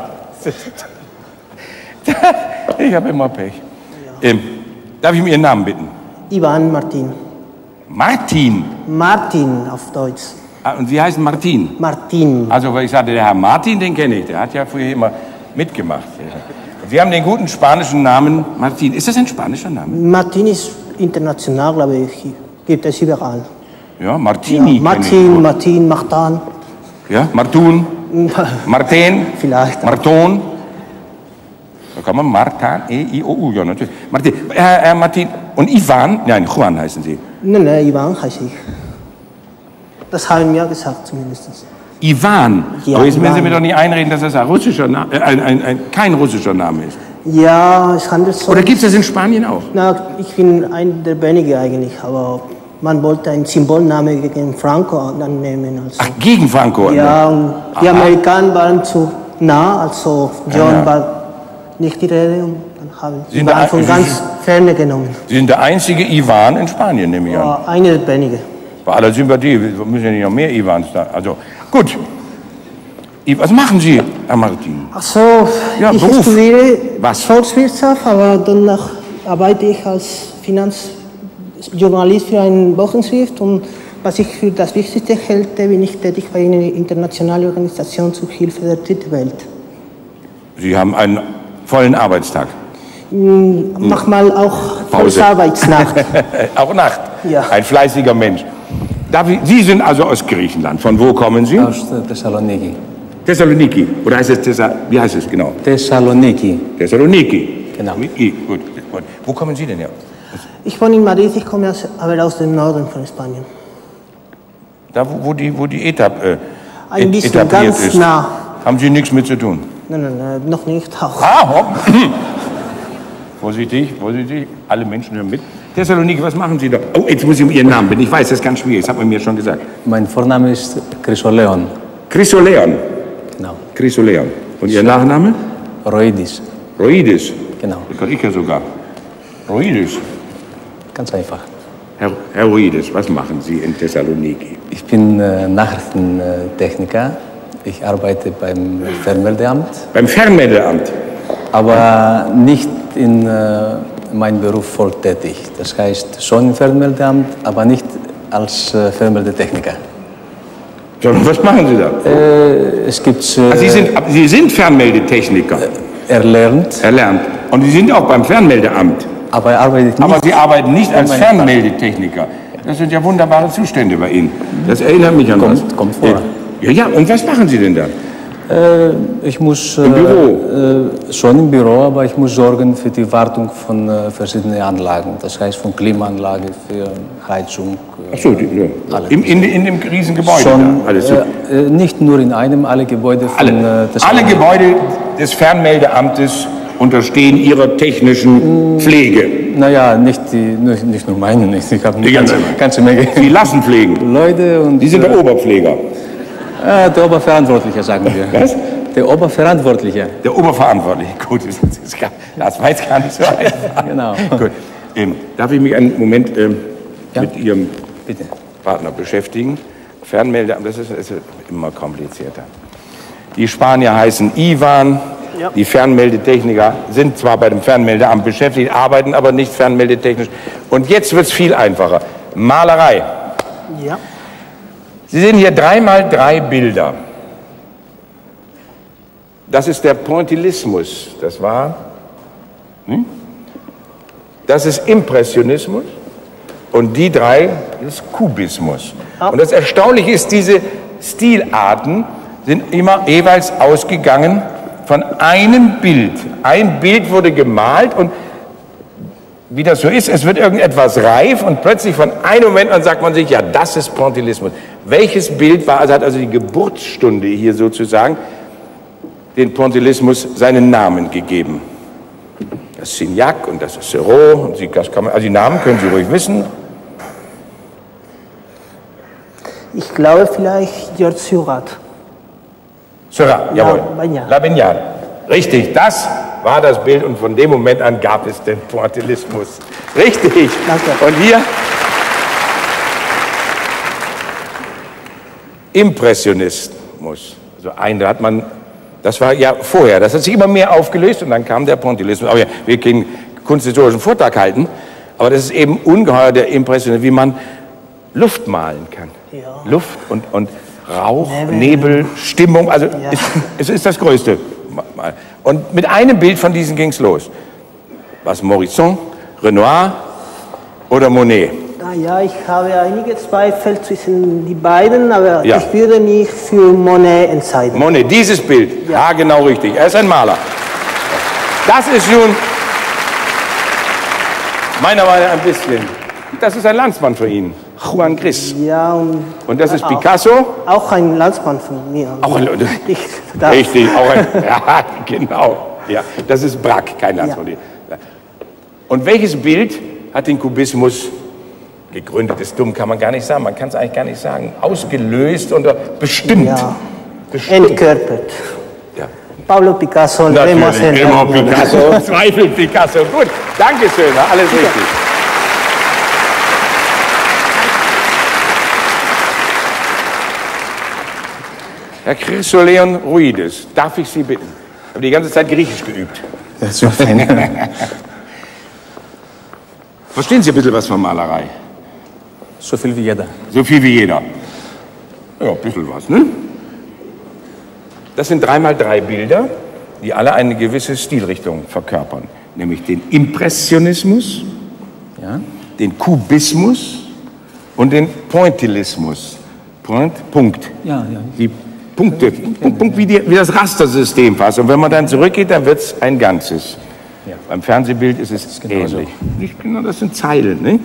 Ich habe immer Pech. Darf ich um Ihren Namen bitten? Ivan Martin. Martin? Martin auf Deutsch. Ah, und Sie heißen Martin? Martin. Also, weil ich sagte, der Herr Martin, den kenne ich. Der hat ja früher immer mitgemacht. Sie haben den guten spanischen Namen Martin. Ist das ein spanischer Name? Martin ist international, glaube ich. Gibt es überall. Ja, Martini. Ja, Martin, Martin, Martin. Ja, Martun. Martin. Vielleicht. Marton. Da kann man Martin, E-I-O-U, ja natürlich. Martin. Herr Martin. Und Ivan? Nein, Juan heißen Sie. Nein, Ivan heiße ich. Das haben wir gesagt zumindest. Ivan. Ja, aber jetzt müssen Sie Ivan. mir doch nicht einreden, dass das ein russischer Name, kein russischer Name ist. Ja, es handelt so. Oder gibt es das in Spanien auch? Na, ich bin einer der wenigen eigentlich, aber man wollte einen Symbolnamen gegen Franco annehmen. Also. Ach, gegen Franco? Ja, und die Aha. Amerikaner waren zu nah, also John Ja. war nicht die Rede und dann haben Sie sie sind der- von Sie ganz sind- ferne genommen. Sie sind der einzige Ivan in Spanien, nehme ich an. Aber einer der wenigen. Bei aller Sympathie, wir müssen ja nicht noch mehr Ivans da. Also, gut. Was machen Sie, Herr Martin? Ach so, Ja, ich Beruf. studiere Was? Volkswirtschaft, aber danach arbeite ich als Finanzjournalist für eine Wochenschrift und was ich für das Wichtigste halte, bin ich tätig bei einer internationalen Organisation zur Hilfe der Dritten Welt. Sie haben einen vollen Arbeitstag. Manchmal auch Pause. Arbeitsnacht. Auch Nacht. Ja. Ein fleißiger Mensch. Sie sind also aus Griechenland. Von wo kommen Sie? Aus Thessaloniki. Thessaloniki. Oder heißt es wie heißt es genau? Thessaloniki. Thessaloniki. Genau. Gut. Wo kommen Sie denn her? Ich wohne in Madrid, ich komme aber aus dem Norden von Spanien. Da, wo die Etappe Ein bisschen, etabliert ganz ist. nah. Haben Sie nichts mit zu tun? Nein, noch nicht. Auch. Ah, Vorsichtig, vorsichtig, alle Menschen hören mit. Thessaloniki, was machen Sie da? Oh, jetzt muss ich um Ihren Namen bitten. Ich weiß, das ist ganz schwierig, das hat man mir schon gesagt. Mein Vorname ist Chrysoleon. Chrysoleon? Genau. Chrysoleon. Und Ihr Nachname? Roidis. Roidis? Genau. Das kann ich ja sogar. Roidis. Ganz einfach. Herr Roidis, was machen Sie in Thessaloniki? Ich bin Nachrichtentechniker. Ich arbeite beim Fernmeldeamt. Beim Fernmeldeamt? Aber nicht in meinem Beruf volltätig. Das heißt schon im Fernmeldeamt, aber nicht als Fernmeldetechniker. Was machen Sie da? Es gibt... Sie sind Fernmeldetechniker? Erlernt. Erlernt. Und Sie sind auch beim Fernmeldeamt? Aber Sie arbeiten nicht als Fernmeldetechniker. Das sind ja wunderbare Zustände bei Ihnen. Das erinnert mich an was. Kommt vor. Ja, und was machen Sie denn da? Ich muss... Im Büro? Schon im Büro, aber ich muss sorgen für die Wartung von verschiedenen Anlagen. Das heißt von Klimaanlage, für Heizung. Ach so, ja. In dem riesen Gebäude? Schon, da, alles so. Nicht nur in einem, alle Gebäude von... Alle Gebäude des Fernmeldeamtes unterstehen Ihrer technischen Pflege? Naja, nicht nur meine, nicht. Ich habe eine ganze Menge. Sie lassen pflegen? Leute und... Sie sind der Oberpfleger? Der Oberverantwortliche, sagen wir. Was? Der Oberverantwortliche. Der Oberverantwortliche, gut, das war jetzt gar nicht so einfach. Genau. Gut. Darf ich mich einen Moment mit Ihrem Partner beschäftigen? Fernmeldeamt, das ist immer komplizierter. Die Spanier heißen Ivan, die Fernmeldetechniker sind zwar bei dem Fernmeldeamt beschäftigt, arbeiten aber nicht fernmeldetechnisch. Und jetzt wird es viel einfacher. Malerei. Ja. Sie sehen hier 3x3 Bilder. Das ist der Pointillismus. Das ist Impressionismus. Und die 3 ist Kubismus. Und das Erstaunliche ist, diese Stilarten sind immer jeweils ausgegangen von einem Bild. Ein Bild wurde gemalt und wie das so ist, es wird irgendetwas reif und plötzlich von einem Moment an sagt man sich, ja, das ist Pointillismus. Welches Bild war, hat also die Geburtsstunde hier sozusagen den Pointillismus seinen Namen gegeben? Das ist Signac und das ist Seurat. Und die Namen können Sie ruhig wissen. Ich glaube vielleicht Georges Seurat. Seurat, jawohl. Labignal. Richtig, das war das Bild und von dem Moment an gab es den Pointillismus. Richtig. Danke. Und hier Impressionismus. Also da hat man, das war ja vorher, das hat sich immer mehr aufgelöst und dann kam der Pointillismus. Aber ja, wir können kunsthistorischen Vortrag halten, aber das ist eben ungeheuer der Impressionismus, wie man Luft malen kann. Ja. Luft und Rauch, Nebel, Stimmung, also es ist das Größte. Und mit einem Bild von diesen ging es los. Was, Morisot, Renoir oder Monet? Ja, ich habe einige Zweifel zwischen die beiden, aber ich würde mich für Monet entscheiden. Monet, dieses Bild, ja, genau richtig. Er ist ein Maler. Das ist nun meiner Meinung nach ein bisschen, das ist ein Landsmann für ihn, Juan Gris. Ja, und das ist Picasso? Auch ein Landsmann von mir. Auch ein richtig, auch ein, ja, genau. Ja, das ist Braque, kein Landsmann. Ja. Und welches Bild hat den Kubismus gegründet? Ist dumm, kann man gar nicht sagen. Man kann es eigentlich gar nicht sagen. Ausgelöst oder bestimmt. Ja. Entkörpert. Ja. Pablo Picasso. Natürlich, immer Picasso. Zweifelt Picasso. Gut, danke schön, alles richtig. Herr Chrysoleon Roidis, darf ich Sie bitten? Ich habe die ganze Zeit Griechisch geübt. Das ist so fein. Verstehen Sie ein bisschen was von Malerei? So viel wie jeder. So viel wie jeder. Ja, ein bisschen was, ne? Das sind 3x3 Bilder, die alle eine gewisse Stilrichtung verkörpern. Nämlich den Impressionismus, den Kubismus und den Pointillismus. Punkt. Ja. Die Punkte, Punkt wie das Rastersystem fast. Und wenn man dann zurückgeht, dann wird es ein Ganzes. Ja. Beim Fernsehbild ist es ähnlich. Genau, das sind Zeilen. Ne?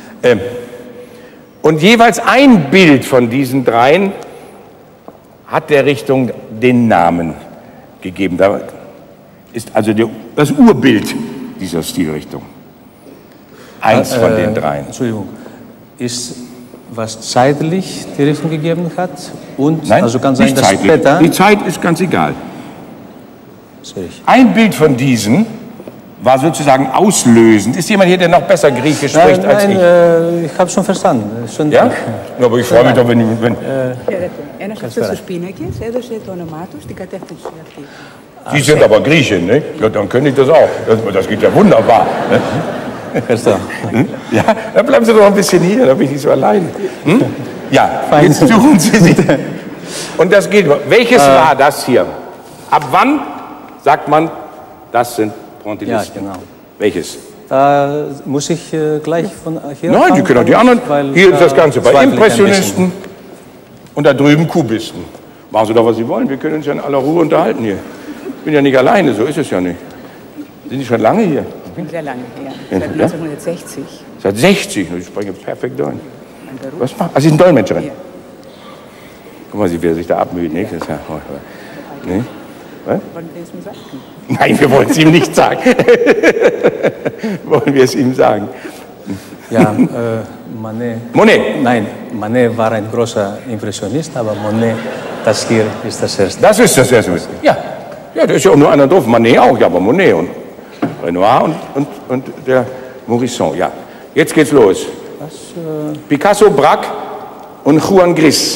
Und jeweils ein Bild von diesen dreien hat der Richtung den Namen gegeben. Da ist also das Urbild dieser Stilrichtung? Eins von den dreien. Entschuldigung. Ist, was zeitlich die Richtung gegeben hat? Und Nein, also kann sein, nicht dass zeitlich. später... Die Zeit ist ganz egal. Sehe ich. Ein Bild von diesen war sozusagen auslösend. Ist jemand hier, der noch besser Griechisch spricht als ich? Ich habe schon verstanden. Schon ja? Aber ich freue mich doch, wenn... Ένας αυτός τους πίνακες έδωσε το όνομά του στην κατεύθυνση αυτή. Sie sind aber Griechen, ne? Ja, dann könnte ich das auch. Das geht ja wunderbar. Ne? Ja, dann bleiben Sie doch ein bisschen hier, da bin ich nicht so allein. Hm? Ja, jetzt suchen Sie sich. Und das geht. Welches war das hier? Ab wann sagt man, das sind Pointillisten? Ja, genau. Welches? Da muss ich gleich von hier Nein, anfangen, die können auch die anderen. Hier ist das Ganze bei zweifle ich ein Impressionisten und da drüben Kubisten. Machen Sie doch, was Sie wollen. Wir können uns ja in aller Ruhe unterhalten hier. Ich bin ja nicht alleine, so ist es ja nicht. Sind Sie schon lange hier? Ich bin sehr lange hier, seit 1960. Seit 60? Ich spreche perfekt Deutsch. Was macht? Sie sind Dolmetscherin? Ja. Guck mal, wie er sich da abmüht, nicht? Das ist ja, nee? Was? Wollen wir es ihm sagen? Nein, wir wollen es ihm nicht sagen. Wollen wir es ihm sagen? Ja, Monet. Nein, Monet war ein großer Impressionist, aber Monet, das hier ist das erste. Das ist das erste. Ja, ja, da ist ja auch nur einer drauf. Manet auch, ja, aber Monet und Renoir und der Morisson, ja. Jetzt geht's los. Picasso, Braque und Juan Gris.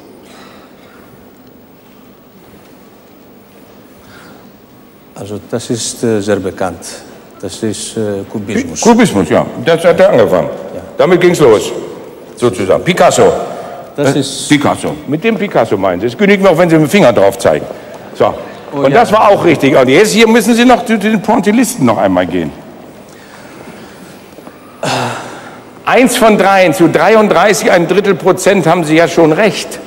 Also das ist sehr bekannt. Das ist Kubismus. Kubismus, ja. Das hat er angefangen. Ja. Damit ging's los, sozusagen. Picasso. Das ist Picasso. Mit dem Picasso meinen Sie. Es genügt mir auch, wenn Sie mit dem Finger drauf zeigen. So. Oh, und ja. das war auch richtig. Und jetzt hier müssen Sie noch zu den Pointillisten noch einmal gehen. 1 von 3 zu 33, ein Drittel% haben Sie ja schon recht.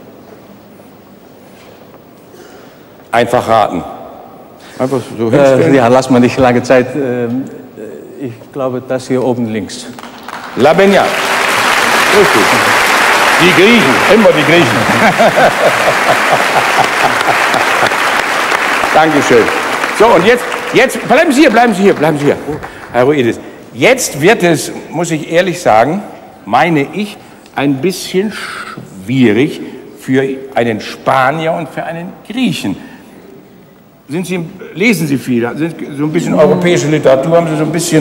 Einfach raten. Einfach so hinstellen. Ja, lass mal nicht lange Zeit. Ich glaube, das hier oben links. La Benya. Richtig. Die Griechen, immer die Griechen. Dankeschön. So, und jetzt bleiben Sie hier. Herr Ruides. Jetzt wird es, muss ich ehrlich sagen, meine ich, ein bisschen schwierig für einen Spanier und für einen Griechen. Lesen Sie viel? Sind so ein bisschen europäische Literatur? Haben Sie so ein bisschen...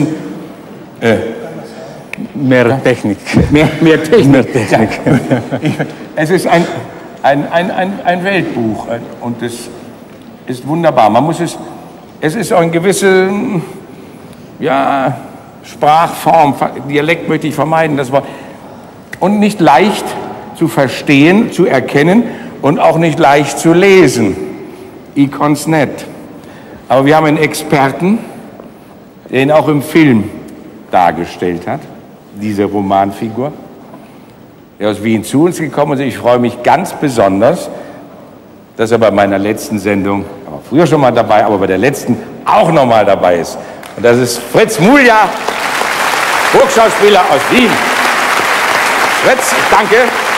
mehr Technik. Mehr Technik. Mehr Technik. Ja. Es ist ein Weltbuch und es ist wunderbar. Es ist auch eine gewisse, ja, Sprachform, Dialekt möchte ich vermeiden, das Wort. Und nicht leicht zu verstehen, zu erkennen und auch nicht leicht zu lesen. Ich kann's nicht. Aber wir haben einen Experten, der ihn auch im Film dargestellt hat, diese Romanfigur, der aus Wien zu uns gekommen ist. Ich freue mich ganz besonders, dass er bei meiner letzten Sendung, er war früher schon mal dabei, aber bei der letzten auch noch mal dabei ist. Und das ist Fritz Mulja, Burgschauspieler aus Wien. Fritz, danke.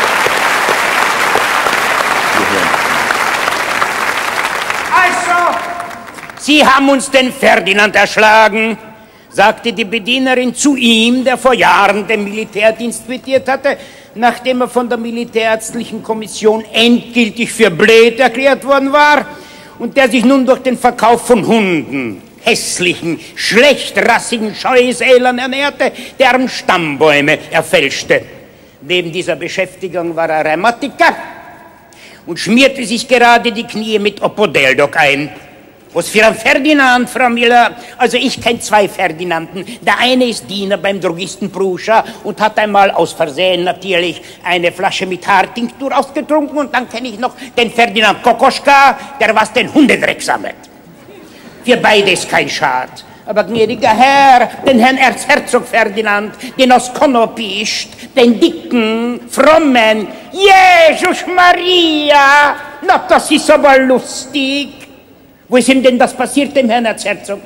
Also, Sie haben uns den Ferdinand erschlagen, sagte die Bedienerin zu ihm, der vor Jahren den Militärdienst quittiert hatte, nachdem er von der Militärärztlichen Kommission endgültig für blöd erklärt worden war und der sich nun durch den Verkauf von Hunden, hässlichen, schlechtrassigen Scheusälern ernährte, deren Stammbäume er fälschte. Neben dieser Beschäftigung war er Rheumatiker und schmierte sich gerade die Knie mit Opodeldoc ein. Was für ein Ferdinand, Frau Miller? Also ich kenne 2 Ferdinanden. Der eine ist Diener beim Drogisten Pruscher und hat einmal aus Versehen natürlich eine Flasche mit Haartinktur ausgetrunken. Und dann kenne ich noch den Ferdinand Kokoschka, der was den Hundedreck sammelt. Für beides kein Schad. Aber gnädiger Herr, den Herrn Erzherzog Ferdinand, den aus Konopist, den dicken, frommen, Jesus Maria, na das ist aber lustig. Wo ist ihm denn das passiert, dem Herrn Erzherzog?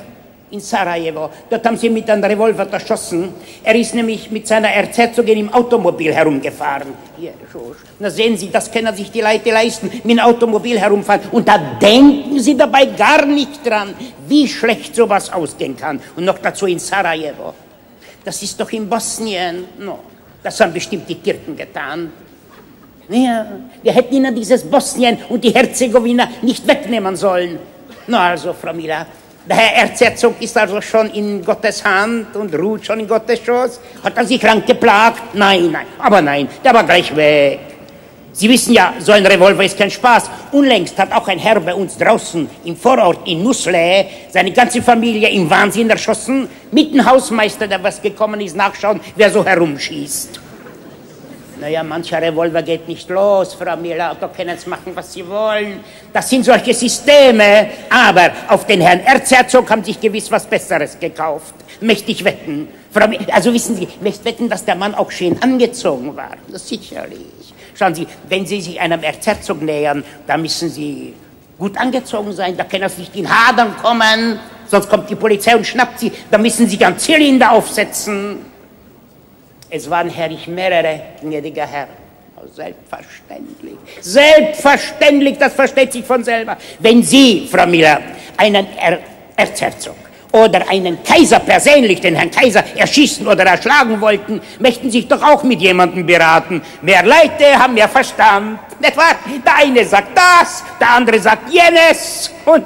in Sarajevo. Dort haben sie mit einem Revolver erschossen. Er ist nämlich mit seiner Erzherzogin im Automobil herumgefahren. Hier, na sehen Sie, das können sich die Leute leisten, mit einem Automobil herumfahren. Und da denken sie dabei gar nicht dran, wie schlecht sowas ausgehen kann. Und noch dazu in Sarajevo. Das ist doch in Bosnien. No, das haben bestimmt die Türken getan. Ja, wir hätten ihnen dieses Bosnien und die Herzegowina nicht wegnehmen sollen. Na also, Frau Miller, der Herr Erzherzog ist also schon in Gottes Hand und ruht schon in Gottes Schoß. Hat er sich krank geplagt? Nein, nein, aber nein, der war gleich weg. Sie wissen ja, so ein Revolver ist kein Spaß. Unlängst hat auch ein Herr bei uns draußen im Vorort in Nusle seine ganze Familie im Wahnsinn erschossen. Mit dem Hausmeister, der was gekommen ist, nachschauen, wer so herumschießt. Naja, mancher Revolver geht nicht los, Frau Miller, da können Sie machen, was Sie wollen. Das sind solche Systeme. Aber auf den Herrn Erzherzog haben sich gewiss was Besseres gekauft. Möchte ich wetten. Frau Miller, also wissen Sie, ich möchte wetten, dass der Mann auch schön angezogen war. Das sicherlich. Schauen Sie, wenn Sie sich einem Erzherzog nähern, da müssen Sie gut angezogen sein. Da können Sie nicht in Hadern kommen, sonst kommt die Polizei und schnappt Sie. Da müssen Sie ganz Zylinder aufsetzen. Es waren herrlich mehrere, gnädiger Herr. Selbstverständlich. Selbstverständlich, das versteht sich von selber. Wenn Sie, Frau Miller, einen Erzherzog oder einen Kaiser persönlich, den Herrn Kaiser, erschießen oder erschlagen wollten, möchten sich doch auch mit jemandem beraten. Mehr Leute haben mehr Verstand. Nicht wahr? Der eine sagt das, der andere sagt jenes und...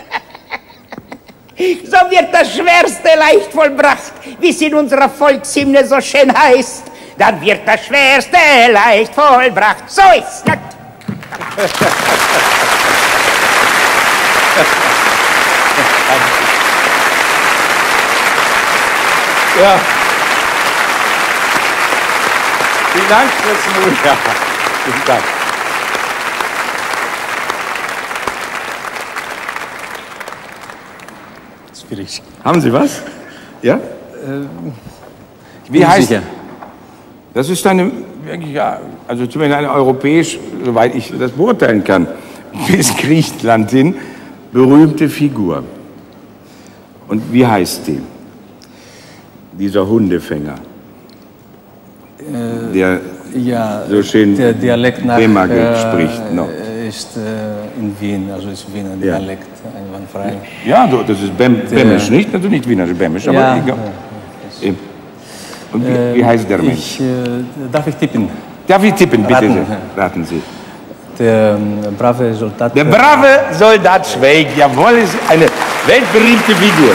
So wird das Schwerste leicht vollbracht, wie es in unserer Volkshymne so schön heißt. Dann wird das Schwerste leicht vollbracht. So ist's. Ja. Vielen Dank, Fritz Muhl. Ja, vielen Dank. Haben Sie was? Ja? Wie heißt? Sicher. Das ist eine, ja, also zumindest eine europäisch, soweit ich das beurteilen kann, bis Griechenland hin, berühmte Figur. Und wie heißt die? Dieser Hundefänger. Der ja, so schön der Dialekt nach spricht. No. Ist in Wien, also ist Wiener Dialekt, einwandfrei. Ja, das ist Bämisch, nicht? Also nicht Wiener, Bämisch, aber ja, egal. Und wie heißt der Mensch? Darf ich tippen? Darf ich tippen, bitte? Raten Sie. Der brave Soldat. Der brave Soldat Schweig, jawohl, ist eine weltberühmte Figur.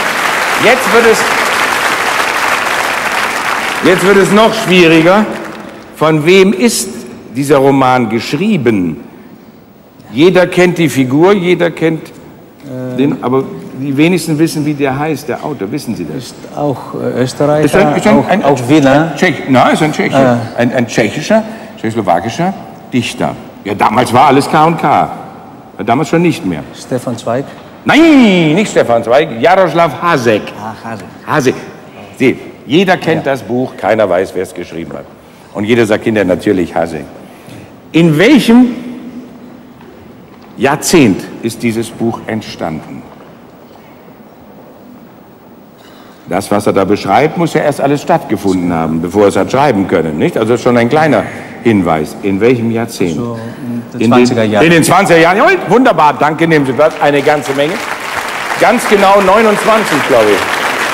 Jetzt wird es noch schwieriger. Von wem ist dieser Roman geschrieben? Jeder kennt die Figur, jeder kennt den, aber die wenigsten wissen, wie der heißt, der Autor. Wissen Sie das? Ist auch Österreicher, auch Wiener. Nein, ist ein Tscheche. Ein tschechischer, tschechoslowakischer Dichter. Ja, damals war alles K&K. Damals schon nicht mehr. Stefan Zweig? Nein, nicht Stefan Zweig. Jaroslav Hasek. Hasek. Sie, jeder kennt das Buch, keiner weiß, wer es geschrieben hat. Und jeder sagt Kinder natürlich Hasek. In welchem Jahrzehnt ist dieses Buch entstanden? Das, was er da beschreibt, muss ja erst alles stattgefunden haben, bevor er es hat schreiben können, nicht? Also schon ein kleiner Hinweis. In welchem Jahrzehnt? So in den 20er Jahren. In den 20er Jahren. Ja, wunderbar, danke, nehmen Sie das. Eine ganze Menge. Ganz genau 29, glaube ich.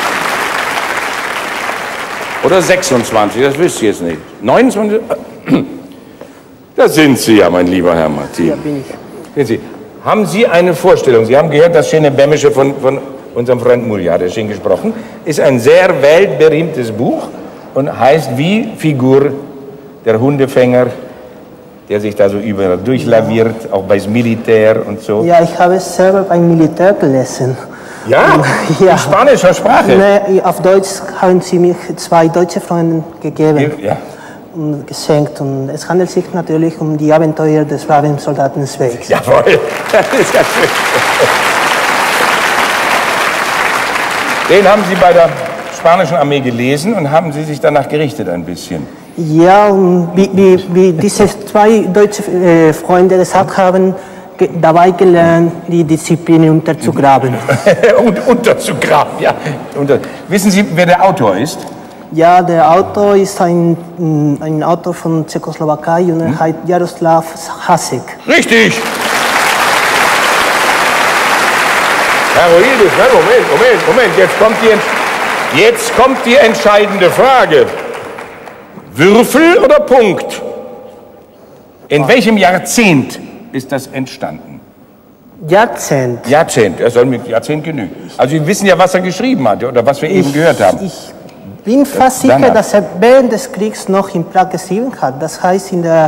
Oder 26, das wüsste ich jetzt nicht. 29? Da sind Sie ja, mein lieber Herr Martin. Ja, bin ich. Sie, haben Sie eine Vorstellung? Sie haben gehört, das schöne Bämische von unserem Freund Mulja, hat er schön gesprochen, ist ein sehr weltberühmtes Buch und heißt wie Figur der Hundefänger, der sich da so überall durchlaviert, auch beim Militär und so. Ja, ich habe es selber beim Militär gelesen. Ja? Ja. In spanischer Sprache? Nee, auf Deutsch haben sie mich 2 deutsche Freunde gegeben. Ja. Und geschenkt. Und es handelt sich natürlich um die Abenteuer des braven Soldaten Schweig. Jawohl, das ist ja schön. Den haben Sie bei der spanischen Armee gelesen und haben Sie sich danach gerichtet ein bisschen? Ja, und wie diese 2 deutsche Freunde gesagt haben, dabei gelernt, die Disziplin unterzugraben. Unterzugraben, ja. Wissen Sie, wer der Autor ist? Ja, der Autor ist ein Autor von Tschechoslowakei und er heißt Jaroslav Hasek. Richtig! Heroides, Moment, jetzt kommt die entscheidende Frage. Würfel oder Punkt? In welchem Jahrzehnt ist das entstanden? Jahrzehnt, er soll mit Jahrzehnt genügen. Also wir wissen ja, was er geschrieben hat, oder was wir eben gehört haben. Ich bin fast sicher, dass er während des Kriegs noch in Prag geschrieben hat. Das heißt in der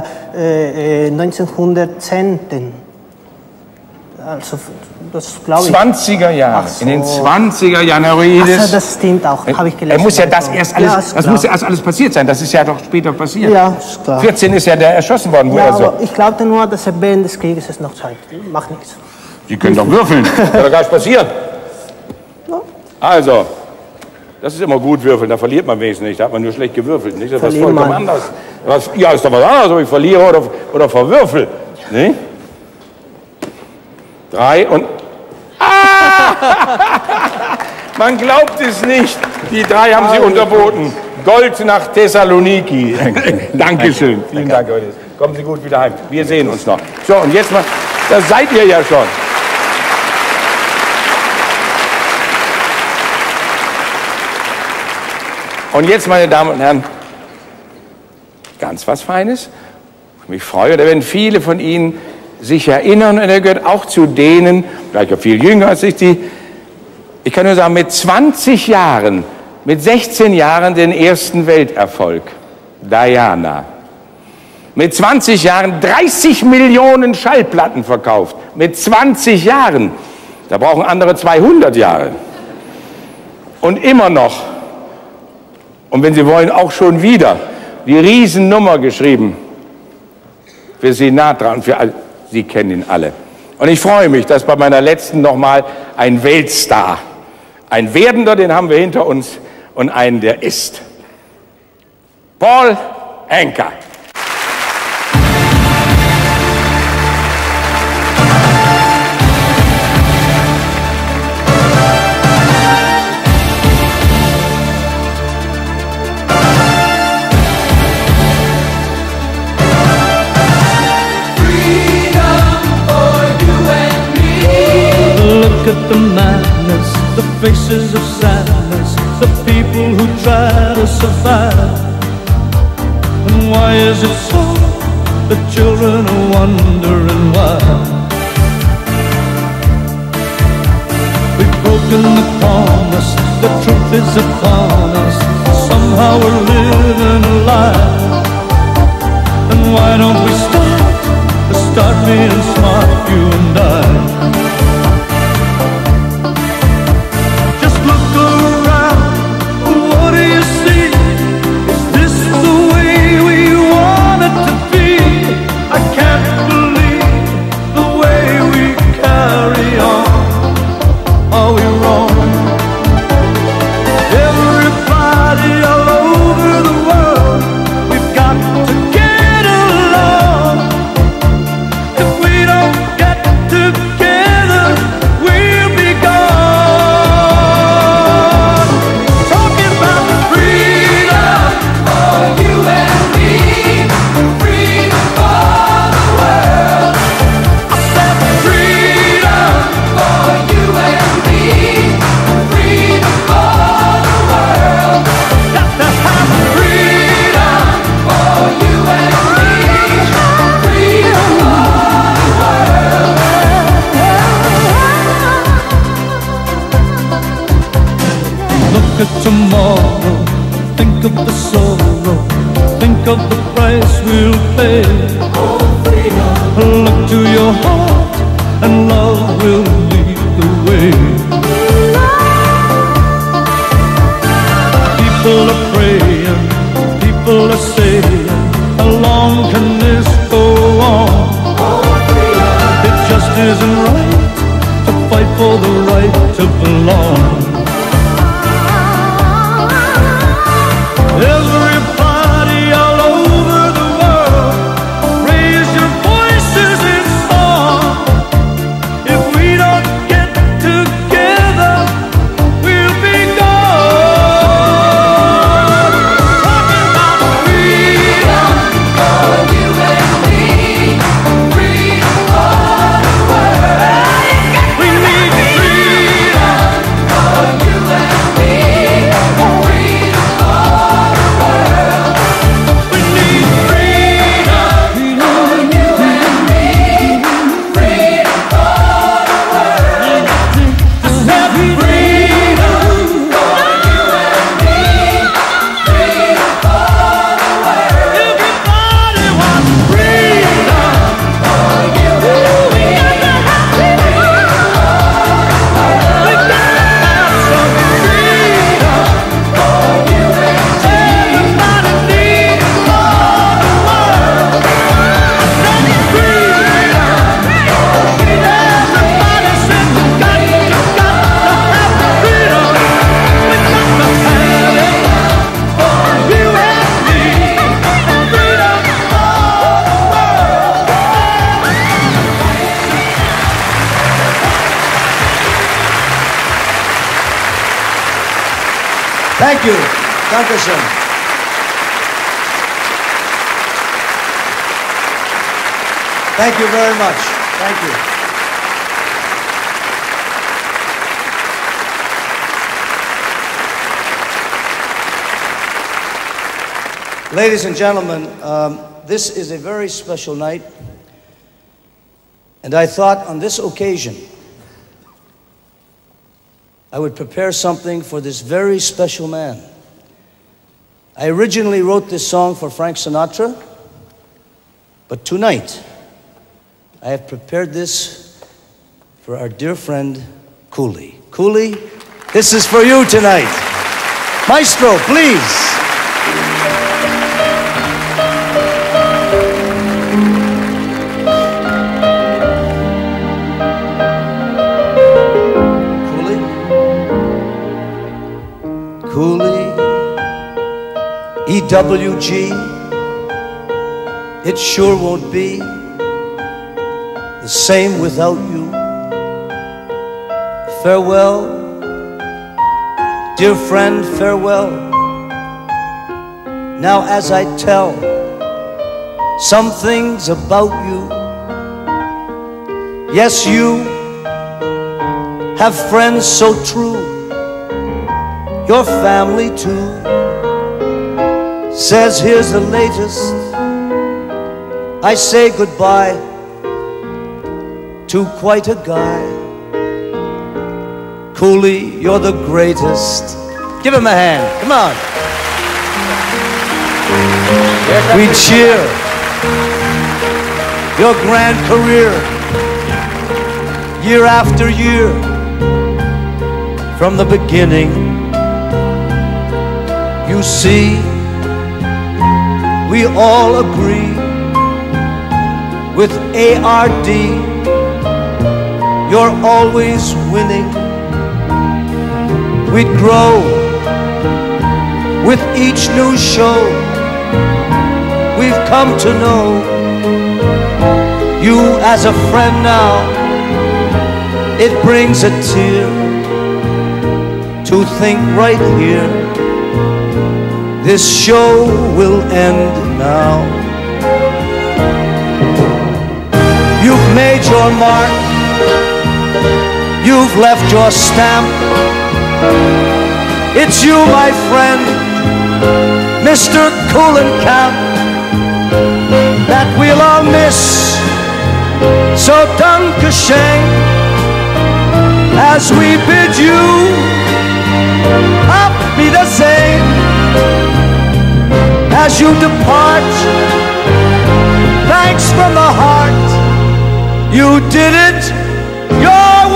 1910. Also, das glaube ich. 20er Jahre. So. In den 20er Jahren, Heroides. Also, das stimmt auch, habe ich gelesen. Er muss ja das erst alles, das muss ja erst alles passiert sein. Das ist ja doch später passiert. Ja, ist klar. 14 ist ja der erschossen worden. Wo ja, er so. aber ich glaubte nur, dass er während des Krieges es noch Zeit. Macht nichts. Sie können doch würfeln. Kann doch gar nicht passieren. Ja. Also, das ist immer gut würfeln. Da verliert man wenigstens nicht. Da hat man nur schlecht gewürfelt. Nicht? Das ist was vollkommen anderes. Ja, ist doch was anderes, ob ich verliere oder verwürfel. Nee? 3 und... Man glaubt es nicht. Die 3 haben Sie unterboten. Gold nach Thessaloniki. Dankeschön. Vielen Dank, Heroides. Kommen Sie gut wieder heim. Wir sehen uns noch. So, und jetzt mal, das seid ihr ja schon. Und jetzt, meine Damen und Herren, ganz was Feines. Ich mich freue, da werden viele von Ihnen sich erinnern, und er gehört auch zu denen, vielleicht auch viel jünger als ich kann nur sagen, mit 20 Jahren, mit 16 Jahren den ersten Welterfolg, Diana. Mit 20 Jahren 30 Millionen Schallplatten verkauft, mit 20 Jahren, da brauchen andere 200 Jahre. Und immer noch, und wenn Sie wollen, auch schon wieder, die Riesennummer geschrieben für Sinatra und für alle. Sie kennen ihn alle. Und ich freue mich, dass bei meiner letzten nochmal ein Weltstar, ein Werdender, den haben wir hinter uns, und einen, der ist. Paul Anka. Look at the madness, the faces of sadness, the people who try to survive. And why is it so? The children are wondering why. We've broken the promise, the truth is upon us. Somehow we're living a lie. And why don't we start being smart, you and I? Look at tomorrow, think of the sorrow, think of the price we'll pay. Look to your heart and love will lead the way. People are praying, people are saying, how long can this go on? It just isn't right to fight for the right to belong. Everybody all over the world, raise your voices in song. Thank you. Dankeschön. Thank you very much. Thank you. Ladies and gentlemen, this is a very special night, and I thought on this occasion I would prepare something for this very special man. I originally wrote this song for Frank Sinatra, but tonight I have prepared this for our dear friend Cooley. Cooley, this is for you tonight. Maestro, please. Cooley, EWG, it sure won't be the same without you. Farewell, dear friend, farewell. Now as I tell some things about you, yes, you have friends so true. Your family too says here's the latest. I say goodbye to quite a guy. Cooley, you're the greatest. Give him a hand, come on. We cheer your grand career, year after year, from the beginning. You see, we all agree with ARD, you're always winning. We'd grow with each new show. We've come to know you as a friend now. It brings a tear to think right here this show will end now. You've made your mark, you've left your stamp. It's you, my friend, Mr. Kuhlenkamp, that we'll all miss. So danke schön, as we bid you auf Wiedersehen. As you depart, thanks from the heart. You did it your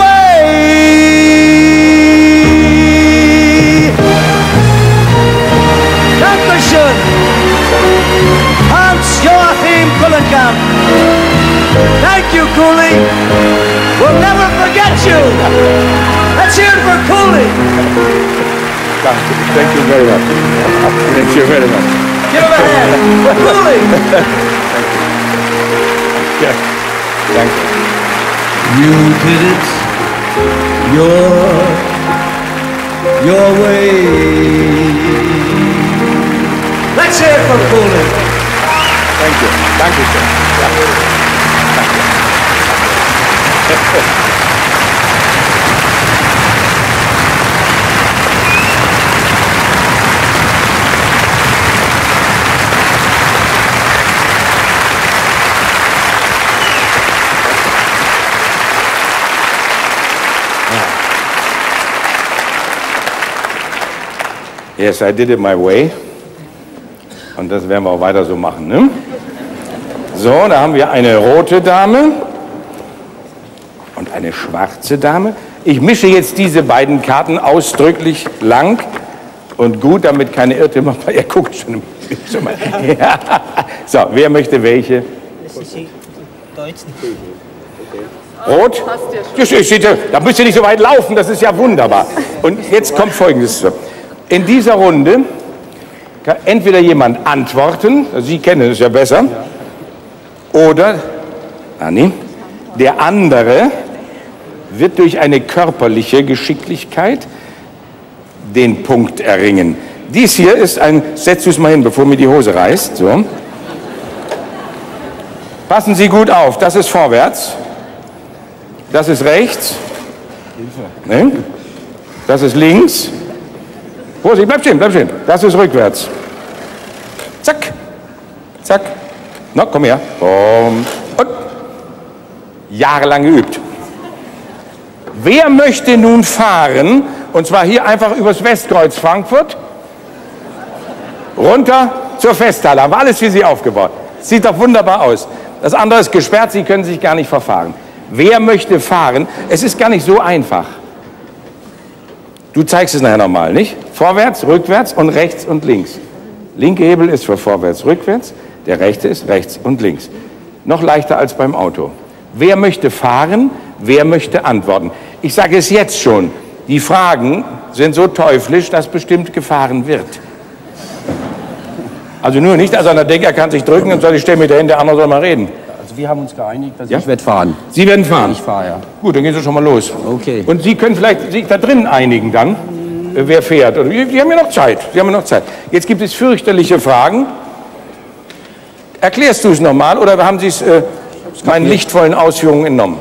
way. Dankeschön, Hans-Joachim Kuhlenkamp. Thank you, Cooley. We'll never forget you. Let's hear it for Cooley. Thank you very much. Thank you very much. Give him a hand. Cooley. Yeah. Thank you. You did it your way. Let's hear it for Cooley. Thank you. Thank you, sir. Yes, I did it my way. Und das werden wir auch weiter so machen, ne? So, da haben wir eine rote Dame und eine schwarze Dame. Ich mische jetzt diese beiden Karten ausdrücklich lang und gut, damit keine Irrtümer. Er guckt schon. Ja. So, wer möchte welche? Rot? Da müsst ihr nicht so weit laufen, das ist ja wunderbar. Und jetzt kommt Folgendes. In dieser Runde kann entweder jemand antworten, Sie kennen es ja besser, oder Anni, der andere wird durch eine körperliche Geschicklichkeit den Punkt erringen. Dies hier ist ein, setz du es mal hin, bevor mir die Hose reißt. So. Passen Sie gut auf, das ist vorwärts, das ist rechts, ne? Das ist links. Vorsicht, bleib stehen, das ist rückwärts. Zack, zack. Na, komm her. Und jahrelang geübt. Wer möchte nun fahren, und zwar hier einfach übers Westkreuz Frankfurt, runter zur Festhalle. Haben wir alles für Sie aufgebaut. Sieht doch wunderbar aus. Das andere ist gesperrt, Sie können sich gar nicht verfahren. Wer möchte fahren? Es ist gar nicht so einfach. Du zeigst es nachher nochmal, nicht? Vorwärts, rückwärts und rechts und links. Linke Hebel ist für vorwärts, rückwärts. Der rechte ist rechts und links. Noch leichter als beim Auto. Wer möchte fahren? Wer möchte antworten? Ich sage es jetzt schon. Die Fragen sind so teuflisch, dass bestimmt gefahren wird. Also nur nicht, dass einer denkt, er kann sich drücken und soll ich stehen mit dahin, der andere soll mal reden. Also wir haben uns geeinigt, dass ich werde fahren. Sie werden fahren? Ich fahre, ja. Gut, dann gehen Sie schon mal los. Okay. Und Sie können vielleicht sich da drin einigen dann, wer fährt. Oder, Sie haben ja noch Zeit. Sie haben ja noch Zeit. Jetzt gibt es fürchterliche Fragen. Erklärst du es nochmal oder haben Sie es meinen lichtvollen Ausführungen entnommen?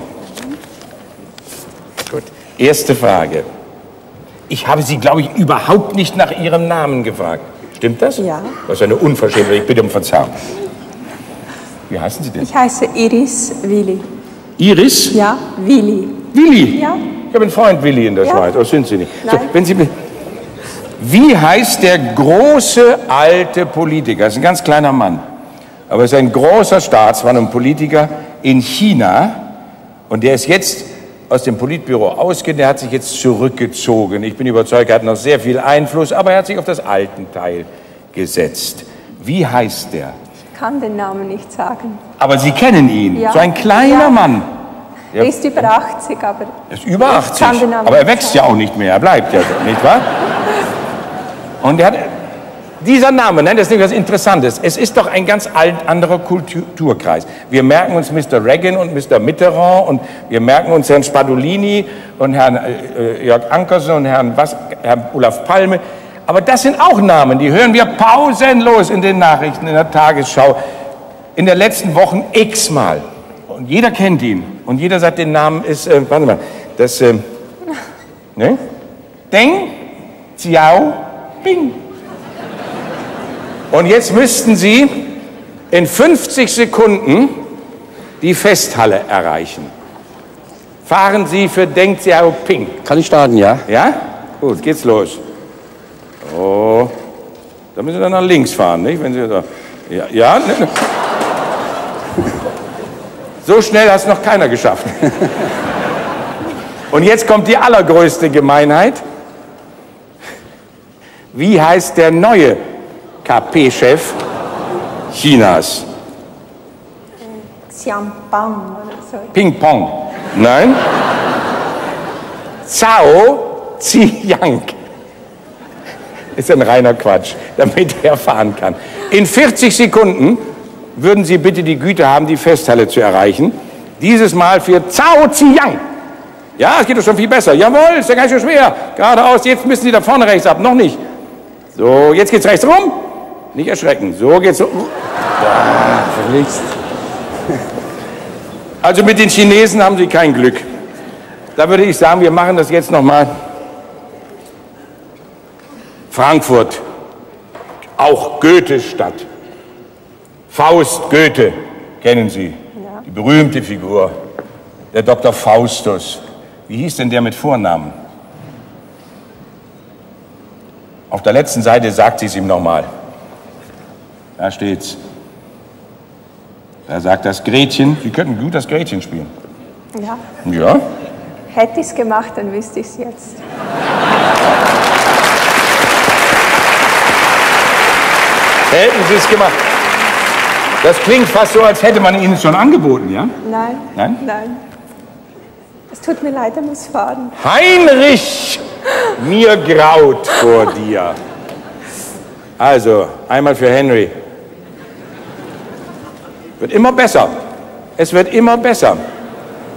Gut. Erste Frage. Ich habe Sie, glaube ich, überhaupt nicht nach Ihrem Namen gefragt. Stimmt das? Ja. Das ist eine Unverschämtheit. Ich bitte um Verzeihung. Wie heißen Sie denn? Ich heiße Iris Willi. Iris? Ja, Willi. Willi? Ja. Ich habe einen Freund Willi in der Schweiz. Oder sind Sie nicht? Nein. So, wenn Sie, wie heißt der große alte Politiker? Das ist ein ganz kleiner Mann. Aber er ist ein großer Staatsmann und Politiker in China. Und der ist jetzt aus dem Politbüro ausgegangen, der hat sich jetzt zurückgezogen. Ich bin überzeugt, er hat noch sehr viel Einfluss, aber er hat sich auf das Altenteil gesetzt. Wie heißt der? Ich kann den Namen nicht sagen. Aber Sie kennen ihn, Ja. so ein kleiner Mann. Er ist über 80, aber... Er ist über 80, ich kann den Namen aber er nicht wächst ja auch nicht mehr, er bleibt ja, nicht wahr? Und er hat... Dieser Name, nein, das ist nicht was Interessantes. Es ist doch ein ganz anderer Kulturkreis. Wir merken uns Mr. Reagan und Mr. Mitterrand und wir merken uns Herrn Spadolini und Herrn Jörg Ankersen und Herrn Olaf Palme. Aber das sind auch Namen, die hören wir pausenlos in den Nachrichten, in der Tagesschau, in den letzten Wochen x-mal. Und jeder kennt ihn. Und jeder sagt, den Namen ist, warte mal, das, ne? Deng Xiaoping. Und jetzt müssten Sie in 50 Sekunden die Festhalle erreichen. Fahren Sie für Deng Xiaoping. Kann ich starten, ja? Ja? Gut, geht's los. Oh, da müssen Sie dann nach links fahren, nicht? Wenn Sie da, ja, ja. Ne. So schnell hat es noch keiner geschafft. Und jetzt kommt die allergrößte Gemeinheit. Wie heißt der neue KP-Chef Chinas? Xiampang oder so. Ping-Pong. Nein. Zhao Ziyang. Ist ein reiner Quatsch, damit er fahren kann. In 40 Sekunden würden Sie bitte die Güte haben, die Festhalle zu erreichen. Dieses Mal für Zhao Ziyang. Ja, es geht doch schon viel besser. Jawohl, ist ja gar nicht so schwer. Geradeaus, jetzt müssen Sie da vorne rechts ab, noch nicht. So, jetzt geht's rechts rum. Nicht erschrecken. So geht's so. Ja, verflixt. Also mit den Chinesen haben Sie kein Glück. Da würde ich sagen, wir machen das jetzt nochmal. Frankfurt, auch Goethe-Stadt. Faust Goethe, kennen Sie, ja. Die berühmte Figur, der Dr. Faustus. Wie hieß denn der mit Vornamen? Auf der letzten Seite sagt sie es ihm nochmal. Da steht's. Da sagt das Gretchen, Sie könnten gut das Gretchen spielen. Ja. Ja? Hätte ich es gemacht, dann wüsste ich es jetzt. Hätten Sie es gemacht. Das klingt fast so, als hätte man Ihnen es schon angeboten, ja? Nein. Nein? Nein. Es tut mir leid, er muss fahren. Heinrich, mir graut vor dir. Also, einmal für Henry. Wird immer besser. Es wird immer besser.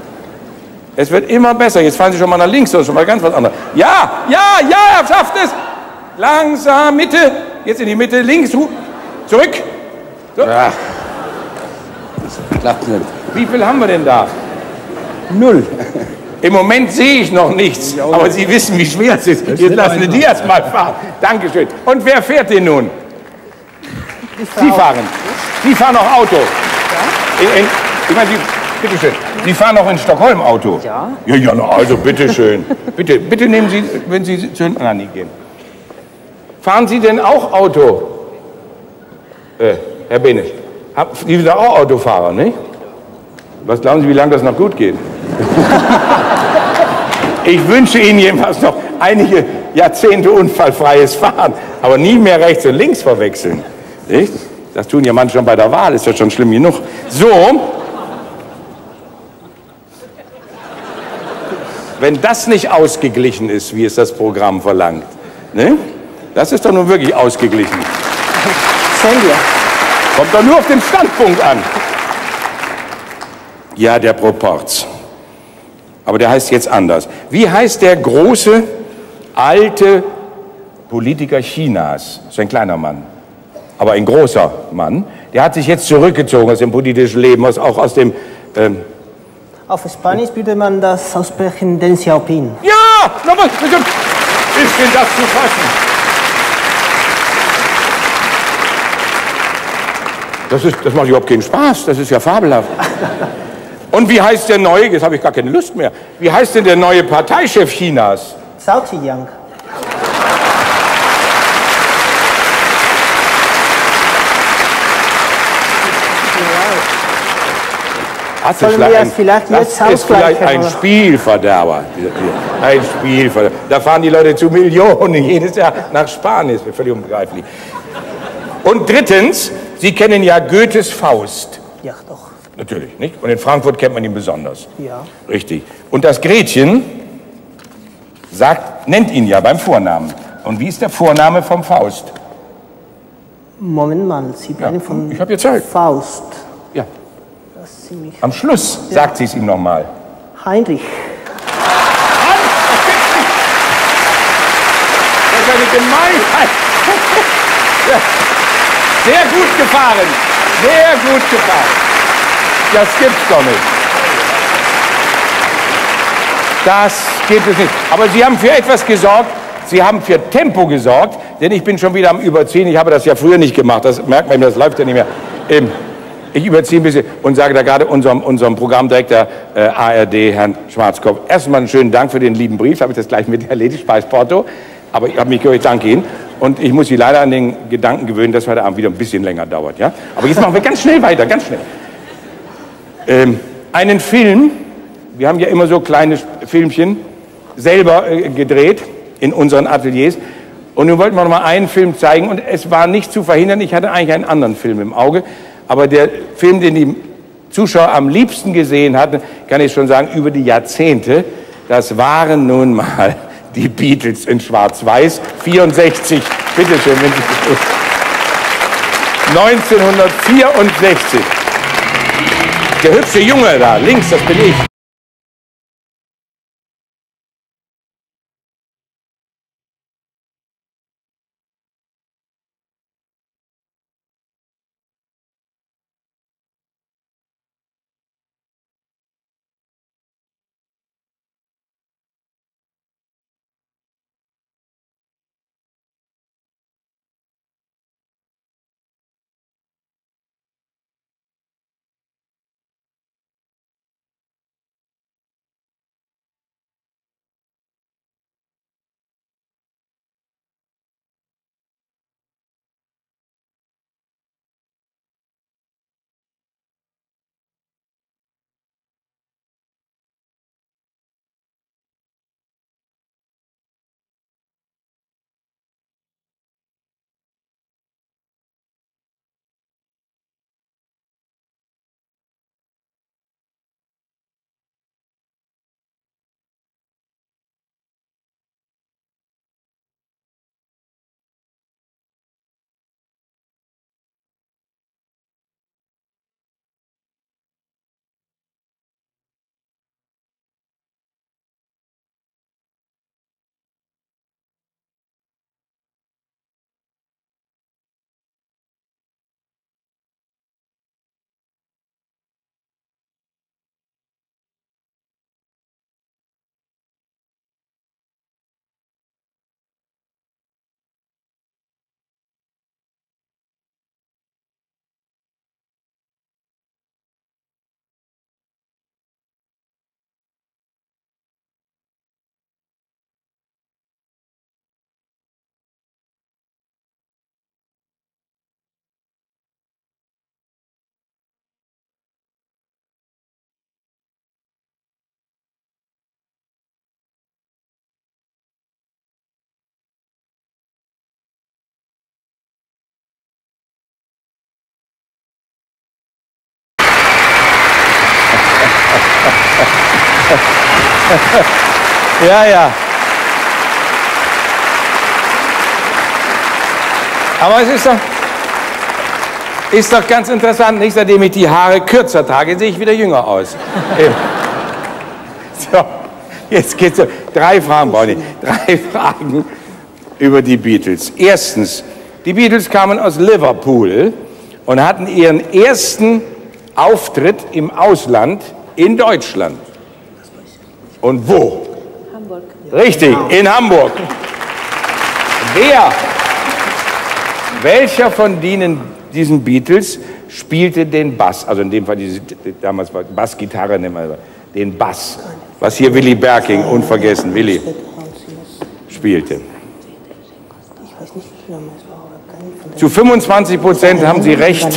Es wird immer besser. Jetzt fahren Sie schon mal nach links, das ist schon mal ganz was anderes. Ja, ja, ja, er schafft es. Langsam, Mitte. Jetzt in die Mitte, links, zurück. So. Ja. Das klappt nicht. Wie viel haben wir denn da? 0. Im Moment sehe ich noch nichts, aber Sie wissen, wie schwer es ist. Jetzt lassen wir die erst mal fahren. Dankeschön. Und wer fährt den nun? Sie fahren. Sie fahren auch Auto. Ja? Ich meine, bitteschön. Sie fahren auch in Stockholm Auto. Ja. Ja, na, also bitteschön. Bitte nehmen Sie, wenn Sie zu hinten gehen. Fahren Sie denn auch Auto? Herr Benisch, Sie sind auch Autofahrer, nicht? Was glauben Sie, wie lange das noch gut geht? Ich wünsche Ihnen jedenfalls noch einige Jahrzehnte unfallfreies Fahren, aber nie mehr rechts und links verwechseln. Nicht? Das tun ja manche schon bei der Wahl, ist ja schon schlimm genug. So, wenn das nicht ausgeglichen ist, wie es das Programm verlangt, ne? Das ist doch nun wirklich ausgeglichen. Kommt doch nur auf den Standpunkt an. Ja, der Proporz. Aber der heißt jetzt anders. Wie heißt der große, alte Politiker Chinas? Das ist ein kleiner Mann, aber ein großer Mann. Der hat sich jetzt zurückgezogen aus dem politischen Leben, auch aus dem... Auf Spanisch würde man das aussprechen, Deng Xiaoping. Ja! Na, was ist denn das zu fassen? Das macht überhaupt keinen Spaß, das ist ja fabelhaft. Und wie heißt der neue, jetzt habe ich gar keine Lust mehr, wie heißt denn der neue Parteichef Chinas? Zhao Ziyang. Das ist vielleicht ein Spielverderber. Ein Spielverderber. Da fahren die Leute zu Millionen jedes Jahr nach Spanien. Das ist mir völlig unbegreiflich. Und drittens, Sie kennen ja Goethes Faust. Ja, doch. Natürlich, nicht? Und in Frankfurt kennt man ihn besonders. Ja. Richtig. Und das Gretchen nennt ihn ja beim Vornamen. Und wie ist der Vorname vom Faust? Moment mal, Sie bleiben von ich habe jetzt Zeit. Faust. Ja. Am Schluss sagt sie es ihm nochmal. Heinrich. Das ist eine Gemeinheit. Ja. Sehr gut gefahren. Sehr gut gefahren. Das gibt's doch nicht. Das gibt es nicht. Aber Sie haben für etwas gesorgt. Sie haben für Tempo gesorgt, denn ich bin schon wieder am Überziehen. Ich habe das ja früher nicht gemacht. Das merkt man, das läuft ja nicht mehr. Ich überziehe ein bisschen und sage da gerade unserem Programmdirektor ARD, Herrn Schwarzkopf, erstmal einen schönen Dank für den lieben Brief. Habe ich das gleich mit erledigt, Speis Porto. Aber ich habe mich gehört, ich danke Ihnen. Und ich muss Sie leider an den Gedanken gewöhnen, dass heute Abend wieder ein bisschen länger dauert. Ja? Aber jetzt machen wir ganz schnell weiter, ganz schnell. Einen Film, wir haben ja immer so kleine Filmchen, selber gedreht in unseren Ateliers. Und nun wollten wir noch mal einen Film zeigen und es war nicht zu verhindern. Ich hatte eigentlich einen anderen Film im Auge. Aber der Film, den die Zuschauer am liebsten gesehen hatten, kann ich schon sagen, über die Jahrzehnte, das waren nun mal die Beatles in Schwarz-Weiß, 64, bitteschön, wenn Sie 1964. Der hübsche Junge da, links, das bin ich. Ja, ja. Aber es ist doch ganz interessant, nicht? Seitdem ich die Haare kürzer trage, sehe ich wieder jünger aus. So, jetzt geht's so. 3 Fragen, Bonnie. 3 Fragen über die Beatles. Erstens, die Beatles kamen aus Liverpool und hatten ihren ersten Auftritt im Ausland in Deutschland. Und wo? Hamburg. Richtig, in Hamburg. Welcher von diesen Beatles spielte den Bass? Also in dem Fall, damals war Bassgitarre, nennen wir den Bass. Was hier Willy Berking, unvergessen, Willy, spielte. Zu 25% haben Sie recht.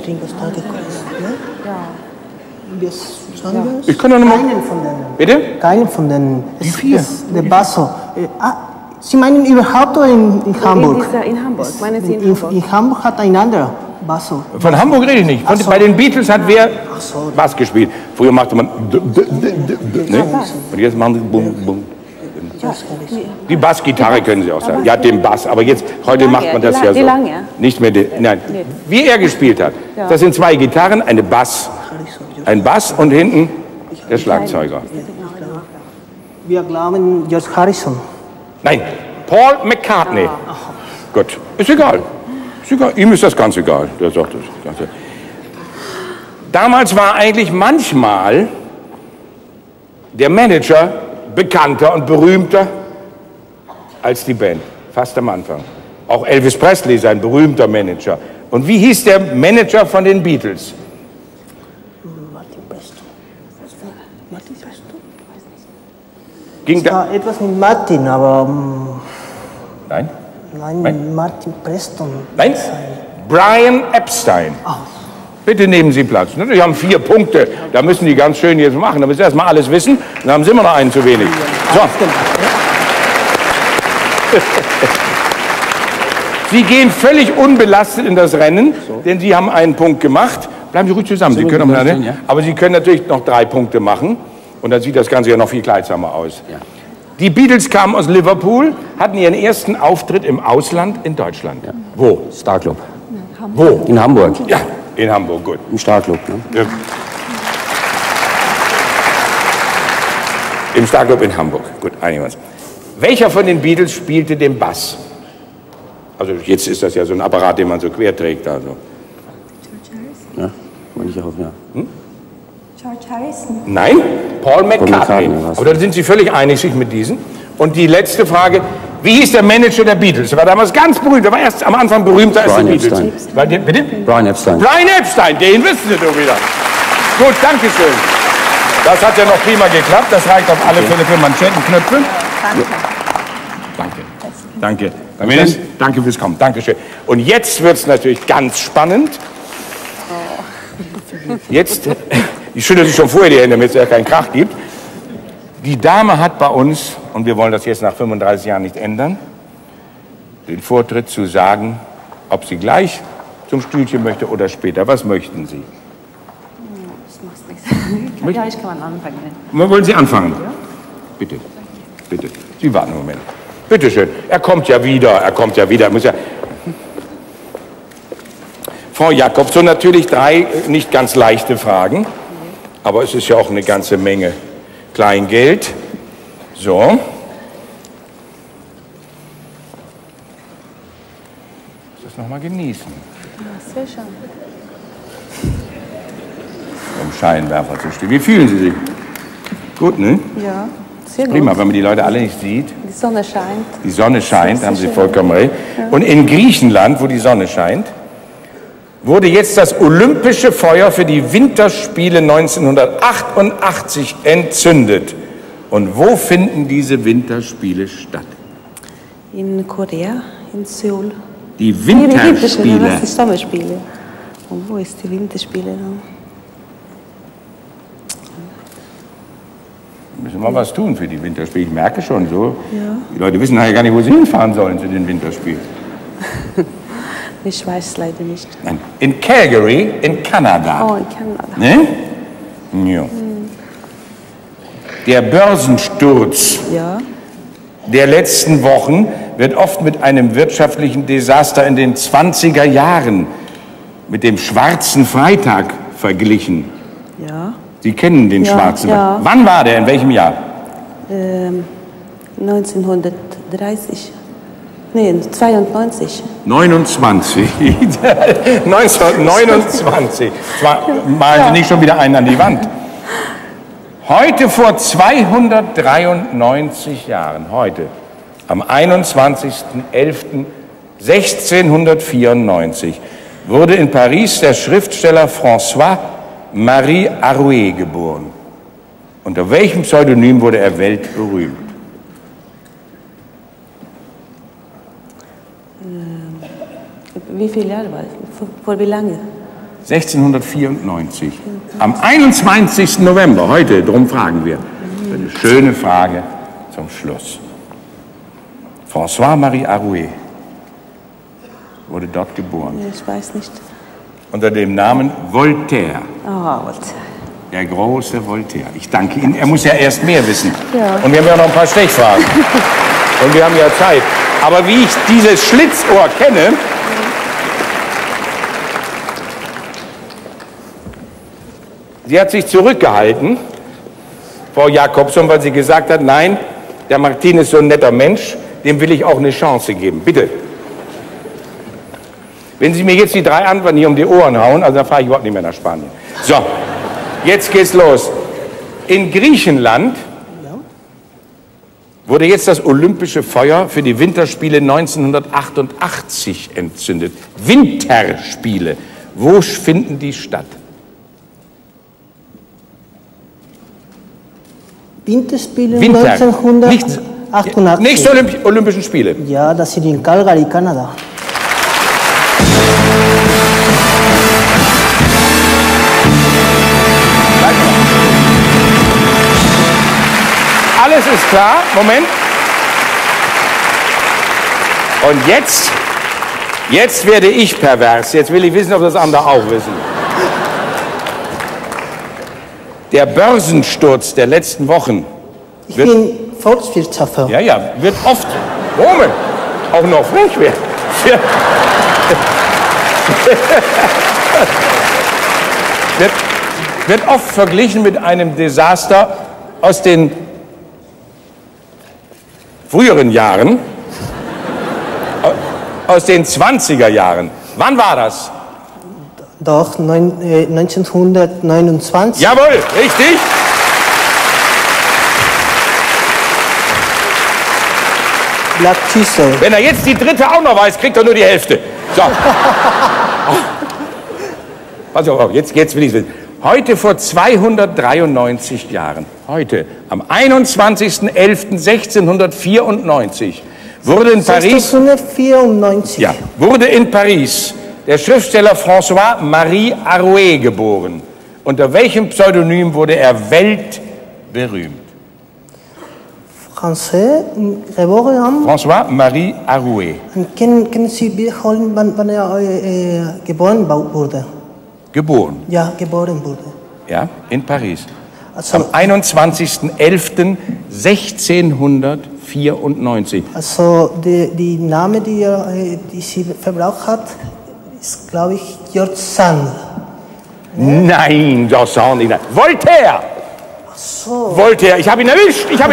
Ich kann doch noch mal. Keinen von denen. Bitte? Keinen von denen. Wie viel? Der Basso. Sie meinen überhaupt oder in Hamburg? In Hamburg. Meinen Sie in Hamburg? In Hamburg hat ein anderer Basso. Von Hamburg rede ich nicht. Bei den Beatles hat wer Bass gespielt. Früher machte man. Ne? Und jetzt machen sie bum, bum. Die Bassgitarre können Sie auch sagen. Ja, den Bass. Aber jetzt, heute macht man das ja so. Nicht mehr den. Nein. Wie er gespielt hat. Das sind 2 Gitarren, ein Bass und hinten der Schlagzeuger. Wir glauben George Harrison. Nein, Paul McCartney. Gut, ist egal. Ist egal. Ihm ist das ganz egal. Der sagt das. Damals war eigentlich manchmal der Manager bekannter und berühmter als die Band. Fast am Anfang. Auch Elvis Presley ist ein berühmter Manager. Und wie hieß der Manager von den Beatles? Ging da etwas mit Martin, aber. Nein? Nein, Martin Preston. Nein? Brian Epstein. Bitte nehmen Sie Platz. Sie haben 4 Punkte. Da müssen die ganz schön jetzt machen. Da müssen Sie erst mal alles wissen. Dann haben Sie immer noch einen zu wenig. So. Sie gehen völlig unbelastet in das Rennen, denn Sie haben einen Punkt gemacht. Bleiben Sie ruhig zusammen. Sie können aber Sie können natürlich noch 3 Punkte machen. Und dann sieht das Ganze ja noch viel kleidsamer aus. Ja. Die Beatles kamen aus Liverpool, hatten ihren ersten Auftritt im Ausland in Deutschland. Ja. Wo? Star Club. Wo? In Hamburg. Ja, in Hamburg, gut. Im Star Club, ne? Ja. Im Star Club in Hamburg, gut, einigen wir uns. Welcher von den Beatles spielte den Bass? Also jetzt ist das ja so ein Apparat, den man so quer trägt. Also. Ja, wollte ich auch, ja. Hm? George Harrison. Nein, Paul McCartney. Aber da sind Sie völlig einig sich mit diesen. Und die letzte Frage, wie hieß der Manager der Beatles? Der war damals ganz berühmt, der war erst am Anfang berühmter als die Beatles. Bitte? Brian Epstein. Brian Epstein, den wissen Sie doch wieder. Gut, danke schön. Das hat ja noch prima geklappt, das reicht auf alle Fälle für Manschettenknöpfe. Danke. Danke. Danke. Danke fürs Kommen. Dankeschön. Und jetzt wird es natürlich ganz spannend. Jetzt, ich schüttle sich schon vorher die Hände, damit es ja keinen Krach gibt. Die Dame hat bei uns, und wir wollen das jetzt nach 35 Jahren nicht ändern, den Vortritt zu sagen, ob sie gleich zum Stühlchen möchte oder später. Was möchten Sie? Das macht nichts. Ja, ich kann anfangen. Wollen Sie anfangen? Ja. Bitte. Bitte. Sie warten einen Moment. Bitte schön. Er kommt ja wieder. Er kommt ja wieder. Muss ja. Frau Jakobson, natürlich 3 nicht ganz leichte Fragen, aber es ist ja auch eine ganze Menge Kleingeld. So. Das nochmal genießen. Ja, sehr schön. Im Scheinwerfer zu stehen. Wie fühlen Sie sich? Gut, ne? Ja, sehr gut. Prima, wenn man die Leute alle nicht sieht. Die Sonne scheint. Die Sonne scheint, da haben Sie schön. vollkommen recht. Ja. Und in Griechenland, wo die Sonne scheint, wurde jetzt das olympische Feuer für die Winterspiele 1988 entzündet. Und wo finden diese Winterspiele statt? In Korea, in Seoul. Die Winterspiele? Das sind die Sommerspiele. Und wo ist die Winterspiele dann? Müssen wir was tun für die Winterspiele. Ich merke schon so. Ja. Die Leute wissen nachher gar nicht, wo sie hinfahren sollen zu den Winterspielen. Ich weiß leider nicht. Nein. In Calgary, in Kanada. Oh, in Kanada. Ne? Ja. Der Börsensturz der letzten Wochen wird oft mit einem wirtschaftlichen Desaster in den 20er Jahren, mit dem Schwarzen Freitag, verglichen. Ja. Sie kennen den Schwarzen Freitag. Ja. Wann war der? In welchem Jahr? 1930. Nee, 92. 29. 1929. Malen Sie nicht schon wieder einen an die Wand. Heute vor 293 Jahren, heute, am 21.11.1694, wurde in Paris der Schriftsteller François-Marie Arouet geboren. Unter welchem Pseudonym wurde er weltberühmt? Wie viele Jahre war es? Vor wie lange? 1694. Am 21. November, heute, darum fragen wir. Eine schöne Frage zum Schluss. François-Marie Arouet wurde dort geboren. Ich weiß nicht. Unter dem Namen Voltaire. Ah, Voltaire. Der große Voltaire. Ich danke Ihnen. Er muss ja erst mehr wissen. Ja. Und wir haben ja noch ein paar Stechfragen. Und wir haben ja Zeit. Aber wie ich dieses Schlitzohr kenne, sie hat sich zurückgehalten, Frau Jakobson, weil sie gesagt hat, nein, der Martin ist so ein netter Mensch, dem will ich auch eine Chance geben. Bitte. Wenn Sie mir jetzt die 3 Antworten hier um die Ohren hauen, also dann fahre ich überhaupt nicht mehr nach Spanien. So, jetzt geht's los. In Griechenland wurde jetzt das olympische Feuer für die Winterspiele 1988 entzündet. Winterspiele. Wo finden die statt? Winterspiele Winter. 1988. Nächste Olympischen Spiele. Ja, das sind in Calgary, Kanada. Alles ist klar. Moment. Und jetzt werde ich pervers. Jetzt will ich wissen, ob das andere auch wissen. Der Börsensturz der letzten Wochen. Ich bin Volkswirtschaftler. Ja, ja, wird oft, Moment, auch noch frech werden. Wird oft verglichen mit einem Desaster aus den früheren Jahren, aus den 20er Jahren. Wann war das? Doch, 1929. Jawohl, richtig. Black Tuesday. Wenn er jetzt die dritte auch noch weiß, kriegt er nur die Hälfte. So. Pass auf, jetzt will ich es wissen. Heute vor 293 Jahren, heute, am 21.11.1694, wurde in Paris... 1694. Ja, wurde in Paris der Schriftsteller François-Marie Arouet geboren. Unter welchem Pseudonym wurde er weltberühmt? François-Marie Arouet. Können Sie wiederholen, wann er geboren wurde? Geboren? Ja, geboren wurde. Ja, in Paris. Also, am 21.11.1694. Also die Name, die sie verbraucht hat, ist, glaube ich, George Sand. Nein, George Sand nicht. Voltaire! Ach so. Voltaire, ich habe ihn erwischt, Und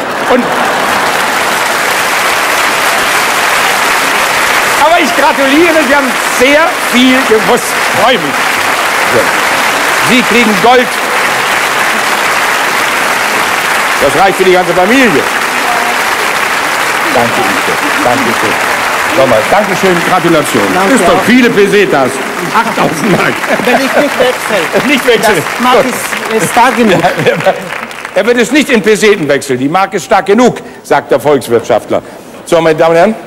aber ich gratuliere, Sie haben sehr viel gewusst. Freue mich. Sie kriegen Gold. Das reicht für die ganze Familie. Danke Ihnen. Dankeschön. Nochmal, Dankeschön, Gratulation. Danke Ist doch auch. viele Pesetas. 8.000 Mark. Wenn ich nicht wechsle. Nicht wechseln. Das Mark ist stark genug. Er wird es nicht in Peseten wechseln. Die Mark ist stark genug, sagt der Volkswirtschaftler. So, meine Damen und Herren.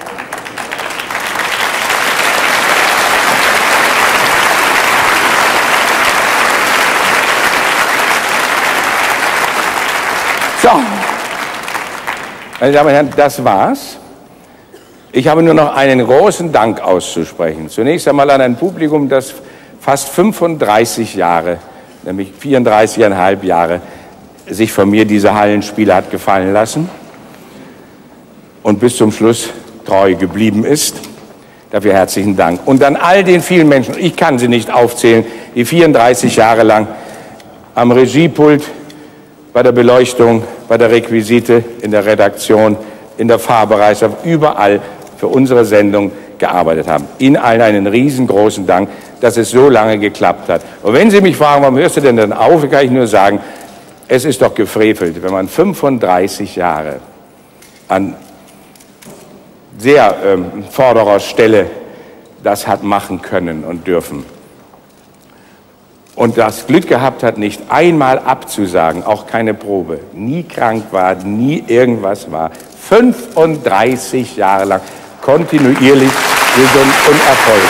So, meine Damen und Herren, das war's. Ich habe nur noch einen großen Dank auszusprechen. Zunächst einmal an ein Publikum, das fast 35 Jahre, nämlich 34,5 Jahre, sich von mir diese Hallenspiele hat gefallen lassen und bis zum Schluss treu geblieben ist. Dafür herzlichen Dank. Und an all den vielen Menschen, ich kann sie nicht aufzählen, die 34 Jahre lang am Regiepult, bei der Beleuchtung, bei der Requisite, in der Redaktion, in der Fahrbereitschaft, überall für unsere Sendung gearbeitet haben. Ihnen allen einen riesengroßen Dank, dass es so lange geklappt hat. Und wenn Sie mich fragen, warum hörst du denn dann auf, kann ich nur sagen, es ist doch gefrevelt, wenn man 35 Jahre an sehr vorderer Stelle das hat machen können und dürfen. Und das Glück gehabt hat, nicht einmal abzusagen, auch keine Probe, nie krank war, nie irgendwas war. 35 Jahre lang kontinuierlich gesund und Erfolg.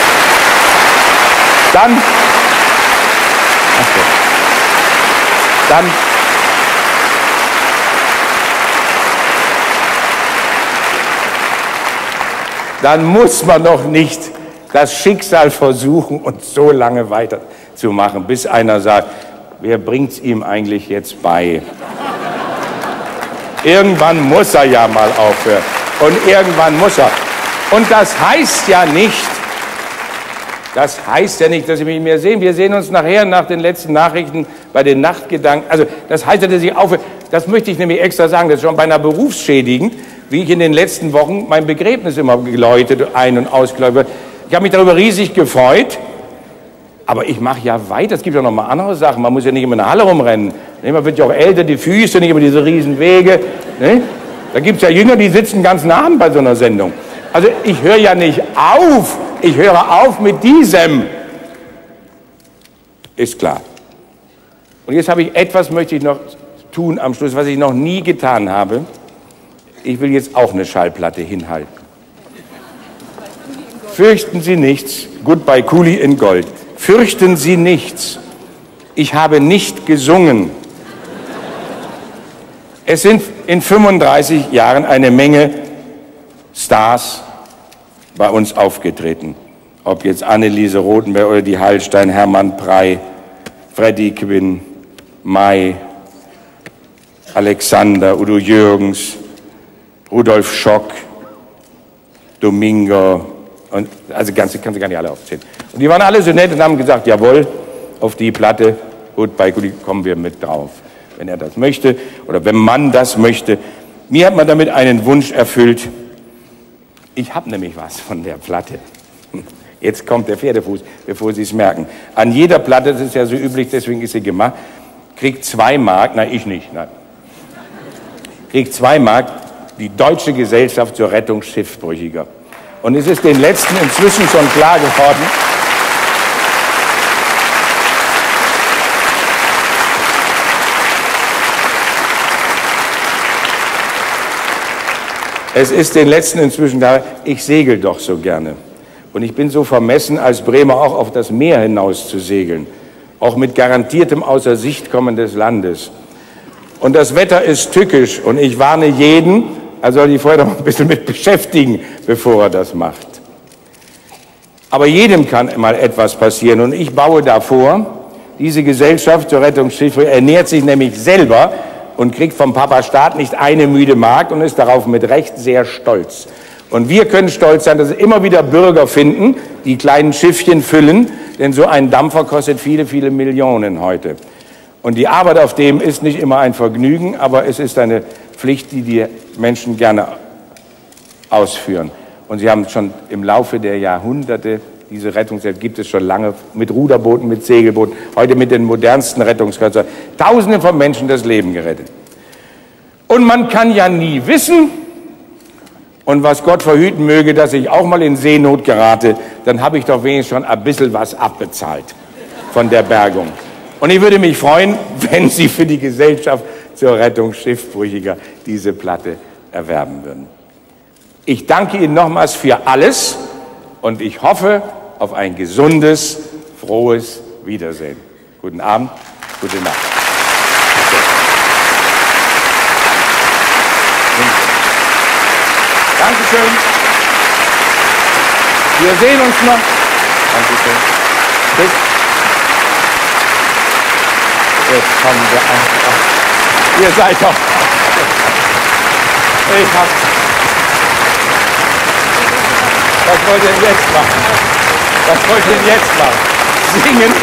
Dann muss man doch nicht das Schicksal versuchen, uns so lange weiterzumachen, bis einer sagt, wer bringt's ihm eigentlich jetzt bei? Irgendwann muss er ja mal aufhören. Und irgendwann muss er. Und das heißt ja nicht, dass Sie mich nicht mehr sehen. Wir sehen uns nachher nach den letzten Nachrichten bei den Nachtgedanken. Also das heißt ja, dass ich aufhöre. Das möchte ich nämlich extra sagen, das ist schon beinahe berufsschädigend, wie ich in den letzten Wochen mein Begräbnis immer geläutet, ein- und ausgeläutet wird. Ich habe mich darüber riesig gefreut, aber ich mache ja weiter. Es gibt ja noch mal andere Sachen. Man muss ja nicht immer in der Halle rumrennen. Man wird ja auch älter, die Füße, nicht immer diese riesen Wege. Da gibt es ja Jünger, die sitzen den ganzen Abend bei so einer Sendung. Also ich höre ja nicht auf. Ich höre auf mit diesem. Ist klar. Und jetzt habe ich etwas, möchte ich noch tun am Schluss, was ich noch nie getan habe. Ich will jetzt auch eine Schallplatte hinhalten. Fürchten Sie nichts. Goodbye Cooley in Gold. Fürchten Sie nichts. Ich habe nicht gesungen. Es sind in 35 Jahren eine Menge Stars bei uns aufgetreten. Ob jetzt Anneliese Rothenberg oder die Hallstein, Hermann Prey, Freddie Quinn, Mai, Alexander, Udo Jürgens, Rudolf Schock, Domingo, und also kann sie gar nicht alle aufzählen. Und die waren alle so nett und haben gesagt, jawohl, auf die Platte, Goodbye Cooley, kommen wir mit drauf, wenn er das möchte oder wenn man das möchte. Mir hat man damit einen Wunsch erfüllt. Ich habe nämlich was von der Platte. Jetzt kommt der Pferdefuß, bevor Sie es merken. An jeder Platte, das ist ja so üblich, deswegen ist sie gemacht, kriegt 2 Mark, nein, ich nicht, nein. Kriegt 2 Mark die Deutsche Gesellschaft zur Rettung Schiffbrüchiger. Und es ist den Letzten inzwischen schon klar geworden, ich segel doch so gerne. Und ich bin so vermessen, als Bremer auch auf das Meer hinaus zu segeln. Auch mit garantiertem Außersichtkommen des Landes. Und das Wetter ist tückisch und ich warne jeden, er soll sich vorher noch ein bisschen mit beschäftigen, bevor er das macht. Aber jedem kann mal etwas passieren und ich baue davor, diese Gesellschaft zur Rettung Schiffe ernährt sich nämlich selber und kriegt vom Papa Staat nicht eine müde Mark und ist darauf mit Recht sehr stolz. Und wir können stolz sein, dass wir immer wieder Bürger finden, die kleinen Schiffchen füllen, denn so ein Dampfer kostet viele, viele Millionen heute. Und die Arbeit auf dem ist nicht immer ein Vergnügen, aber es ist eine Pflicht, die die Menschen gerne ausführen. Und sie haben schon im Laufe der Jahrhunderte, diese Rettungshilfe gibt es schon lange, mit Ruderbooten, mit Segelbooten, heute mit den modernsten Rettungskreuzern, Tausende von Menschen das Leben gerettet. Und man kann ja nie wissen, und was Gott verhüten möge, dass ich auch mal in Seenot gerate, dann habe ich doch wenigstens schon ein bisschen was abbezahlt von der Bergung. Und ich würde mich freuen, wenn Sie für die Gesellschaft zur Rettung Schiffbrüchiger diese Platte erwerben würden. Ich danke Ihnen nochmals für alles und ich hoffe auf ein gesundes, frohes Wiedersehen. Guten Abend, gute Nacht. Dankeschön. Wir sehen uns noch. Dankeschön. Tschüss. Jetzt kommen wir an. Ihr seid doch. Was wollt ihr denn jetzt machen? Was wollt ihr denn jetzt machen? Singen?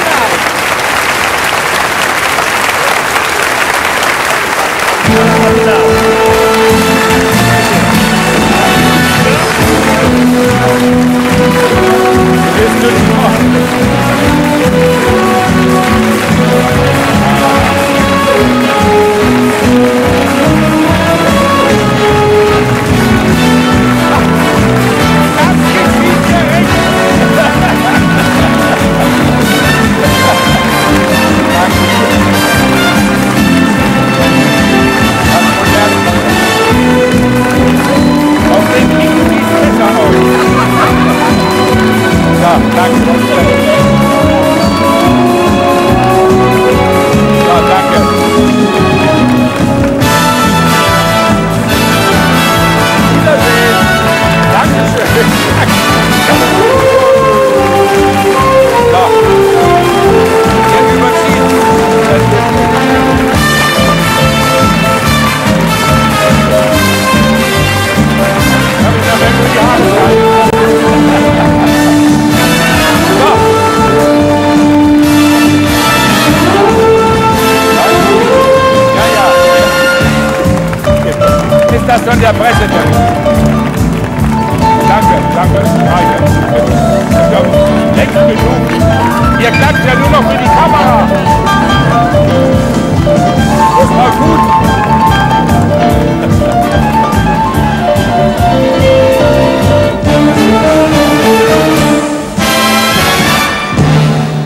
Ist das schon der Präsident? Danke, danke. Längst genug. Ihr klatscht ja nur noch für die Kamera. Das war gut.